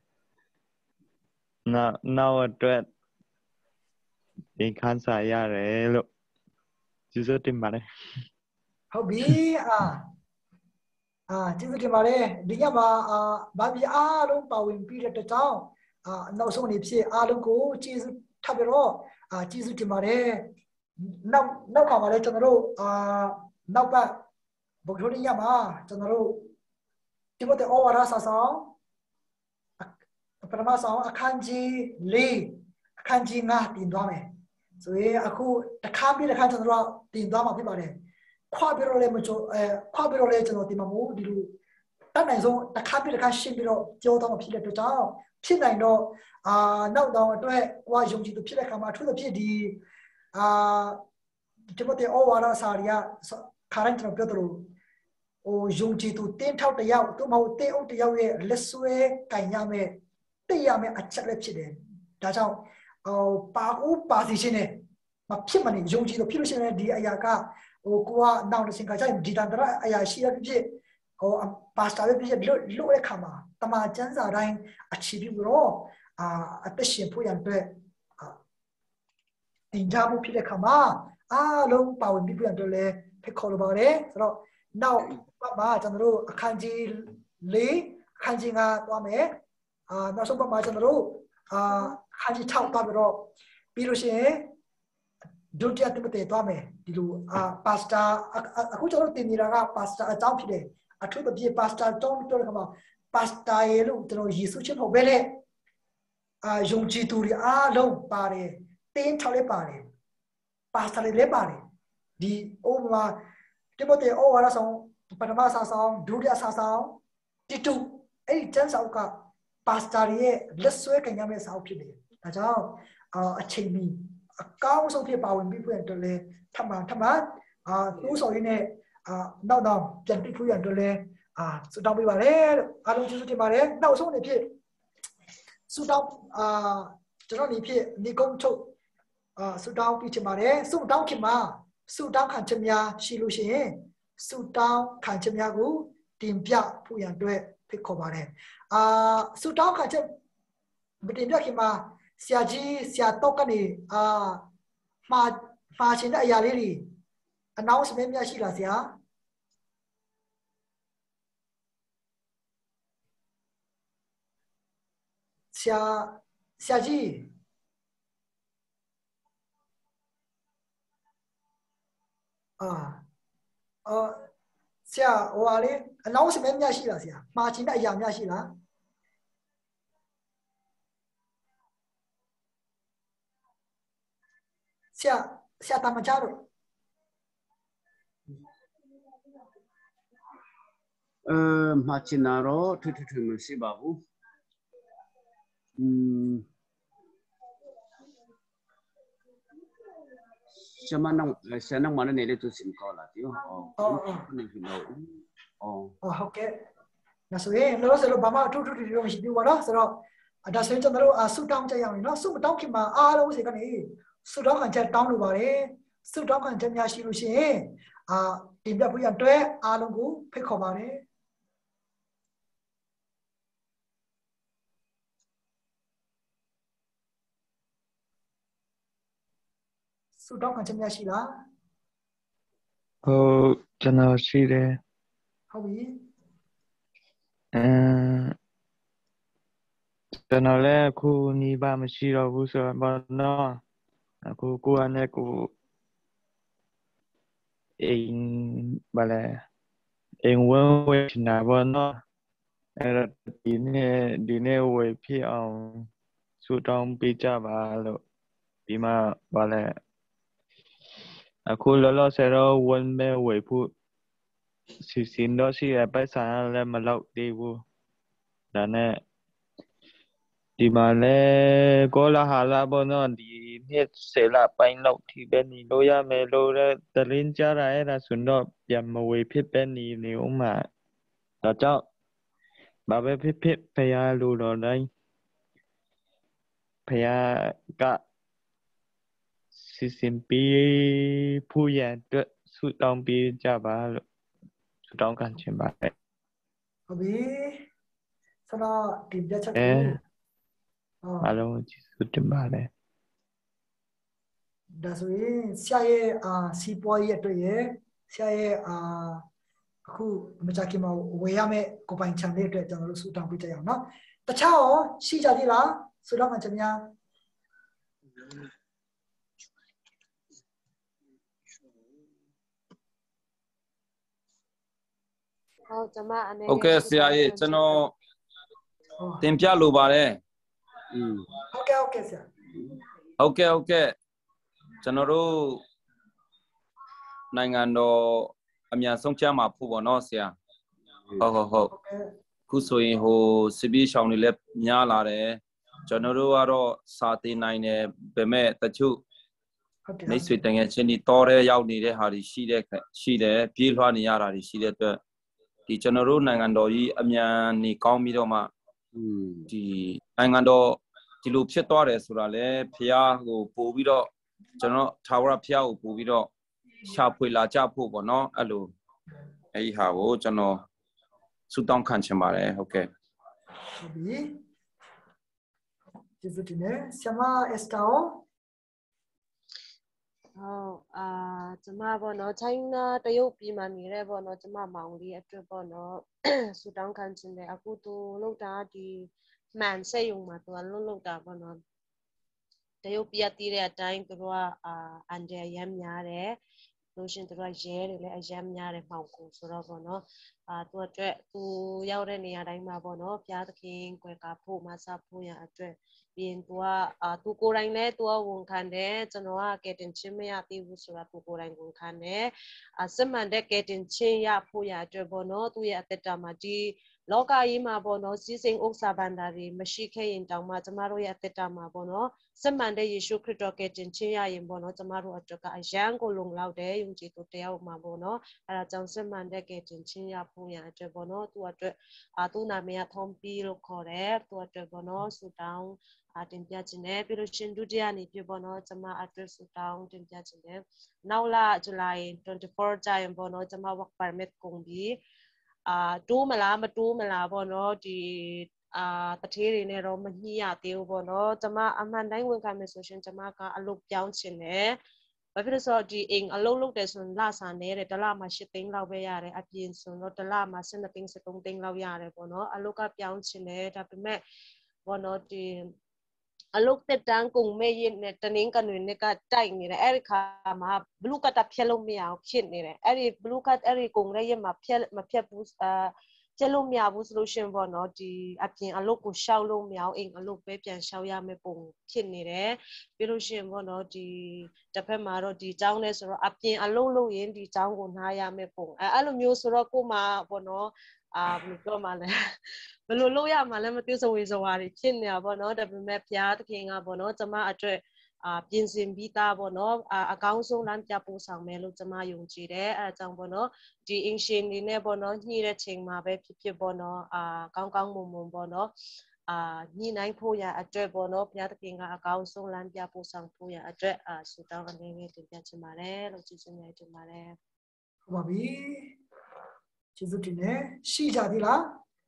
နောက်နောက်အတွက်ဒီခန်းစာရတယ်လို့ကျေးဇူးတင်ပါတယ်ဟုတ်ပြီအာအာကျေးဇူးတင်ပါတယ်ဒီညမှာအာဗာမီအားလုံးပါဝင်ပြီးတဲ့တောင်းအာနောက်ဆုံးအနေဖြင့်အားလုံးကိုကျေးဇူးထပ်ပြီးတော့အာကျေးဇူးတင်ပါတယ်နောက်နောက်ကမှာလည်းကျွန်တော်တို့အာနောက်ပတ်ဘုရားညမှာကျွန်တော်တို့ဒီမတဲ့ဩဝါဒစာဆောင်ပထမဆောင်အခန်းကြီး၄အခန်းကြီး၅တင်သွားမယ်ဆိုရင်အခုတစ်ခါပြီးတစ်ခါကျွန်တော်တို့တင်သွားမှာဖြစ်ပါတယ်ခွာပြီးတော့လည်းမချိုအဲခွာပြီးတော့လည်းကျွန်တော်ဒီမှာမို့ဒီလိုတတ်နိုင်ဆုံးတစ်ခါပြီးတစ်ခါရှင်းပြီးတော့ကြောတော့ဖြစ်တဲ့အတွက်ကြောင့်ဖြစ်နိုင်တော့အာနောက်တော့အတွက်ကိုယ်ယုံကြည်သူဖြစ်တဲ့ခါမှာအထူးသဖြင့်ဒီအာဒီမတဲ့ဩဝါဒစာရီကခါရင်ကျွန်တော်ပြောသလိုဟိုယုံကြည်သူတင်းထောက်တယောက်သူမဟုတ်တင်းအုပ်တယောက်ရဲ့လက်ဆွဲကင်ရမယ်သိရမယ်အချက်လည်းဖြစ်တယ်ဒါကြောင့်ဟိုပါဦးပါစီရှင်နဲ့မဖြစ်မနေယုံကြည်သူဖြစ်လို့ရှိရင်ဒီအရာကဟိုကိုကနောက်တစ်စင်ကကြိုက်ဒီတန်တရအရာရှိရဖြစ်ဟိုပါစတာပဲဖြစ်လို့လို့တဲ့ခါမှာတမန်ကျမ်းစာတိုင်းအခြေပြုတော့အာအသက်ရှင်ဖို့ရန်အတွက်တင်ကြဖို့ဖြစ်တဲ့ခါမှာအားလုံးပါဝင်ပြီးပြန်တော့လဲဖိတ်ခေါ်လိုပါတယ်ဆိုတော့နောက်ပတ်မှာကျွန်တော်တို့အခန်းကြီး၄အခန်းကြီး၅သွားမယ်အာနောက်ဆုံးပတ်မှာကျွန်တော်တို့အာအခန်းကြီး၆သွားပြီးတော့ပြီးလို့ရှိရင်ဒုတိယတိမတေသွားမယ်ဒီလိုအာပါစတာအခုကျွန်တော်တို့တင်နေတာကပါစတာအကြောင်းဖြစ်တယ်အထူးသဖြင့်ပါစတာတောင်းပြောတဲ့ခါမှာပါစတာရဲ့လို့ကျွန်တော်ယေရှုချင်းဟုတ်ပဲလေအာယုံကြည်သူတွေအားလုံးပါတယ်တင်းထောက်လေးပါတယ်ပါစတာလေးလည်းပါတယ်ဒီဥပမာတိမတေဩဝါဒဆောင်ပထမဆာဆောင်ဒုတိယဆာဆောင်တိတုအဲ့ဒီကျမ်းစာအုပ်ကပါစတာရဲ့လက်ဆွဲကင်ရမယ့်စာအုပ်ဖြစ်တယ်ဒါကြောင့်အာအချိန်မီအကောင်းဆုံးဖြစ်ပါဝင်ပြီးဖွင့်တယ်လေထပ်မှထပ်မှအာသူ့ဆိုရင်းနဲ့အာနောက်တော့ပြန်ပြီးဖွင့်ရတယ်လေအာစူတောင်းပေးပါလေလို့အားလုံးကျေးဇူးတင်ပါတယ်နောက်ဆုံးအနေဖြင့်စူတောင်းအာကျွန်တော်အနေဖြင့်ဒီကုန်းချုပ်အာစူတောင်းပြီးချင်ပါတယ်စူတောင်းခင်မှာစူတောင်းခံချက်များရှိလို့ရှိရင်စူတောင်းခံချက်များကိုတင်ပြဖို့ရန်အတွက်ဖိတ်ခေါ်ပါတယ်အာစူတောင်းခံချက်မတင်ပြခင်မှာဆရာကြီးဆရာတော့ကနေအာမှာမှာရှင်တဲ့အရာလေးတွေ announcement များရှိလားဆရာဆရာဆရာကြီးအာအော်ဆရာဟိုဟာလေး announcement များရှိလားဆရာမှာရှင်တဲ့အရာများရှိလားဆရာဆရာတမချတော့အဲမှာချင်တာတော့ထွတ်ထွတ်ထွတ်မရှိပါဘူးอืมရှမနဆနမနနေလေသူစင်ကောလာတီယောအော်အော်နေပြီလို့အော်အော်ဟုတ်ကဲ့ဒါဆိုရင်လောဆယ်လို့ဘာမှအထူးထူးထူးမရှိဘူးပါနော်ဆိုတော့ဒါဆိုရင်ကျွန်တော်တို့ဆူတောင်းကြရအောင်နော်ဆူမတောင်းခင်မှာအားလုံးစီကနေဆူတောင်းခံချက်တောင်းလို့ပါတယ်ဆူတောင်းခံချက်များရှိလို့ရှိရင်အာတင်ပြဖို့ရအတွက်အားလုံးကိုဖိတ်ခေါ်ပါတယ်ဆူတောင်းခံချက်များရှိလားဟုတ်ကျွန်တော်ရှိတယ်ဟုတ်ပြီအဲကျွန်တော်လည်းအခုနီးပါမရှိတော့ဘူးဆိုတော့ဘာလို့အခုကိုယ်နဲ့ကိုအိမ်ဘာလဲအိမ်ဝဲဝဲနာဘောနော်အဲ့ဒါဒီနေ့ဒီနေ့ဝဲဖြစ်အောင်ဆူတောင်းပေးကြပါလို့ဒီမှာဘာလဲအခုလောလောဆယ်တော့ဝန်မဲဝဲဖို့စီစဉ်တော့ရှိရပိုက်ဆံလည်းမလောက်သေးဘူးဒါနဲ့ဒီမှာလည်းကောလာဟာလာဘောနော်ဒီနှစ်ဆယ်လပိုင်းလောက်ထိပဲနေလို့ရမယ်လို့လည်းသတင်းကြားရအဲ့ဒါဆိုတော့ပြန်မဝေဖြစ်ပဲနေနေဦးမှာဒါကြောင့်ဘာပဲဖြစ်ဖြစ်ဖရာလူတော်တိုင်းဖရာကစီစဉ်ပေးผู้ရန်အတွက်ဆုတောင်းပေးကြပါလို့ဆုတောင်းခံချင်ပါတယ်ဟုတ်ပြီဆိုတော့ဒီပြချက်အဲကိုအားလုံးကျေးဇူးတင်ပါတယ်ဒါဆိုရင်ဆရာရဲ့အာစီပွားရေးအတွက်ရဲ့ဆရာရဲ့အာအခုမကြခင်မှာဝယ်ရမယ့်ကိုပိုင်ချန်လေးအတွက်ကျွန်တော်တို့ဆုတောင်းပေးကြရအောင်နော်တခြားရောရှိကြသေးလားဆုတောင်းမှချင်များဟုတ်ကျွန်မအနေနဲ့โอเคဆရာကြီးကျွန်တော်တင်ပြလိုပါတယ်อืมဟုတ်ကဲ့ဟုတ်ကဲ့ဆရာဟုတ်ကဲ့ဟုတ်ကဲ့ကျွန်တော်တို့နိုင်ငံတော်အမြန်ဆုံးဖြတ်မှာဖို့ပေါ့နော်ဆရာဟုတ်ဟုတ်ဟုတ်ခုဆိုရင်ဟိုစစ်ပြေးရှောင်တွေလည်းများလာတယ်ကျွန်တော်တို့ကတော့စာတင်နိုင်တယ်ဒါပေမဲ့တချို့နေဆွေတငယ်ချင်းတွေတော်ရဲရောက်နေတဲ့ဟာတွေရှိတဲ့ရှိတယ်ပြေးလွှားနေရတာတွေရှိတဲ့အတွက်ဒီကျွန်တော်တို့နိုင်ငံတော်ကြီးအမြန်နေကောင်းပြီးတော့မှဒီနိုင်ငံတော်ဒီလိုဖြစ်သွားတယ်ဆိုတာလေဖះကိုပို့ပြီးတော့ကျွန်တော်ထာဝရဖះကိုပို့ပြီးတော့ရှာဖွေလာကြဖို့ပေါ့နော်အဲ့လိုအဲ့ဒီဟာကိုကျွန်တော်ဆုတောင်းခံချင်ပါတယ်ဟုတ်ကဲ့ဟုတ်ပြီကျေးဇူးတင်တယ်ဆရာမအက်စတာဟုတ်အာကျမပေါ့နော်ချိုင်းနာတရုတ်ပြည်မှာနေရဲပေါ့နော်ကျမမောင်လေးအတွက်ပေါ့နော်ဆူတောင်းခံခြင်းတယ်အခုသူလောက်တာဒီမှန်စိတ်ယုံမှာသူကလုံးလောက်တာပေါ့နော်တရုတ်ပြည်တည်တဲ့အတိုင်းသူတို့ကအာအန်တယ်ရမ်းများတယ်လို့ရှင်သူတို့ရဲတယ်လည်းအရမ်းများတယ်မှောင်ကိုဆိုတော့ပေါ့နော်အာသူအတွက်သူရောက်တဲ့နေရာတိုင်းမှာပေါ့နော်ဘုရားသခင်ကွယ်ကာဖို့မဆဖို့ရအတွက်ပြီးရင်သူကအာသူကိုယ်တိုင်လည်းသူကဝန်ခံတယ်ကျွန်တော်ကကဲတင်ချင်းမရသေးဘူးဆိုတာသူကိုယ်တိုင်ဝန်ခံတယ်အစမှန်တဲ့ကဲတင်ချင်းရဖို့ရအတွက်ပေါ့နော်သူရဲ့အသက်တာမှာဒီလောကကြီးမှာပေါ့နော်စီစဉ်ဥစ္စာဘန္တာတွေမရှိခဲ့ရင်တောင်မှကျမတို့ရဲ့အသက်တာမှာပေါ့နော်စမှန်တဲ့ယေရှုခရစ်တော်ကဲတင်ချင်းရရင်ပေါ့နော်ကျမတို့အတွက်ကအယံကိုလုံလောက်တယ်ယုံကြည်သူတယောက်မှာပေါ့နော်အဲဒါကြောင့်စမှန်တဲ့ကဲတင်ချင်းရဖို့ရအတွက်ပေါ့နော်သူအတွက်အာသူနာမည်ကထုံးပြီးလို့ခေါ်တယ်သူအတွက်ပေါ့နော်ဆူတောင်းအတင်ပြခြင်းနဲ့ပြီးလို့ရှင်ဒုတိယနေ့ပြပေါ့နော်ကျမအတွက်ဆူတောင်းတင်ပြခြင်းနဲ့နောက်လဇူလိုင်twenty-fourကျရင်ပေါ့နော်ကျမ work permit ကုန်ပြီးအာတိုးမလားမတိုးမလားပေါ့နော်ဒီအာတထေးတွေနဲ့တော့မညှိရသေးဘူးပေါ့နော်ကျမအမှန်တိုင်းဝန်ခံမယ်ဆိုရှင်ကျမကအလုပ်ပြောင်းချင်တယ်ဘာဖြစ်လို့ဆိုတော့ဒီအိမ်အလုပ်လုပ်တယ်ဆိုရင်လစာနဲ့တဲ့တစ်လမှာeightသိန်းလောက်ပဲရတယ်အပြင်ဆိုတော့တစ်လမှာtwelveသိန်းthirteenသိန်းလောက်ရတယ်ပေါ့နော်အလုပ်ကပြောင်းချင်တယ်ဒါပေမဲ့ဘောနော်ဒီအလုတ်တက်တန်းကုန်မဲ့ရနဲ့တနင်္ဂနွေနေ့ကတိုက်နေတယ်အဲ့ဒီခါမှာဘလူးကတ်ဖြတ်လို့မရအောင်ဖြစ်နေတယ်အဲ့ဒီဘလူးကတ်အဲ့ဒီကုန်ရဲ့ရမှာဖြတ်မဖြတ်ဘူးအာဖြတ်လို့မရဘူးဆိုလို့ရှင်ပေါ့နော်ဒီအပြင်အလုတ်ကိုရှောက်လို့မရအောင်အိမ်အလုတ်ပဲပြန်ရှောက်ရမယ့်ပုံဖြစ်နေတယ်ပြီးလို့ရှင်ပေါ့နော်ဒီတစ်ဖက်မှာတော့ဒီเจ้าနဲ့ဆိုတော့အပြင်အလုတ်လုပ်ရင်ဒီเจ้าကိုနှားရမယ့်ပုံအဲ့အဲ့လိုမျိုးဆိုတော့ကိုမှပေါ့နော်အာဘယ်လိုပြောမှလဲဘယ်လိုလုပ်ရမှလဲမသိစဝေစဝါတွေဖြစ်နေတာပေါ့နော်ဒါပေမဲ့ဘုရားသခင်ကပေါ့နော်ကျမအတွက်အာပြင်ဆင်ပြီးသားပေါ့နော်အာအကောင်းဆုံးလမ်းပြပို့ဆောင်မယ်လို့ကျမယုံကြည်တယ်အဲအကြောင်းပေါ့နော်ဒီအင်ရှင်နေနဲ့ပေါ့နော်ညှိတဲ့ချိန်မှာပဲဖြစ်ဖြစ်ပေါ့နော်အာကောင်းကောင်းမွန်မွန်ပေါ့နော်အာညှိနှိုင်းဖို့ရအတွက်ပေါ့နော်ဘုရားသခင်ကအကောင်းဆုံးလမ်းပြပို့ဆောင်ဖို့ရအတွက်အာဆုတောင်းအနေနဲ့တင်ပြချင်ပါတယ်လို့ကျေးဇူးများတင်ပါတယ်ဟုတ်ပါပြီကျေးဇူးတင်တယ်ရှိကြသေးလား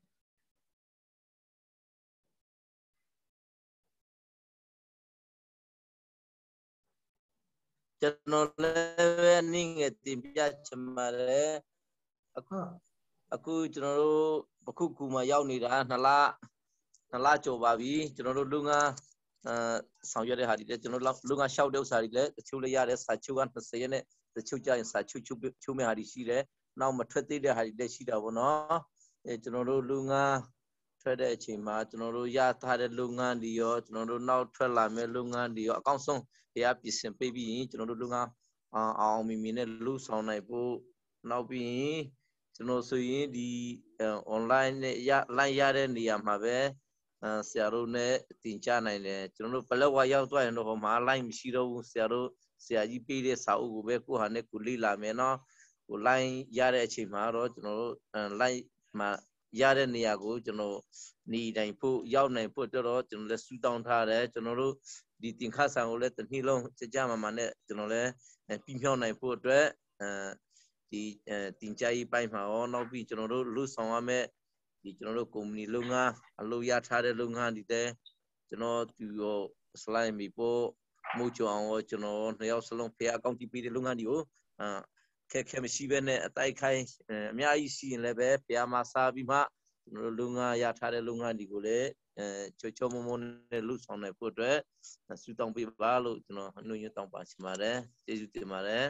ကျွန်တော်လည်းပဲနင်းငယ်တင်ပြချင်ပါတယ်အခုအခုကျွန်တော်တို့အခုကူမှာရောက်နေတာနှစ်လနှစ်လကျော်ပါပြီကျွန်တော်တို့လူငါအဲဆောင်ရွက်တဲ့ဟာတွေလည်းကျွန်တော်လူငါလျှောက်တဲ့ဥစ္စာတွေလည်းတချို့လည်းရတယ်စာချုပ်ကtwentyရက်နဲ့တချို့ကြရင်စာချုပ်ချုပ်ချုပ်မဲ့ဟာတွေရှိတယ်နောက်မထွက်သေးတဲ့ဟာတွေလည်းရှိတာပေါ့နော်အဲကျွန်တော်တို့လူငါထွက်တဲ့အချိန်မှာကျွန်တော်တို့ရထားတဲ့လုပ်ငန်းတွေရောကျွန်တော်တို့နောက်ထွက်လာမဲ့လုပ်ငန်းတွေရောအကောင်းဆုံးတရားပြင်ဆင်ပေးပြီးရင်ကျွန်တော်တို့လုပ်ငန်းအောင်အောင်မြင်မြင်နဲ့လူဆောင်နိုင်ဖို့နောက်ပြီးရင်ကျွန်တော်ဆိုရင်ဒီ online နဲ့ရ line ရတဲ့နေရာမှာပဲဆရာတို့နဲ့တင်ကြနိုင်တယ်ကျွန်တော်တို့ဘလက်ဝါရောက်သွားရင်တော့ဟိုမှာလိုက်မရှိတော့ဘူးဆရာတို့ဆရာကြီးပေးတဲ့စာအုပ်ကိုပဲကိုဟာနဲ့ကိုလေ့လာမယ်နော်ကိုလိုက်ရတဲ့အချိန်မှာတော့ကျွန်တော်တို့လိုက်မှာရတဲ့နေရာကိုကျွန်တော်နေတိုင်းဖို့ရောက်နိုင်ဖို့တော့ကျွန်တော်လည်းစူးတောင်းထားတယ်ကျွန်တော်တို့ဒီတင်ခါဆန်ကိုလည်းတစ်နှစ်လုံးကြကြမှာမှာနဲ့ကျွန်တော်လည်းပြီးမြောက်နိုင်ဖို့အတွက်အဲဒီတင်ကြရေးပိုင်းမှာရောနောက်ပြီးကျွန်တော်တို့လူဆောင်ရမယ့်ဒီကျွန်တော်တို့ကုမ္ပဏီလုပ်ငန်းအလုပ်ရထားတဲ့လုပ်ငန်းဒီတဲ့ကျွန်တော်သူရောစလိုက်မီပို့မှုချအောင်ရောကျွန်တော်နှစ်ယောက်စလုံးဖေအကောင့်တီးပေးတဲ့လုပ်ငန်းတွေကိုအာခက်ခဲမရှိဘဲနဲ့အတိုက်ခိုင်းအများကြီးစီရင်လည်းပဲဖေအမှာစားပြီးမှကျွန်တော်တို့လုပ်ငန်းရထားတဲ့လုပ်ငန်းတွေကိုလည်းအဲချောချောမမနဲ့လူဆောင်နိုင်ဖို့အတွက်စူတောင်းပေးပါလို့ကျွန်တော်နှုတ်ညွှန်တောင်းပါချင်ပါတယ်ကျေးဇူးတင်ပါတယ်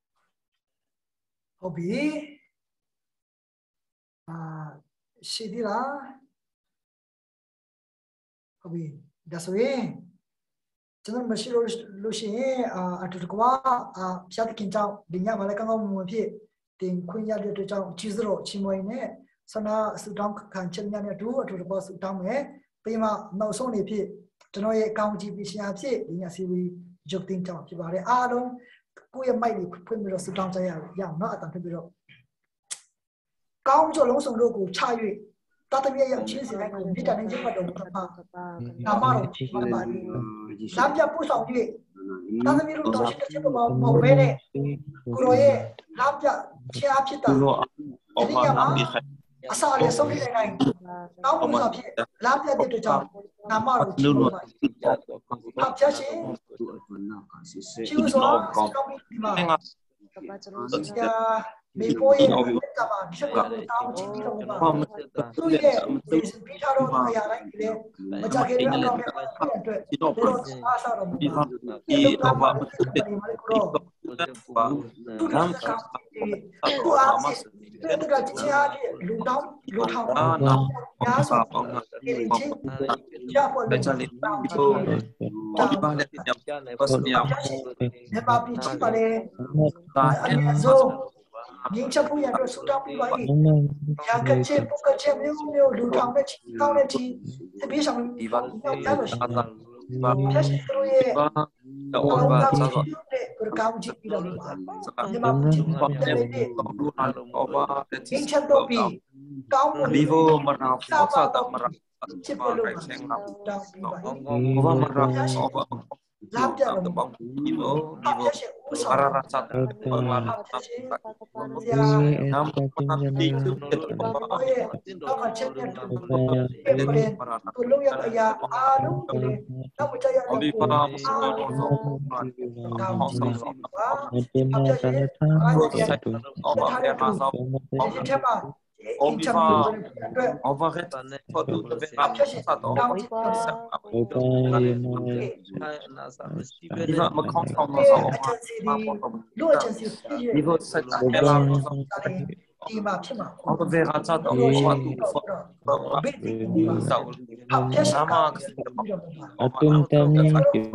ဟုတ်ပြီအာရှိသေးလားဟုတ်ပြီဒါဆိုရင်ကျွန်တော်မရှိလို့လို့ရှိရင်အာအတူတကွာအာဖြတ်ကင်ကြောင့်ဒီညမှာလည်းကောင်းကောင်းမွန်မွန်ဖြစ်တင်ခွင့်ရတဲ့အတွက်ကြောင့်ကျေးဇူးတော်ချီးမွမ်းနေဆန္ဒစူတောင်းခံချက်များနဲ့အတူအတူတကွာစူတောင်းမယ်ပြီးမှနောက်ဆုံးနေဖြစ်ကျွန်တော်ရဲ့အကောင့်ကြီးပြီးရှာဖြစ်ဒီညစီဝီရုပ်တင်ကြောင့်ဖြစ်ပါတယ်အားလုံးကိုယ့်ရဲ့မိုက်လေးဖွင့်ပြီးတော့စူတောင်းကြရအောင်ရအောင်နော်အတန်ဖြစ်ပြီးတော့ကောင်းကြလုံးစုံတို့ကိုချ၍တတ်တဲ့ရောက်ချင်းစတဲ့ကိုမိတ္တနဲ့ချက်ပတ်တော်မူပါနာမတော်ဖြစ်ပါပါလမ်းပြပို့ဆောင်၍တတ်တဲ့တို့တော်ရှိတဲ့ချက်ပေါ်မှာဘဲနဲ့ကိုရောရဲ့လမ်းပြချာဖြစ်တာဒီညမှာအစာလေးဆုံးနေနိုင်တောင်းပန်ဖြစ်လမ်းပြတဲ့တို့ကြောင့်နာမတော်ဖြစ်ပါပါဖတ်ပြရှင်ကျူးစောကောင်းပြီမှာမေပိုးရဲ့ကဘာဖြစ်ကိုတောင်းချင်ပြီးတော့ပါသူရဲ့ဒီစပီတာတော့အရာတိုင်းလေမကြခင်တော့တော့အတွက်ဒီတော့အားစားတော့ဒီတော့ဘာဒီတော့ဘာသူကကိုအားစစ်တဲ့ကချာလူတောင်းလူထောင်းညာဆိုဒီချင်းရဖို့လည်းချလေးဒီတော့ဒီပါနဲ့ညချနေပတ်စမြာနေပါပြီချပါလေဒါဆိုမြင်းချက်ဖို့ရတော့စူတောင်းပြီးပါပြီ။ရာကချက်ပုကချက်မျိုးမျိုးလူထောင်တဲ့ချီကောင်းတဲ့ချီတပည့်ဆောင်ဒီပါတော့ရလို့ရှိတယ်။ဖြတ်စရိုးရဲ့တော့ဘာသာတော့ပကောင်းကြည့်ပြီးတော့ပါ။ဒီမှာကြည့်ပါတဲ့လူအလုံးဘာမြင်းချက်တော့ပြီးကောင်းလို့ vivo marna fosa ta marna ချစ်ဖို့လို့တောင်းပြီးပါဘာမရာအောဘာလာပြတော့တပေါင်းဒီလိုဒီလိုအရာရတ်တာဘာလာတာနမ်ပနာတိတုတက်ဘာတော့ချက်ပြတော့ကိုလုံးရအရာအားလုံးကိုတော့မချရတော့ဒီပါမစတော့တော့ကောင်းဆောင်ဆောင်ပါဒီမှာဆက်ထားလို့ဆက်တူအော်ဘာရမှာဆောင်အော်ဒီချက်ပါOn va on va retourner pour tout le faire ça donc il va me comprendre ça il va se on verra ça dans le choix tout ça nama atum tamni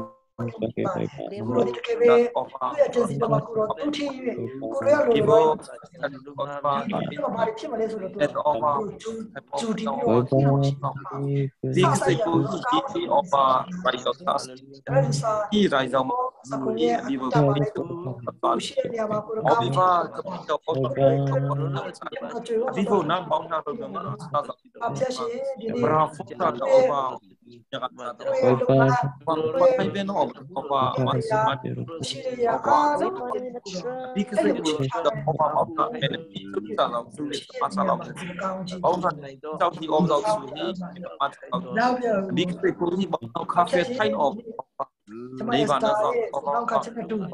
Guru ke be tu ya jensi ba guru tu thi guru ya lo lo ma mari phit ma le so lo tu chu di lo dik se ko ki opa bai lo ta ki rai za ma di bo pa shi ya ba guru ka ba ka to ko di bo na bang na to ma sa sa a phya shi di ni bra fu ta opa ya ka ta ba ba kai be no opa ma ma shi ya ka dik se ko da opa opa ne ta la su le ma sa la ông thần sau khi ôm dầu xuống đi đi cái cô đi bảo cà phê thay ôm đi vào nó rồi ông cà phê tu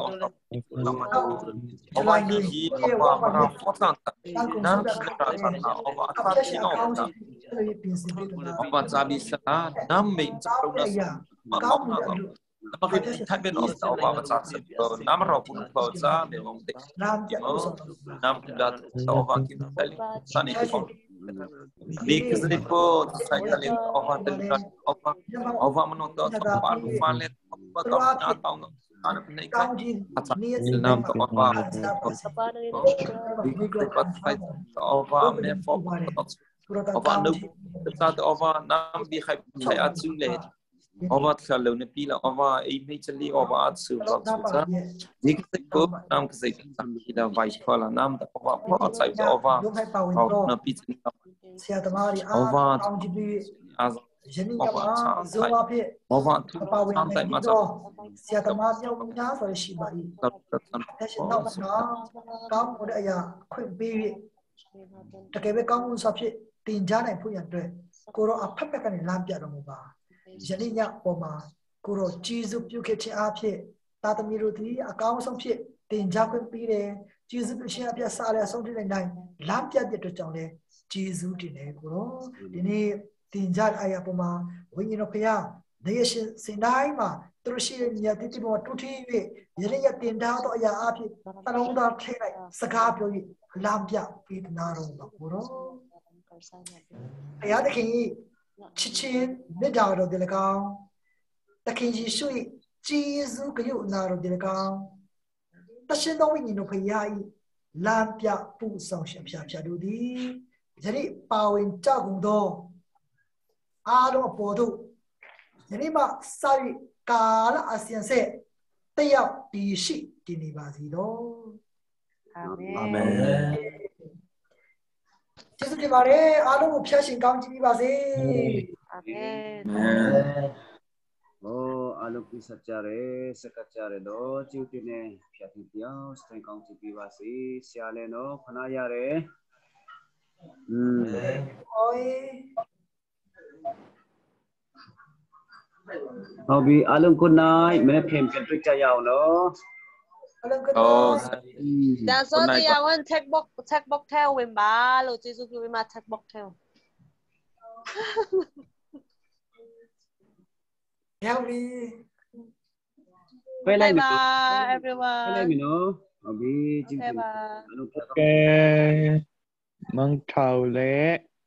ông anh đi gì ông bảo mà nó phát sản nam chỉ là sản ông bảo phát chỉ ông ông bảo ra bị sa nam mình chỉ đâu là mà ông nào mà khi thay bên ông ông bảo ra sản nam rồi cũng bảo ra để ông thích nam đã ông bảo kia đây sa này không Big Ripo, Cycling, Ova, Ova, Ova Monotos, Ova, Falet, Ova, Natang, Anapneka, Nam to Ova, Big Ripo, Ova, Mefo, over no dat over naam die hij hij uit zo'n leed over het geloof in pila over een beetje li over uit zo'n dat zo die ik ook naam gezegd dan die daar vice versa naam dat over wat zij over over no pizza Sia tamari over ang jibi as jeni over kama zoma phe over aan tijd maar zo Sia tamari yang nya so shi ba yi Tashi now na kam mo da ya khwin pi ta ke be kam mo sa phit tin ja nai phu yan twe ko ro a phat phat ka ni lam pya do mo ba yani nya po ma ko ro ji su pyu khet chin a phit ta tami ro thi a kaung song phit tin ja khwin pi de ji su pyu shin a phit sa le song thi nai nai lam pya pit do chaung le ji su tin ne ko ro di ni tin ja a ya po ma win yin no phya de shin sin dai ma tu shi nya ti ti mo tu thi wi yani ya tin da do ya a phit ta long da the nai saka pyo yi lam pya pi na ro ba ko ro ya de kin chit chin me da ro de la kaung ta kin ji shui ji su ge yu na ro de la kaung ta shin do win yin no phya yi lam pya pu song shin phya phya do di yani pa win cha gung do a do po do yani ma sa yi ka la a sian se te ya pi shi ti ni ba si do Amen. ကျေးဇူးတင်ပါတယ်အားလုံးကိုဖျက်ရှင်ကောင်းချီးပေးပါစေ Amen. Oh, alu bisa cari, sekacare do, cuti ne, piati dia, setengah kau cuti basi, siale no, panaya re. Hmm. Ôi Hobi alu kunai, mana pem pentrik cayau no. Alam ka oh na Đang số thì à vẫn check box check box theo bên bà rồi chỉ giúp mình mà check box theo. Theo đi Bye Bye bye bye Bye everyone. bye no. Hobi, Bye bye. alu ok mong chào lễ